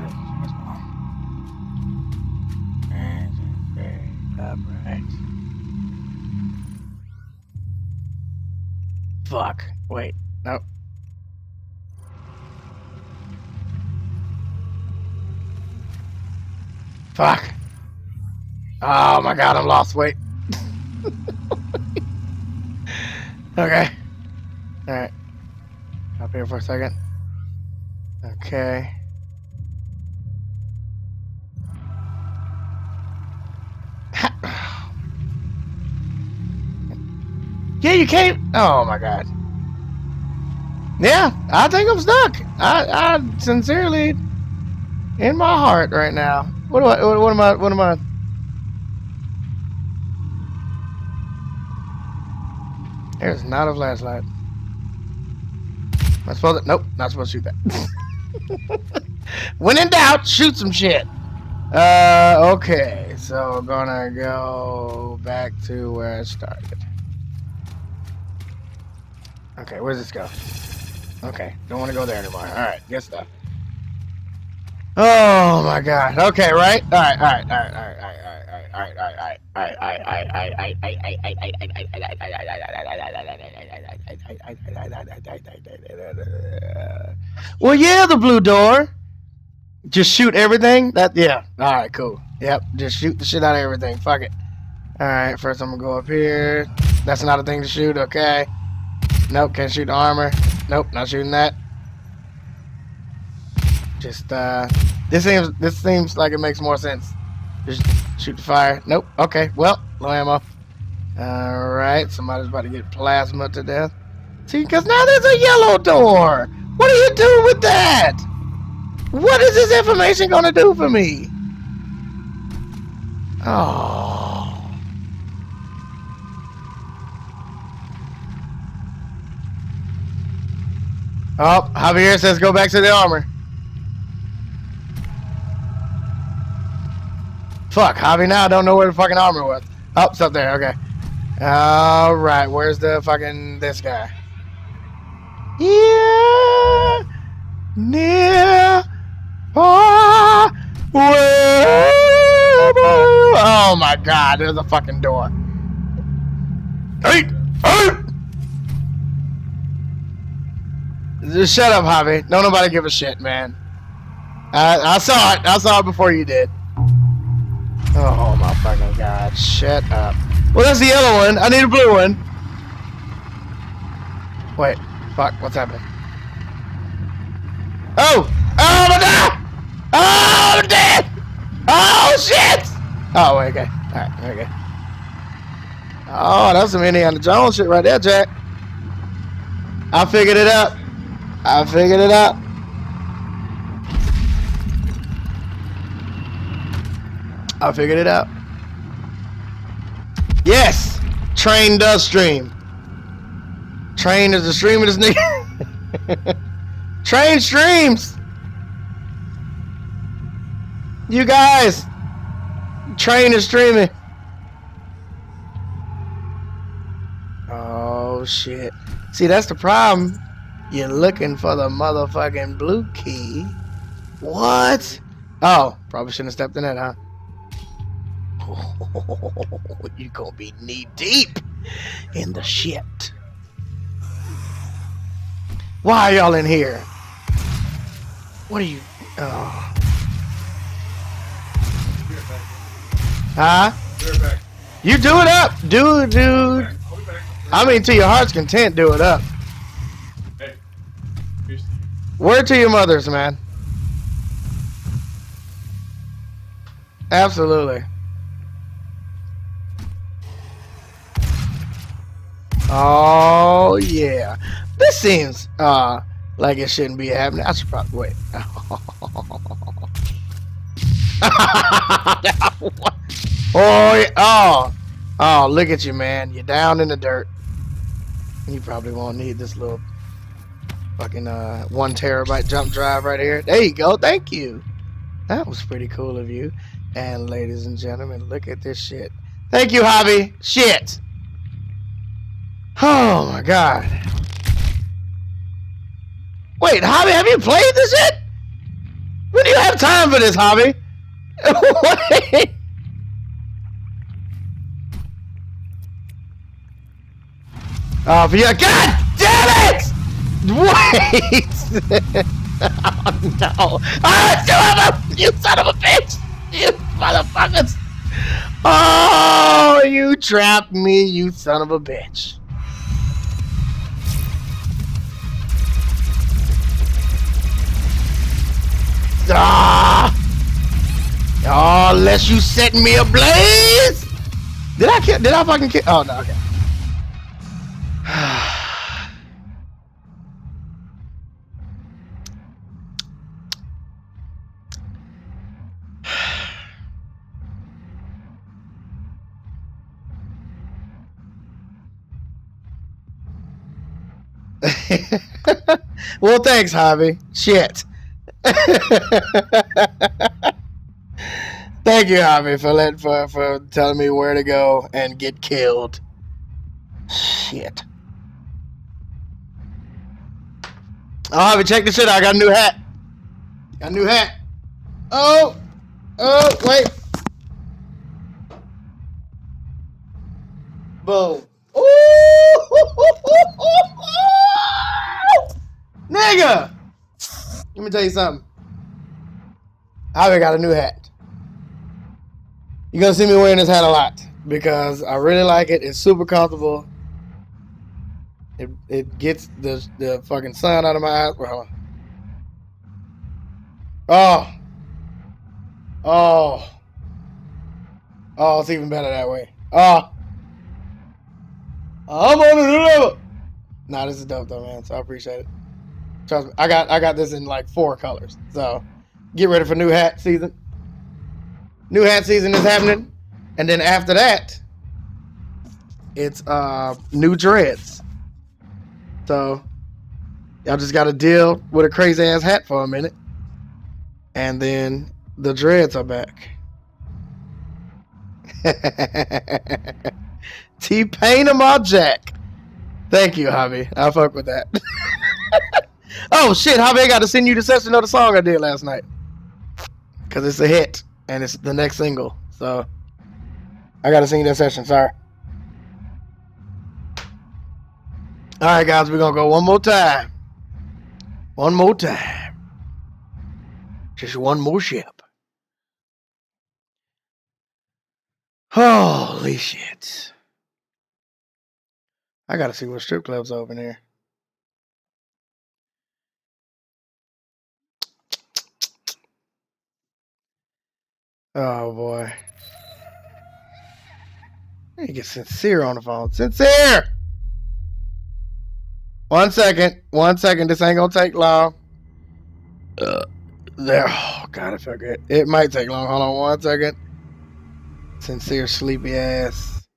Straight, straight. Up. Right. Fuck. Wait. Nope. Fuck. Oh my god, I'm lost. Wait. Okay. Alright. Up here for a second. Okay. Yeah, you can't. Oh my god. Yeah, I think I'm stuck. I, I sincerely, in my heart right now. What do I? What, what am I? What am I? There's not a flashlight. Am I supposed to? Nope, not supposed to shoot that. When in doubt, shoot some shit. Uh, okay, so we're gonna go back to where I started. Okay, where's this go? Okay, don't want to go there anymore. All right, good stuff. Oh my god. Okay, right? Alright, alright, alright, alright, alright, alright, alright, alright, alright, alright, alright. Well, yeah, the blue door. Just shoot everything? That, yeah. Alright, cool. Yep, just shoot the shit out of everything. Fuck it. Alright, first I'm gonna go up here. That's not a thing to shoot, okay. Nope, can't shoot the armor. Nope, not shooting that. Just uh, this seems this seems like it makes more sense. Just shoot the fire. Nope. Okay. Well, low ammo. All right. Somebody's about to get plasma to death. See, because now there's a yellow door. What are you doing with that? What is this information gonna do for me? Oh. Oh, Javier says go back to the armor. Fuck, Javi, now I don't know where the fucking armor was. Oh, it's up there, okay. Alright, where's the fucking, this guy? Yeah, near, far, wherever. Oh my god, there's a fucking door. Hey, hey! Just shut up, Javi. Don't nobody give a shit, man. I, I saw it. I saw it before you did. Oh my fucking god. Shut up. Well, that's the yellow one. I need a blue one. Wait, fuck, what's happening? Oh! Oh my god! Oh, I'm dead! Oh shit! Oh, wait, okay. Alright, okay. Oh, that's some Indiana Jones shit right there, Jack. I figured it out. I figured it out. I figured it out. Yes! Train does stream. Train is the stream of this nigga. Train streams! You guys! Train is streaming. Oh shit. See, that's the problem. You're looking for the motherfucking blue key. What? Oh, probably shouldn't have stepped in that, huh? Oh, you gonna be knee deep in the shit. Why are y'all in here? What are you? Oh. Huh? You do it up, dude, dude. I mean, to your heart's content, do it up.
Hey,
word to your mothers, man. Absolutely. Oh yeah, this seems uh like it shouldn't be happening. I should probably wait. Oh, oh, oh! Look at you, man. You're down in the dirt. You probably won't need this little fucking uh one terabyte jump drive right here. There you go. Thank you. That was pretty cool of you. And ladies and gentlemen, look at this shit. Thank you, Hobby. Shit. Oh my god. Wait, Hobby, have you played this shit? When do you have time for this, Hobby? Wait. Oh, but yeah, god damn it! Wait! Oh no! Oh, you son of a bitch! You motherfuckers! Oh, you trapped me, you son of a bitch! Ah! Oh, unless you set me ablaze! Did I kill? Did I fucking kill? Oh no! Okay. Well, thanks, Hobby. Shit. Thank you, Hobby, for let for for telling me where to go and get killed. Shit. Oh, Hobby, check this shit out. I got a new hat. Got a new hat. Oh, oh, wait. Boom. Ooh, nigga. Let me tell you something. I got a new hat. You're gonna see me wearing this hat a lot because I really like it. It's super comfortable. It it gets the the fucking sun out of my eyes. Well, oh, oh, oh! It's even better that way. Oh, I'm on a new level. Nah, this is dope though, man. So I appreciate it. Trust me, I got I got this in like four colors. So get ready for new hat season. New hat season is happening, and then after that, it's uh new dreads. So y'all just got to deal with a crazy ass hat for a minute, and then the dreads are back. T-Pain and my Jack. Thank you, Javi. I fuck with that. Oh shit, Javi, I got to send you the session of the song I did last night. Cause it's a hit and it's the next single. So I got to send you that session, sorry. Alright guys, we're gonna go one more time. One more time. Just one more ship. Holy shit. I gotta see what strip clubs open here. Oh boy. You get Sincere on the phone. Sincere! One second. One second. This ain't gonna take long. Uh, there. Oh god, I feel good. It might take long. Hold on one second. Sincere sleepy ass.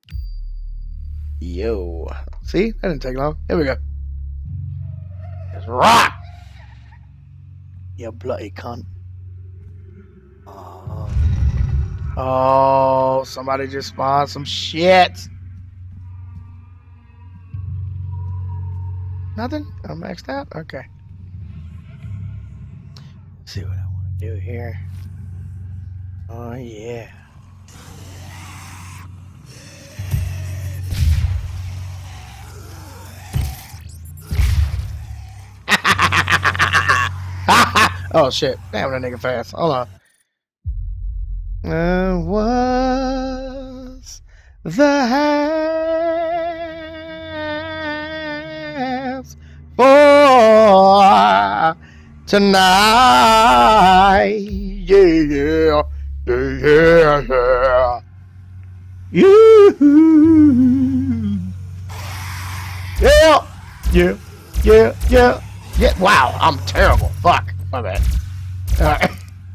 Yo. See? That didn't take long. Here we go. Let's rock! You bloody cunt. Oh. Oh, somebody just spawned some shit. Nothing? I'm maxed out? Okay. Let's see what I want to do here. Oh, yeah. Oh shit. Damn, that nigga fast. Hold on. Uh, was the hands for tonight? Yeah, yeah, yeah, yeah. You. Yeah, yeah, yeah, yeah, yeah. Wow, I'm terrible. Fuck. My bad. Alright.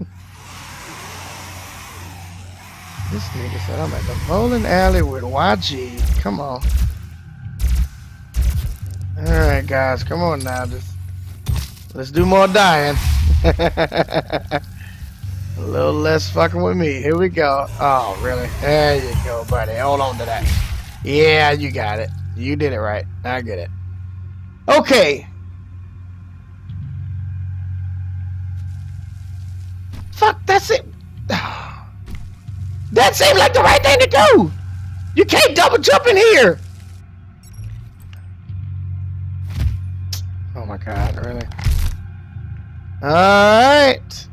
This nigga said I'm at the bowling alley with Y G. Come on. Alright, guys. Come on now. Just, let's do more dying. A little less fucking with me. Here we go. Oh, really? There you go, buddy. Hold on to that. Yeah, you got it. You did it right. I get it. Okay. Fuck, that's it. That seemed like the right thing to do. You can't double jump in here. Oh my god, really? Alright.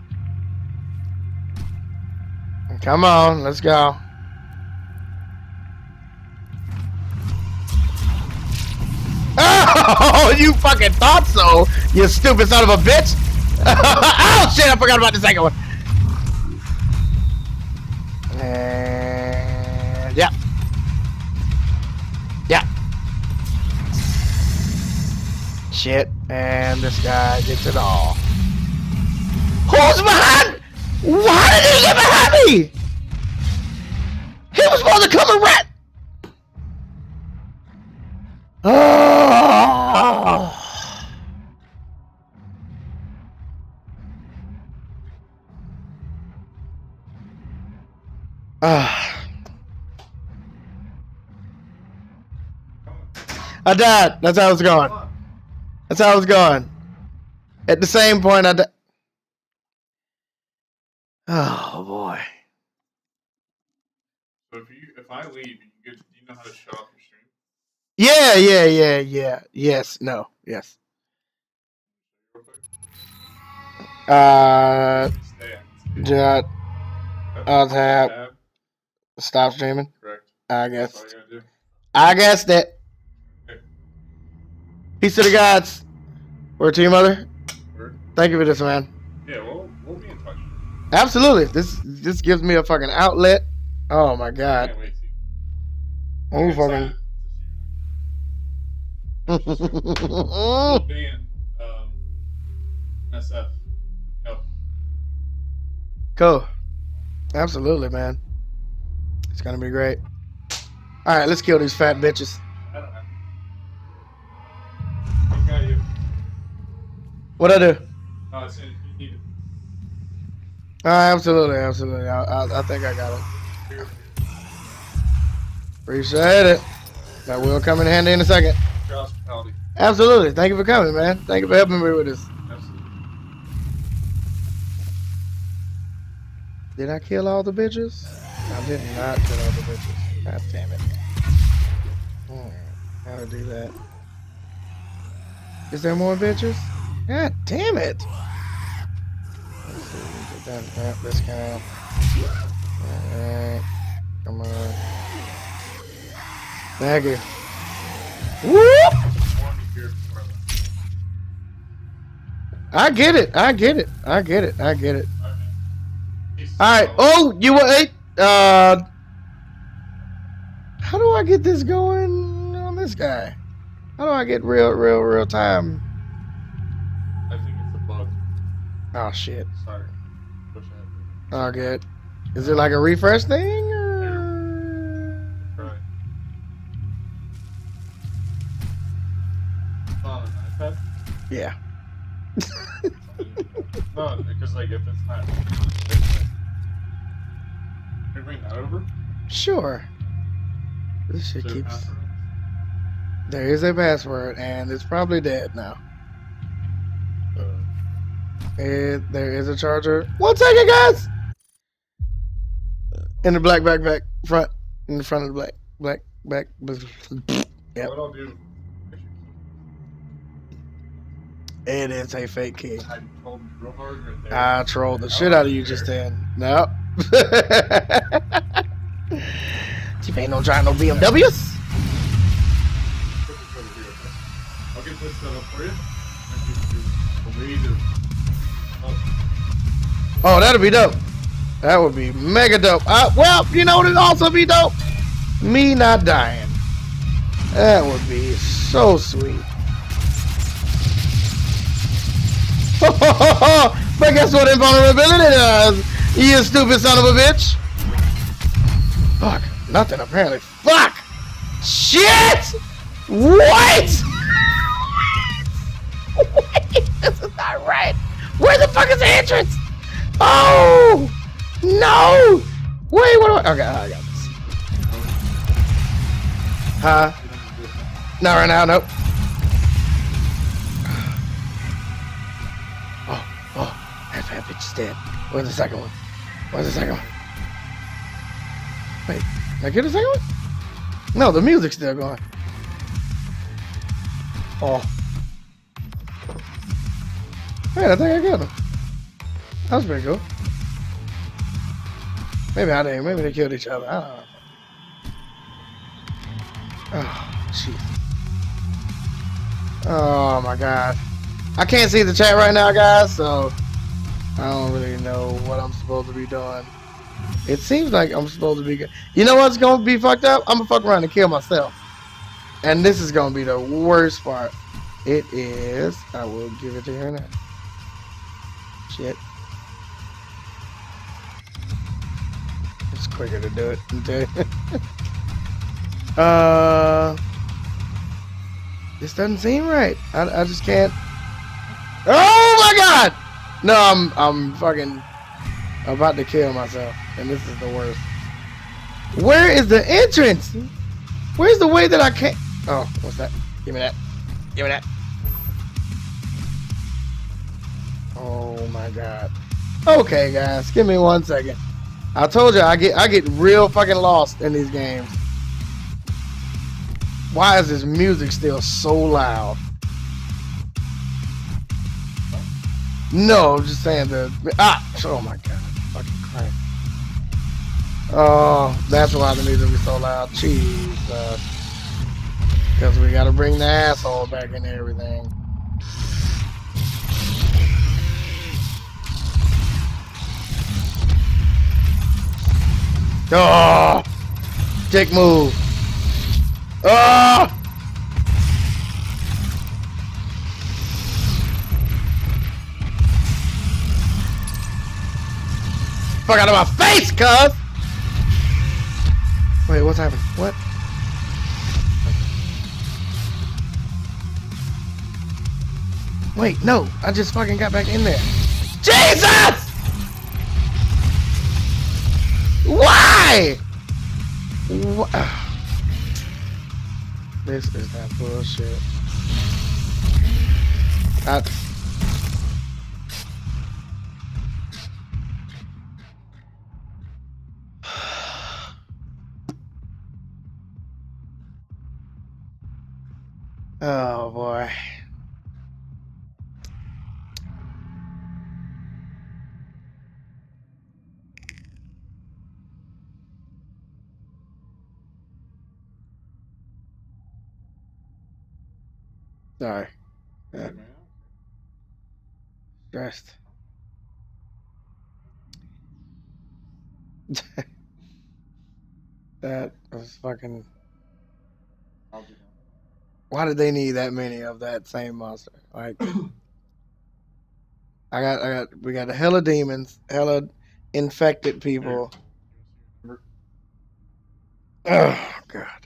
Come on, let's go. Oh, you fucking thought so, you stupid son of a bitch. Oh shit, I forgot about the second one. And yeah. Yeah. Shit. And this guy gets it all. Who's behind? Why did he get behind me? He was supposed to come and rat. Oh. Ah. I died. That's how it's going. That's how it's going. At the same point, I died. Oh boy.
So if you if I leave, you get do you know how to shut off your stream?
Yeah, yeah, yeah, yeah. Yes, no, yes. Uh, Jot. I'll tap. Stop streaming.
Correct.
I guess.
That's all you gotta do.
I guess that.
Okay.
Peace to the gods. Word to your mother.
Word.
Thank you for this, man.
Yeah, we'll we'll be in touch.
Absolutely. This this gives me a fucking outlet. Oh my god.
Can't wait to.
Oh fucking.
We'll be in um, S F. Yep.
Cool. Absolutely, man. It's gonna be great. All right, let's kill these fat bitches.
I don't know. What got you?
What I do?
No, I said you need it.
All right, absolutely, absolutely. I, I, I think I got it. Appreciate it. That will come in handy in a second.
Your hospitality.
Absolutely. Thank you for coming, man. Thank you for helping me with this.
Absolutely.
Did I kill all the bitches? I did not kill all the bitches. God damn it. Hmm. How to do that? Is there more bitches? God damn it. Let's see. Get that, that this guy. Alright. Come on. Thank you. Whoop! I get it. I get it. I get it. I get it. Alright. Oh, you wait. Uh, how do I get this going on this guy? How do I get real, real, real time?
I think it's a bug.
Oh, shit.
Sorry. Wish I had
Oh, good. Is it like a refresh thing? Or...
Right. On an iPad?
Yeah.
No, because like if it's not, it's like, can you bring that over?
Sure. This shit
Is there a
keeps.
password?
There is a password, and it's probably dead now.
Uh,
And there is a charger. One second, guys. In the black backpack front, in the front of the black black back. Yep.
What I'll do?
It is a fake key.
I told him real hard right there.
I trolled the shit out of you just then. No. You ain't no trying no B M Ws.
Put this over here, okay? I'll get this set up for you. And give you a way to. Oh,
Oh, that'd be dope. That would be mega dope. Uh, well, you know what would also be dope? Me not dying. That would be so sweet. But guess what invulnerability does? You stupid son of a bitch. Fuck. Nothing apparently. Fuck. Shit. What? Wait, this is not right. Where the fuck is the entrance? Oh no! Wait, what do I? Okay, I got this. Huh? Not right now, nope. Oh, oh, that fat bitch is dead. Where's the second one? Where's the second one? Wait, did I get the second one? No, the music's still going. Oh. Wait, I think I got him. That was pretty cool. Maybe I didn't. Maybe they killed each other. I don't know. Oh, jeez. Oh, my God. I can't see the chat right now, guys, so I don't really know what I'm supposed to be doing. It seems like I'm supposed to be good. You know what's going to be fucked up? I'm going to fuck around and kill myself. And this is going to be the worst part. It is. I will give it to her now. Shit. It's quicker to do it. Okay. uh, this doesn't seem right. I, I just can't. Oh my God! No, I'm I'm fucking about to kill myself, and this is the worst. Where is the entrance? Where's the way that I can't? Oh, what's that? Give me that. Give me that. Oh my God. Okay, guys, give me one second. I told you I get I get real fucking lost in these games. Why is this music still so loud? No, I'm just saying the ah. Oh my God, fucking Christ. Oh, that's why the music is so loud. Jesus. Because we gotta bring the asshole back into everything. Oh, dick move. Oh. Fuck out of my face, cuz. Wait, what's happening? What? Wait, no, I just fucking got back in there. Jesus! Why? What? This is that bullshit. I... Oh boy. Sorry. Yeah. Stressed. That was fucking.
I'll do that.
Why did they need that many of that same monster? Like, I got, I got, we got a hella demons, hella infected people. Oh God.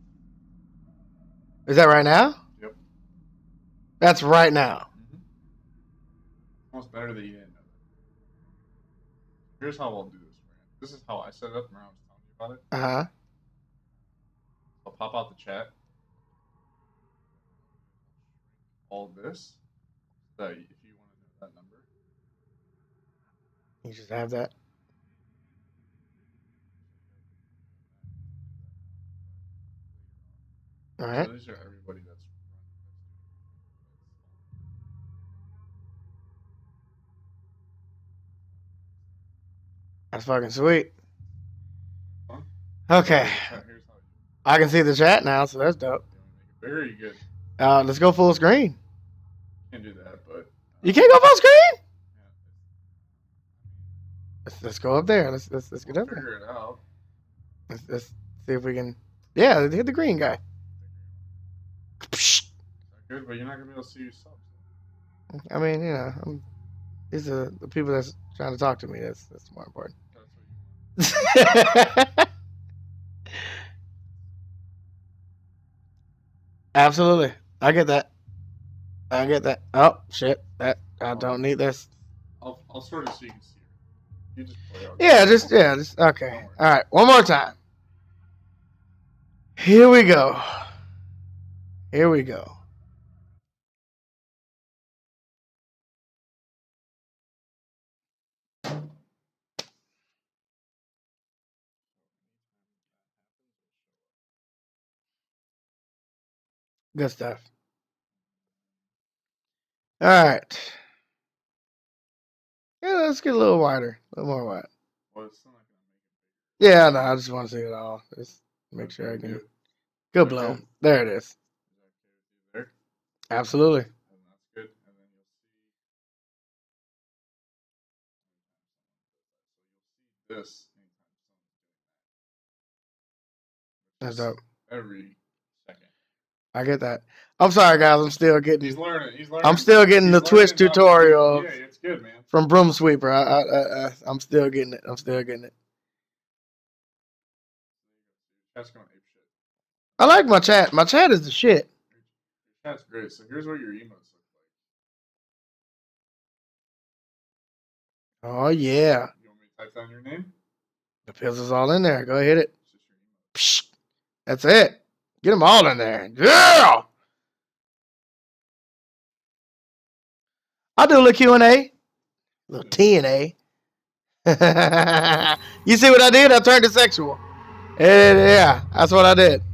Is that right now?
Yep.
That's right now.
Mm-hmm. Almost better than you didn't know. Here's how I'll do this, man. This is how I set it up. Remember I was telling you about it?
Uh huh.
I'll pop out the chat. All this. So if you want to know that number.
You just have that. All right.
So these are everybody that's
That's fucking sweet.
Huh?
Okay.
Here's how you
I can see the chat now, so that's dope.
make it very good.
Uh, let's go full screen.
Can't do that, but uh,
You can't go full screen?
yeah,
Let's, let's go up there. Let's let's, let's get
we'll
up there.
figure it out.
Let's, let's see if we can. Yeah, hit the green guy.
It's not good, but you're not gonna be able to see your subs.
I mean, you know, I'm, these are the people that's trying to talk to me. That's that's more important.
That's what you
Absolutely, I get that. I get that. Oh shit! That I don't need this.
I'll I'll sort it so you can see it. You just play out.
Yeah, just yeah, just okay. All right, one more time. Here we go. Here we go. Good stuff. All right. Yeah, let's get a little wider, a little more wide.
Well, it's not gonna
Yeah, no, I just want to see it all. Just make sure I can. Good blow. There it is.
there.
Absolutely.
And that's good. And then you'll see. So you'll see this
That's dope.
every second.
I get that. I'm sorry, guys. I'm still getting.
He's learning. He's learning.
I'm still getting the
He's
Twitch
learning how to-
tutorial
Yeah, it's good, man.
from Broom Sweeper. I, I, I, I, I'm still getting it. I'm still getting it.
Chat's going ape shit.
I like my chat. My chat is the shit.
Your chat's great. So here's what your emotes look like.
Oh yeah,
You want me to type down your name?
the pills is all in there. Go hit it.
It's just your emote.
Psh, that's it. Get them all in there. Yeah. I'll do a little Q and A, a little T and A. You see what I did? I turned it sexual. And yeah, that's what I did.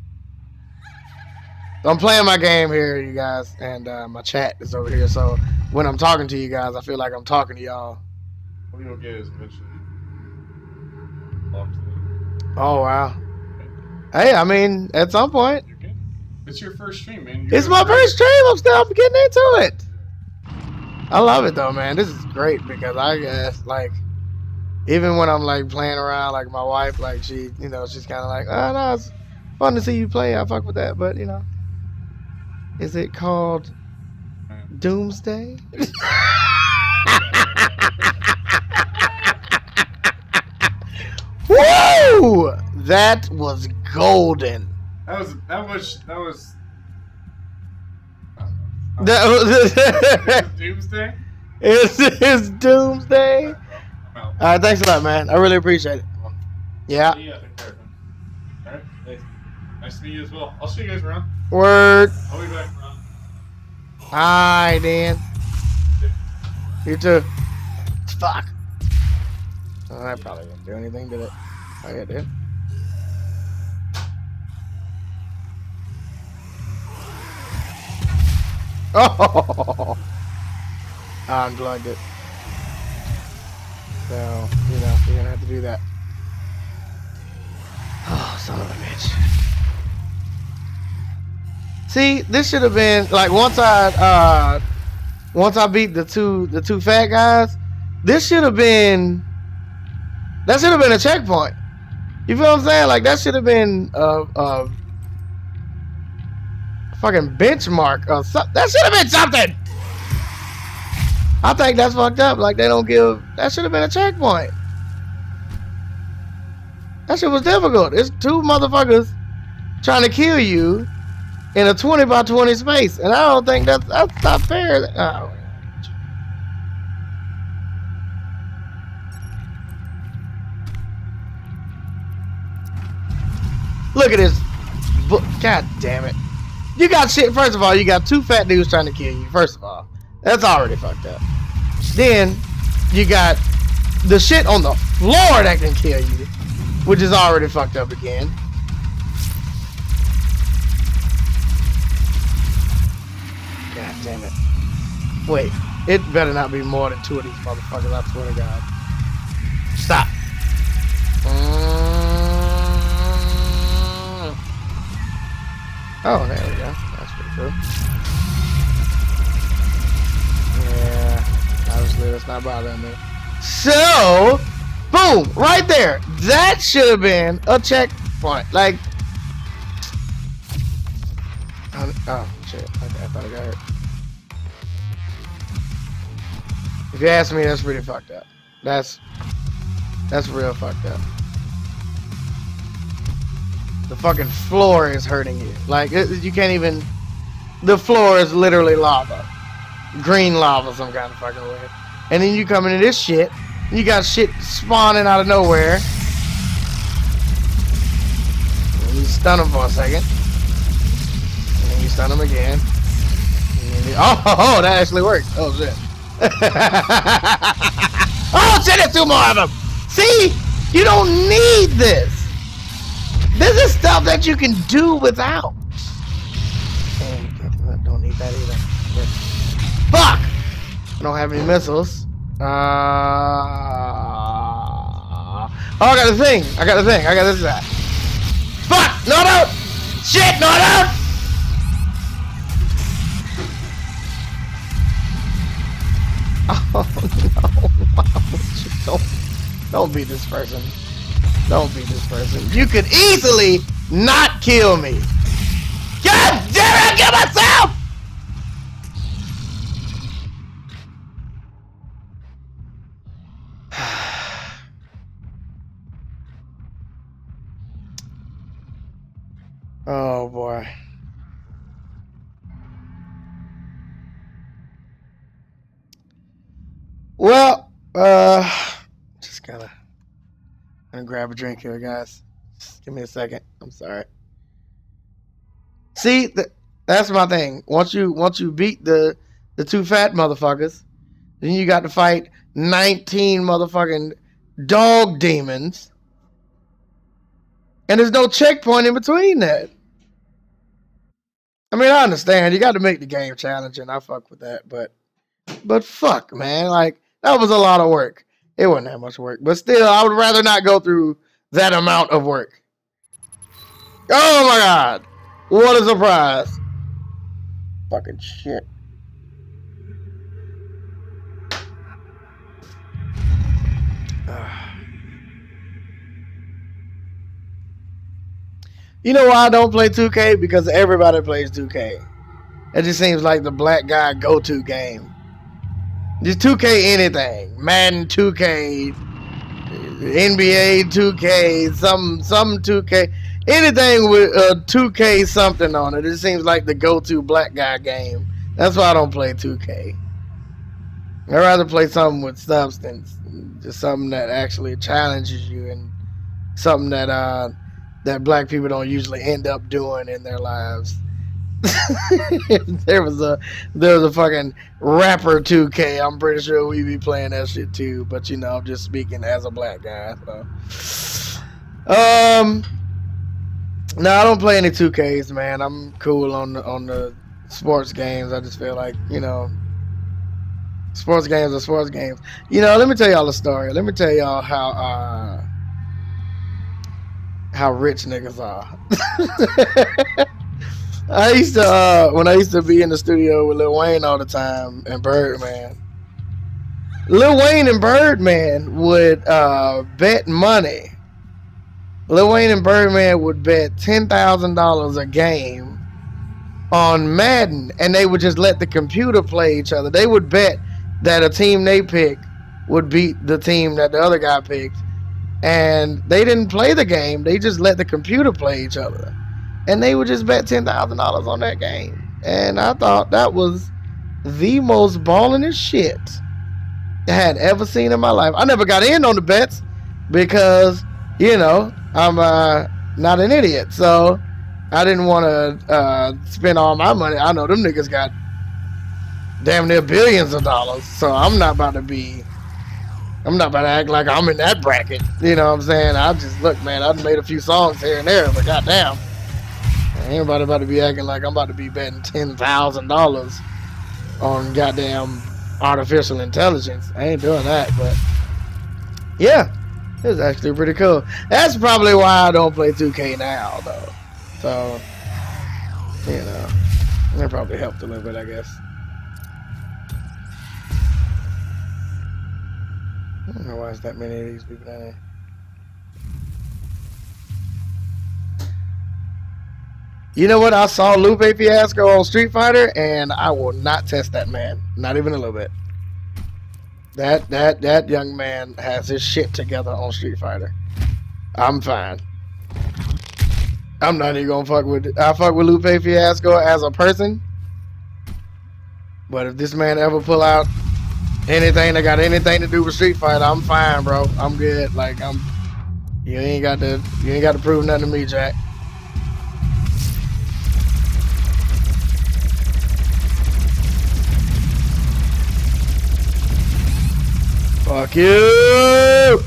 So I'm playing my game here, you guys, and uh, my chat is over here. So when I'm talking to you guys, I feel like I'm talking to y'all.
What you'll get is eventually locked in.
Oh wow. Hey, I mean, at some point,
You're good. It's your first stream, man. You're
it's my
doing
first
great.
stream. I'm still getting into it. I love it though, man. This is great because I guess like even when I'm like playing around, like my wife, like she, you know, she's kind of like, oh no, it's fun to see you play. I fuck with that, but you know, is it called Doomsday? Woo! That was golden.
That was that was that was.
That was
Doomsday.
It's, it's Doomsday.
I'm out.
All right, thanks a lot, man. I really appreciate it. Yeah.
See ya. Take care, man. All right. Thanks. Nice to meet you as well. I'll see you guys around.
Word.
I'll be back around.
Hi, Dan. You too. Fuck. Oh, that probably didn't do anything, did it? Oh, yeah, it did. Oh! I unplugged it. So, you know, you're gonna have to do that. Oh, son of a bitch. See, this should have been like once I uh once I beat the two the two fat guys, this should have been That should have been a checkpoint. You feel what I'm saying? Like that should have been a, a fucking benchmark or something. That should have been something. I think that's fucked up. Like they don't give. That should have been a checkpoint. That shit was difficult. It's two motherfuckers trying to kill you in a twenty by twenty space, and I don't think that's that's not fair. Oh. Look at this. God damn it. You got shit. First of all, you got two fat dudes trying to kill you. First of all, that's already fucked up. Then you got the shit on the floor that can kill you, which is already fucked up again. God damn it. Wait, it better not be more than two of these motherfuckers, I swear to God. Stop. Mm. Oh, there we go. That's pretty cool. Yeah, obviously that's not bothering me. So, boom, right there. That should have been a checkpoint. Like, oh, oh shit. Okay, I thought I got hurt. If you ask me, that's pretty fucked up. That's, that's real fucked up. The fucking floor is hurting you. Like, it, you can't even... The floor is literally lava. Green lava some kind of fucking way. And then you come into this shit. You got shit spawning out of nowhere. And you stun them for a second. And then you stun them again. And then you, oh, oh, oh, that actually worked. Oh, shit. Oh, shit, there's two more of them. See? You don't need this. This is stuff that you can do without. Oh, don't need that either. Fuck! I don't have any missiles. Uh, oh, I got the thing. I got the thing. I got this guy. Fuck! No, no! Shit! No, no! Oh, no. Don't, don't be this person. Don't be this person. You could easily not kill me. God damn it, I kill myself! Oh boy. Well, uh, just gotta. I'm gonna grab a drink here, guys. Just give me a second. I'm sorry. See, th that's my thing. Once you once you beat the the two fat motherfuckers, then you got to fight nineteen motherfucking dog demons, and there's no checkpoint in between that. I mean, I understand you got to make the game challenging. I fuck with that, but but fuck, man, like that was a lot of work. It wasn't that much work, but still, I would rather not go through that amount of work. Oh my God. What a surprise. Fucking shit. You know why I don't play two K? Because everybody plays two K. It just seems like the black guy go-to game. Just two K anything. Madden two K, N B A two K, some some two K, anything with uh, two K something on it. It seems like the go-to black guy game. That's why I don't play two K. I'd rather play something with substance, just something that actually challenges you and something that uh that black people don't usually end up doing in their lives. there was a there was a fucking rapper two K. I'm pretty sure we be playing that shit too. But you know, I'm just speaking as a black guy. So. Um, no, I don't play any two Ks, man. I'm cool on the on the sports games. I just feel like, you know, sports games are sports games. You know, let me tell y'all a story. Let me tell y'all how uh how rich niggas are. I used to, uh, when I used to be in the studio with Lil Wayne all the time and Birdman, Lil Wayne and Birdman would uh, bet money. Lil Wayne and Birdman would bet ten thousand dollars a game on Madden, and they would just let the computer play each other. They would bet that a team they picked would beat the team that the other guy picked, and they didn't play the game. They just let the computer play each other, and they would just bet ten thousand dollars on that game. And I thought that was the most ballingest shit I had ever seen in my life. I never got in on the bets because, you know, I'm uh, not an idiot. So I didn't want to uh, spend all my money. I know them niggas got damn near billions of dollars. So I'm not about to be, I'm not about to act like I'm in that bracket. You know what I'm saying? I just, look, man, I've made a few songs here and there, but goddamn. Ain't nobody about to be acting like I'm about to be betting ten thousand dollars on goddamn artificial intelligence. I ain't doing that, but yeah, it was actually pretty cool. That's probably why I don't play two K now, though. So, you know, that probably helped a little bit, I guess. I don't know why there's that many of these people down there. You know what? I saw Lupe Fiasco on Street Fighter, and I will not test that man. Not even a little bit. That that that young man has his shit together on Street Fighter. I'm fine. I'm not even gonna fuck with. I fuck with Lupe Fiasco as a person, but if this man ever pull out anything that got anything to do with Street Fighter, I'm fine, bro. I'm good. Like I'm. You ain't got to. You ain't got to prove nothing to me, Jack. Fuck you!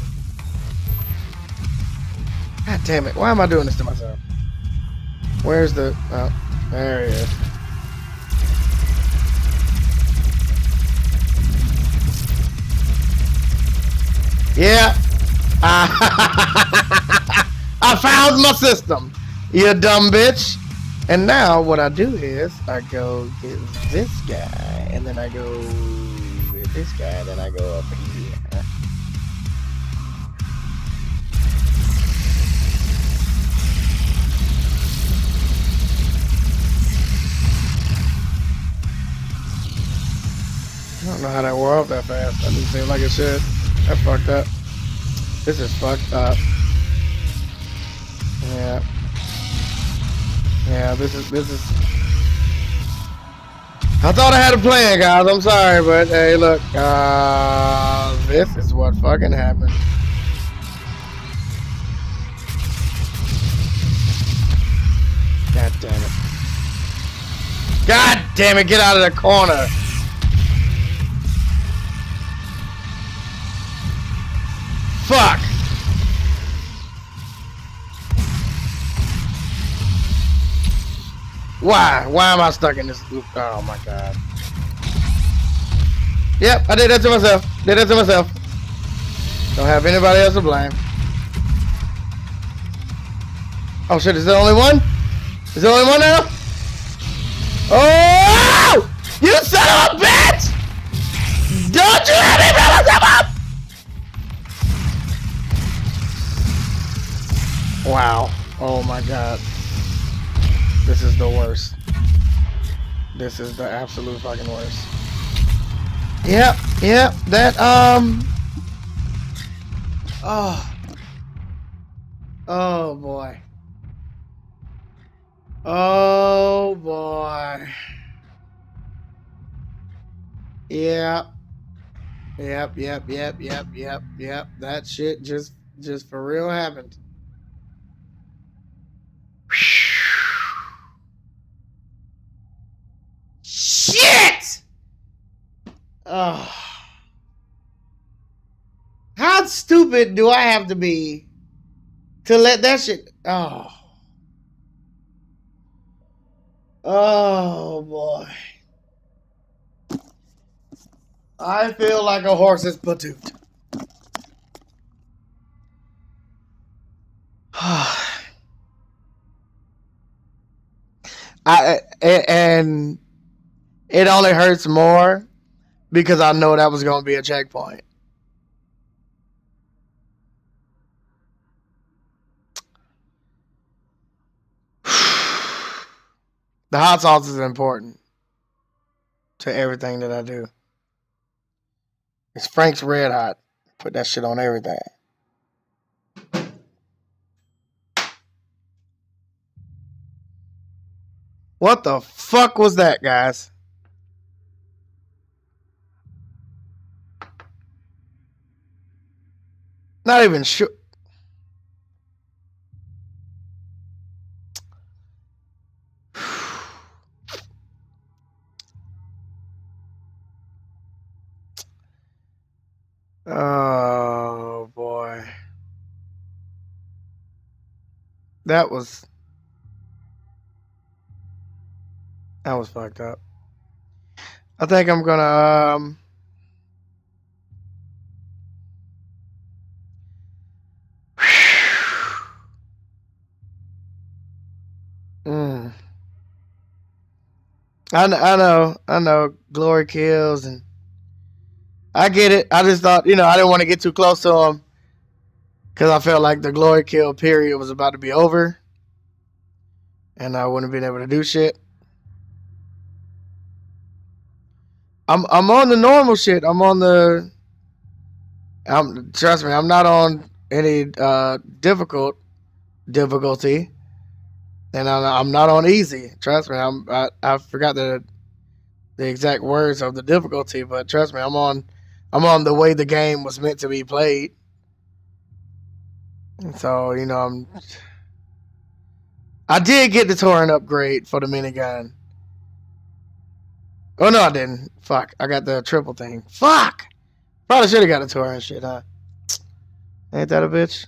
God damn it. Why am I doing this to myself? Where's the... Oh, there he is. Yeah. I found my system, you dumb bitch. And now what I do is I go get this guy, and then I go get this guy, and then I go up here. I don't know how that wore off that fast. That didn't seem like it should. That fucked up. This is fucked up. Yeah. Yeah, this is, this is... I thought I had a plan, guys. I'm sorry, but hey, look. Uh, this is what fucking happened. God damn it. God damn it, get out of the corner. Fuck! Why? Why am I stuck in this loop? Oh my god. Yep, I did that to myself. Did that to myself. Don't have anybody else to blame. Oh shit, is there only one? Is there only one now? Oh! You son of a bitch! Don't you let me blow myself up! Wow. Oh my god. This is the worst. This is the absolute fucking worst. Yep, yep, that, um... Oh. Oh boy. Oh boy. Yep. Yep, yep, yep, yep, yep, yep. That shit just, just for real happened. Shit! Oh. How stupid do I have to be to let that shit... Oh. Oh, boy. I feel like a horse's patoot. I, and it only hurts more because I know that was going to be a checkpoint. The hot sauce is important to everything that I do. It's Frank's Red Hot. Put that shit on everything. What the fuck was that, guys? Not even sure. Oh boy. That was that was fucked up. I think I'm gonna um mm. I, I know, I know Glory kills and I get it. I just thought, you know, I didn't want to get too close to him because I felt like the glory kill period was about to be over and I wouldn't have been able to do shit. I'm I'm on the normal shit. I'm on the. I'm trust me. I'm not on any uh, difficult difficulty, and I'm, I'm not on easy. Trust me. I'm I, I forgot the the exact words of the difficulty, but trust me, I'm on. I'm on the way the game was meant to be played. And so, you know, I'm I did get the Tauren upgrade for the minigun. Oh no, I didn't. Fuck. I got the triple thing. Fuck! Probably should have got the Tauren shit, huh? Ain't that a bitch?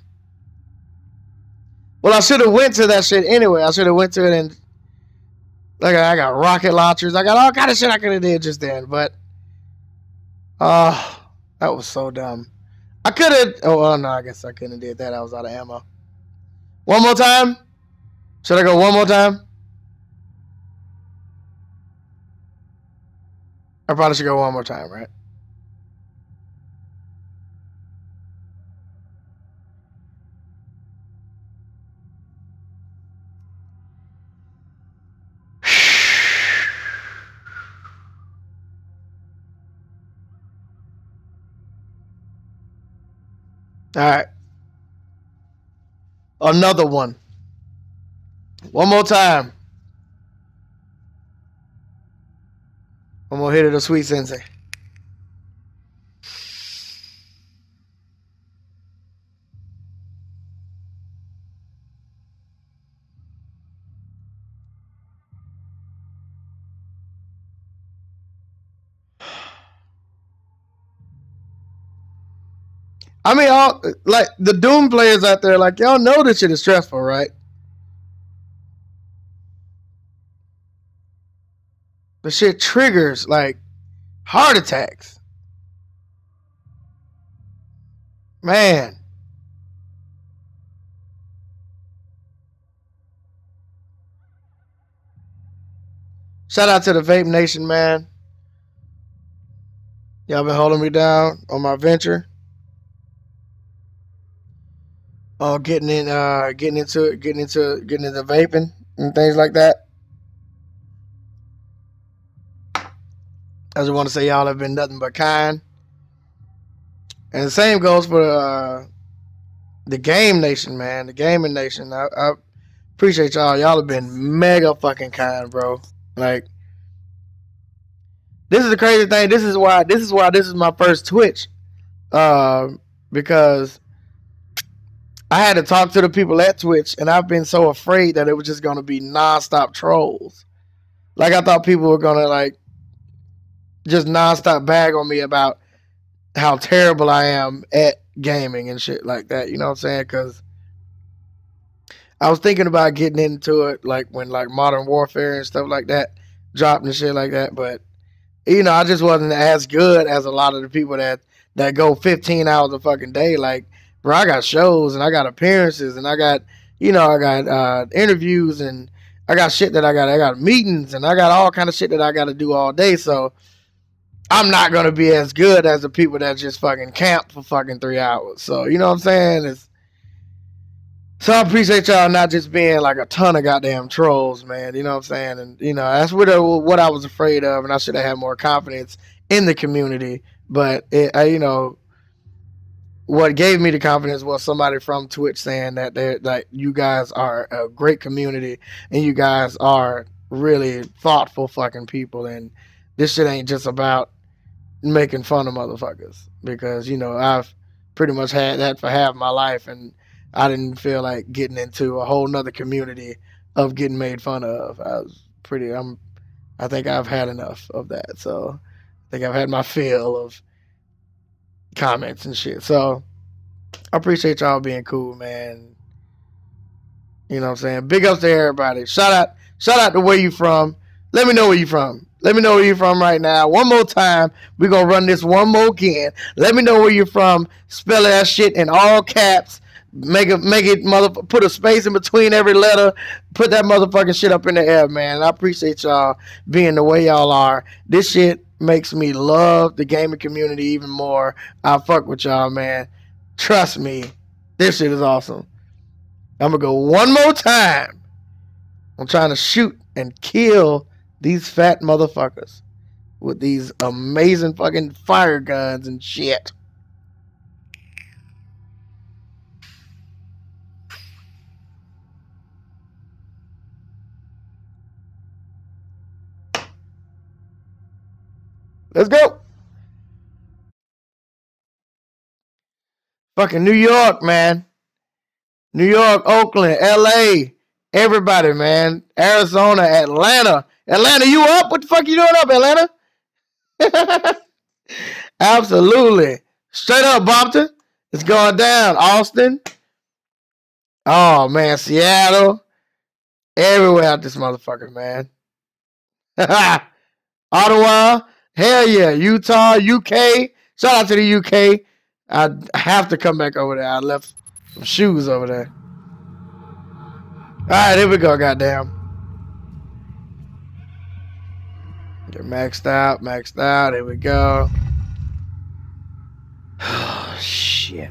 Well, I should have went to that shit anyway. I should have went to it and like I got rocket launchers. I got all kind of shit I could have did just then, but Uh, that was so dumb. I could have. Oh, well, no, I guess I couldn't have did that. I was out of ammo. One more time? Should I go one more time? I probably should go one more time, right? All right. Another one. One more time. I'm going to hit it a sweet sensei. I mean, all like the Doom players out there, like y'all know this shit is stressful, right? The shit triggers like heart attacks. Man. Shout out to the Vape Nation, man. Y'all been holding me down on my venture. Oh, getting in, uh, getting into it, getting into, getting into vaping and things like that. I just want to say y'all have been nothing but kind. And the same goes for uh, the Game Nation, man. The Gaming Nation. I, I appreciate y'all. Y'all have been mega fucking kind, bro. Like, this is the crazy thing. This is why. This is why this is my first Twitch, uh, because I had to talk to the people at Twitch, and I've been so afraid that it was just gonna be nonstop trolls. Like, I thought people were gonna like just nonstop bag on me about how terrible I am at gaming and shit like that. You know what I'm saying? Because I was thinking about getting into it, like when like Modern Warfare and stuff like that dropped and shit like that. But you know, I just wasn't as good as a lot of the people that that go fifteen hours a fucking day. Like, bro, I got shows and I got appearances and I got, you know, I got uh, interviews and I got shit that I got. I got meetings and I got all kind of shit that I got to do all day. So I'm not gonna be as good as the people that just fucking camp for fucking three hours. So you know what I'm saying? It's, so I appreciate y'all not just being like a ton of goddamn trolls, man. You know what I'm saying? And you know that's what I, what I was afraid of, and I should have had more confidence in the community. But it, I, you know, what gave me the confidence was somebody from Twitch saying that they that you guys are a great community and you guys are really thoughtful fucking people, and this shit ain't just about making fun of motherfuckers, because you know I've pretty much had that for half my life, and I didn't feel like getting into a whole nother community of getting made fun of. I was pretty I'm I think I've had enough of that. So I think I've had my fill of comments and shit. So I appreciate y'all being cool, man. You know what I'm saying? Big ups to everybody. Shout out shout out to where you from. Let me know where you from. Let me know where you're from right now. One more time. We're going to run this one more again. Let me know where you're from. Spell that shit in all caps. Make it, make it, mother, put a space in between every letter. Put that motherfucking shit up in the air, man. I appreciate y'all being the way y'all are. This shit makes me love the gaming community even more. I fuck with y'all, man. Trust me. This shit is awesome. I'm going to go one more time. I'm trying to shoot and kill these fat motherfuckers with these amazing fucking fire guns and shit. Let's go. Fucking New York, man. New York, Oakland, L A, everybody, man. Arizona, Atlanta. Atlanta, you up? What the fuck you doing up, Atlanta? Absolutely. Straight up, Bompton. It's going down. Austin. Oh, man. Seattle. Everywhere out this motherfucker, man. Ottawa. Hell yeah. Utah, U K. Shout out to the U K. I have to come back over there. I left some shoes over there. All right, here we go, goddamn. Get maxed out, maxed out. Here we go. Oh, shit.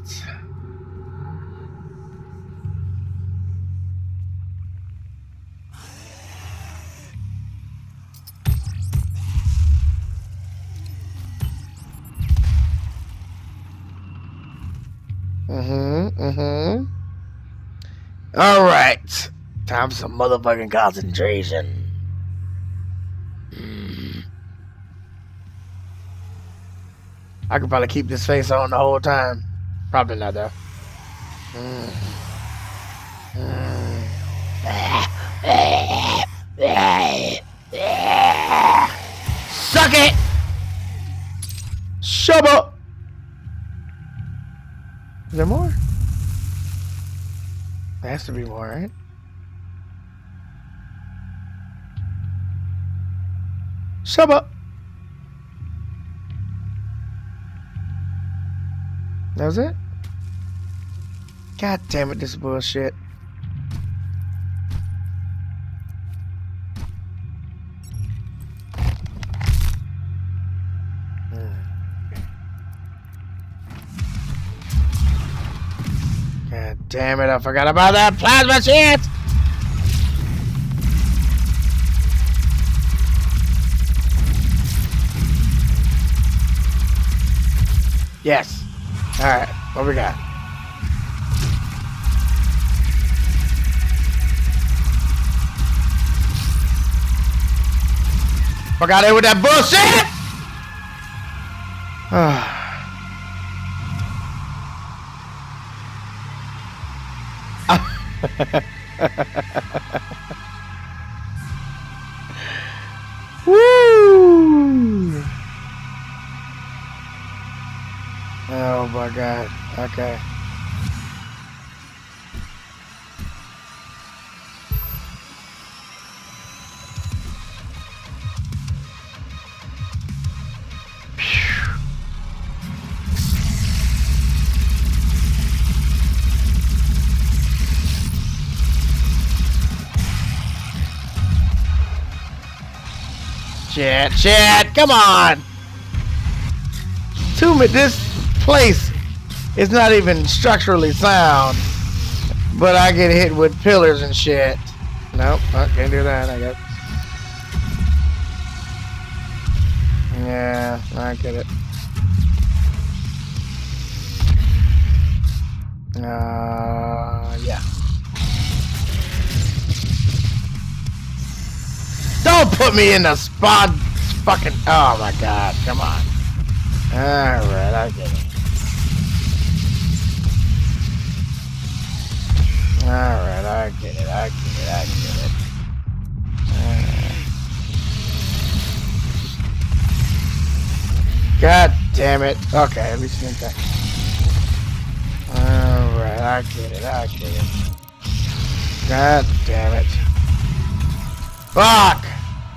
Mm-hmm, mm-hmm. All right. Time for some motherfucking concentration. Mm. I could probably keep this face on the whole time. Probably not, though. Mm. Mm. Suck it! Shut up! Is there more? There has to be more, right? Shut up! That was it? God damn it, this is bullshit. God damn it, I forgot about that plasma shit! Yes. Alright, what we got? Fuck out of here with that bullshit! Woo! Oh my god. Okay. Shit, shit, come on! two minutes. This place is not even structurally sound, but I get hit with pillars and shit. Nope, I can't do that. I guess. Yeah, I get it. Uh, yeah. Don't put me in the spot. Fucking. Oh my god, come on. Alright, I get it. Alright, I get it, I get it, I get it. Alright. God damn it. Okay, at least you didn't that. Alright, I get it, I get it. God damn it. Fuck!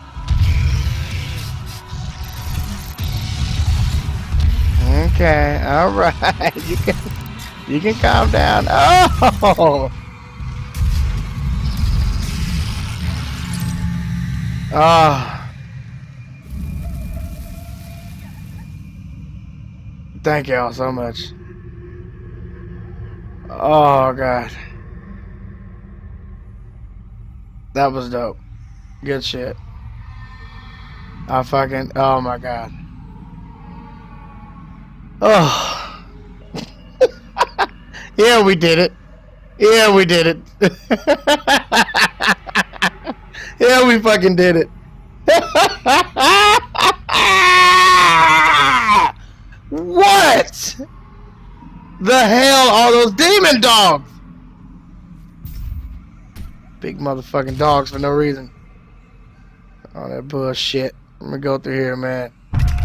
Okay, alright. You can you can calm down. Oh! Oh. Thank y'all so much. Oh god. That was dope. Good shit. I fucking oh my god. Oh. Yeah, we did it. Yeah, we did it. Yeah, we fucking did it. What the hell are those demon dogs? Big motherfucking dogs for no reason. Oh, that bullshit. I'm gonna go through here, man.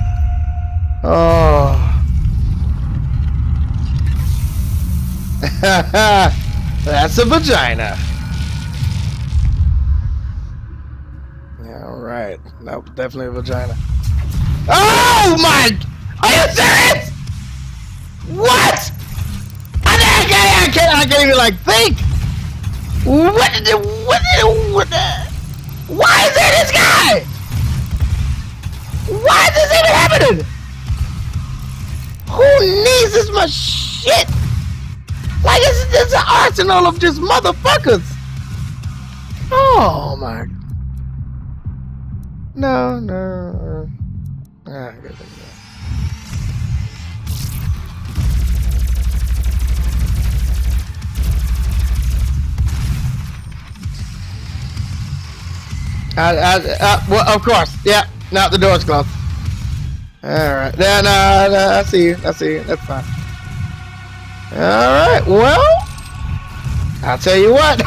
Oh. That's a vagina. Yeah, alright. That was definitely a vagina. Oh my! Are you serious? What? I can't, I can't, I can't even like think. What did it, what did it, what the, why is there this guy? Why is this even happening? Who needs this much shit? Like it's, it's an arsenal of just motherfuckers. Oh my. No, no. Ah, I guess I I, I, uh, well, of course, yeah. Now the door's closed. All right, no, no, no, I see you. I see you. That's fine. All right, well, I'll tell you what.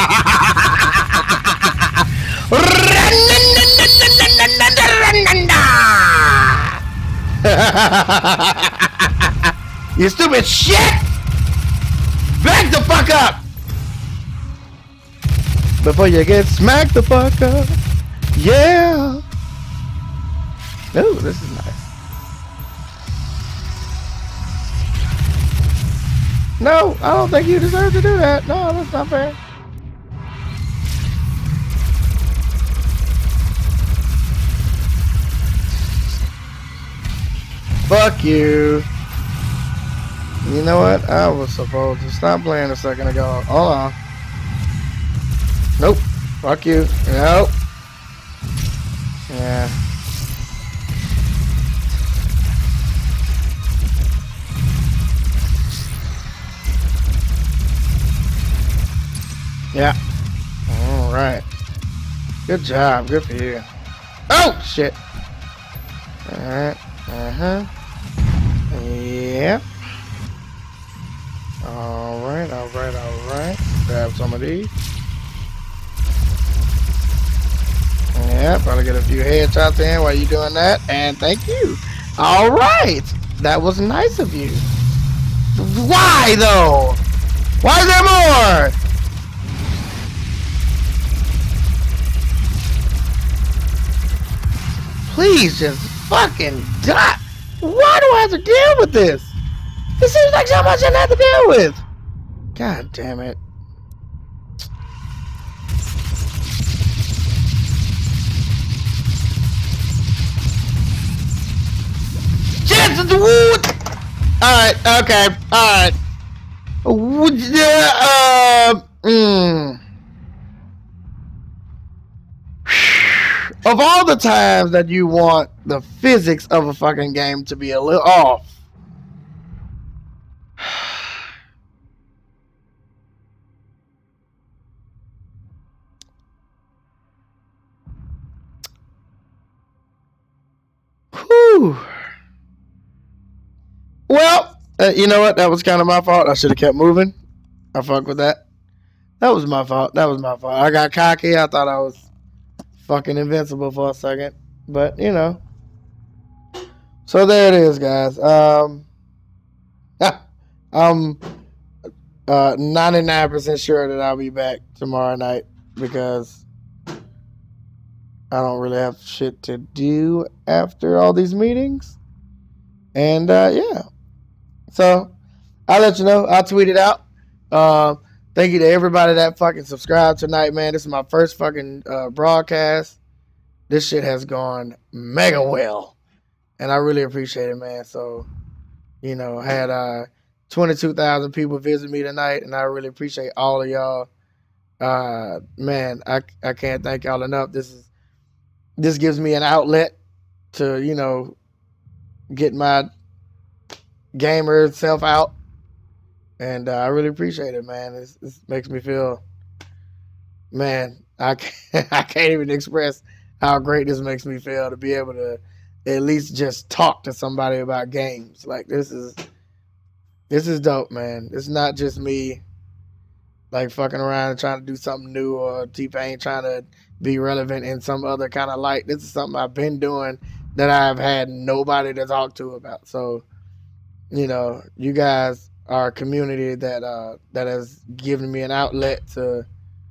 You stupid shit! Back the fuck up! Before you get smacked the fuck up. Yeah. Ooh, this is nice. No, I don't think you deserve to do that. No, that's not fair. Fuck you. You know what? I was supposed to stop playing a second ago. Hold on. Nope. Fuck you. Nope. Yeah. Yeah. All right. Good job. Good for you. Oh shit. All right. Uh huh. Yeah. All right. All right. All right. Grab some of these. Yeah, probably get a few headshots in while you're doing that, and thank you. All right, that was nice of you. Why though? Why is there more? Please just fucking die. Why do I have to deal with this? It seems like so much I have to deal with. God damn it. Chances Alright, okay, alright. Uh, mm. Of all the times that you want the physics of a fucking game to be a little off, whew. Well, uh, you know what? That was kind of my fault. I should have kept moving. I fucked with that. That was my fault. That was my fault. I got cocky. I thought I was fucking invincible for a second. But, you know. So there it is, guys. Um, I'm uh, ninety-nine percent sure that I'll be back tomorrow night because I don't really have shit to do after all these meetings. And, uh, yeah. So, I'll let you know. I'll tweet it out. Uh, thank you to everybody that fucking subscribed tonight, man. This is my first fucking uh, broadcast. This shit has gone mega well. And I really appreciate it, man. So, you know, I had uh, twenty-two thousand people visit me tonight, and I really appreciate all of y'all. Uh, man, I, I can't thank y'all enough. This is this gives me an outlet to, you know, get my gamer self out, and uh, I really appreciate it, man. It's, it makes me feel, man, I can't, I can't even express how great this makes me feel to be able to at least just talk to somebody about games. Like, this is this is dope, man. It's not just me like fucking around and trying to do something new, or T-Pain trying to be relevant in some other kind of light. This is something I've been doing that I've had nobody to talk to about. So, you know, you guys are a community that uh, that has given me an outlet to,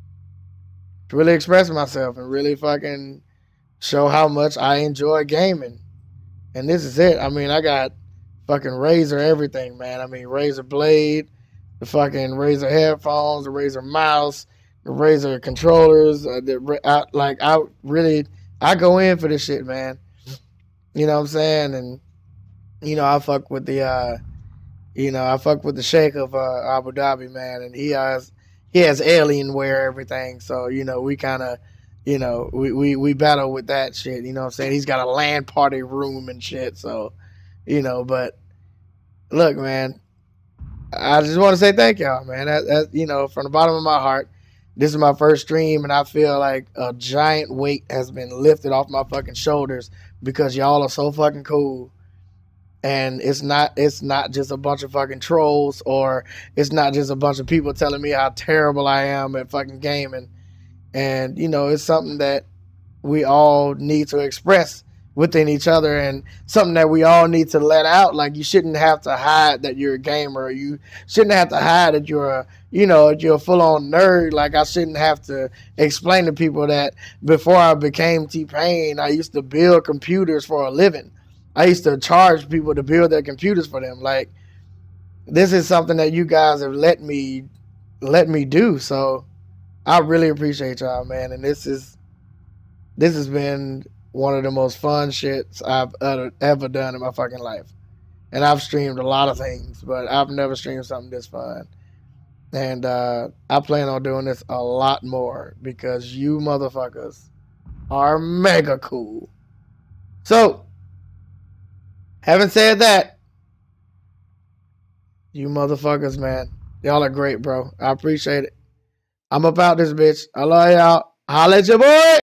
to really express myself and really fucking show how much I enjoy gaming. And this is it. I mean, I got fucking Razer everything, man. I mean, Razer Blade, the fucking Razer headphones, the Razer mouse, the Razer controllers. Uh, the, I, like, I really, I go in for this shit, man. You know what I'm saying? And you know, I fuck with the, uh, you know, I fuck with the Sheikh of uh, Abu Dhabi, man, and he has he has Alienware everything. So, you know, we kind of, you know, we, we, we battle with that shit. You know what I'm saying? He's got a LAN party room and shit. So, you know, but look, man, I just want to say thank y'all, man. That, that, you know, from the bottom of my heart, this is my first stream, and I feel like a giant weight has been lifted off my fucking shoulders because y'all are so fucking cool. And it's not it's not just a bunch of fucking trolls, or it's not just a bunch of people telling me how terrible I am at fucking gaming. And, you know, it's something that we all need to express within each other, and something that we all need to let out. Like, you shouldn't have to hide that you're a gamer. You shouldn't have to hide that you're a, you know, you're a full-on nerd. Like, I shouldn't have to explain to people that before I became T-Pain, I used to build computers for a living. I used to charge people to build their computers for them. Like, this is something that you guys have let me let me do. So I really appreciate y'all, man. And this is this has been one of the most fun shits I've ever, ever done in my fucking life. And I've streamed a lot of things, but I've never streamed something this fun. And uh, I plan on doing this a lot more because you motherfuckers are mega cool. So, having said that, you motherfuckers, man, y'all are great, bro. I appreciate it. I'm about this bitch. I love y'all. Holla at your boy.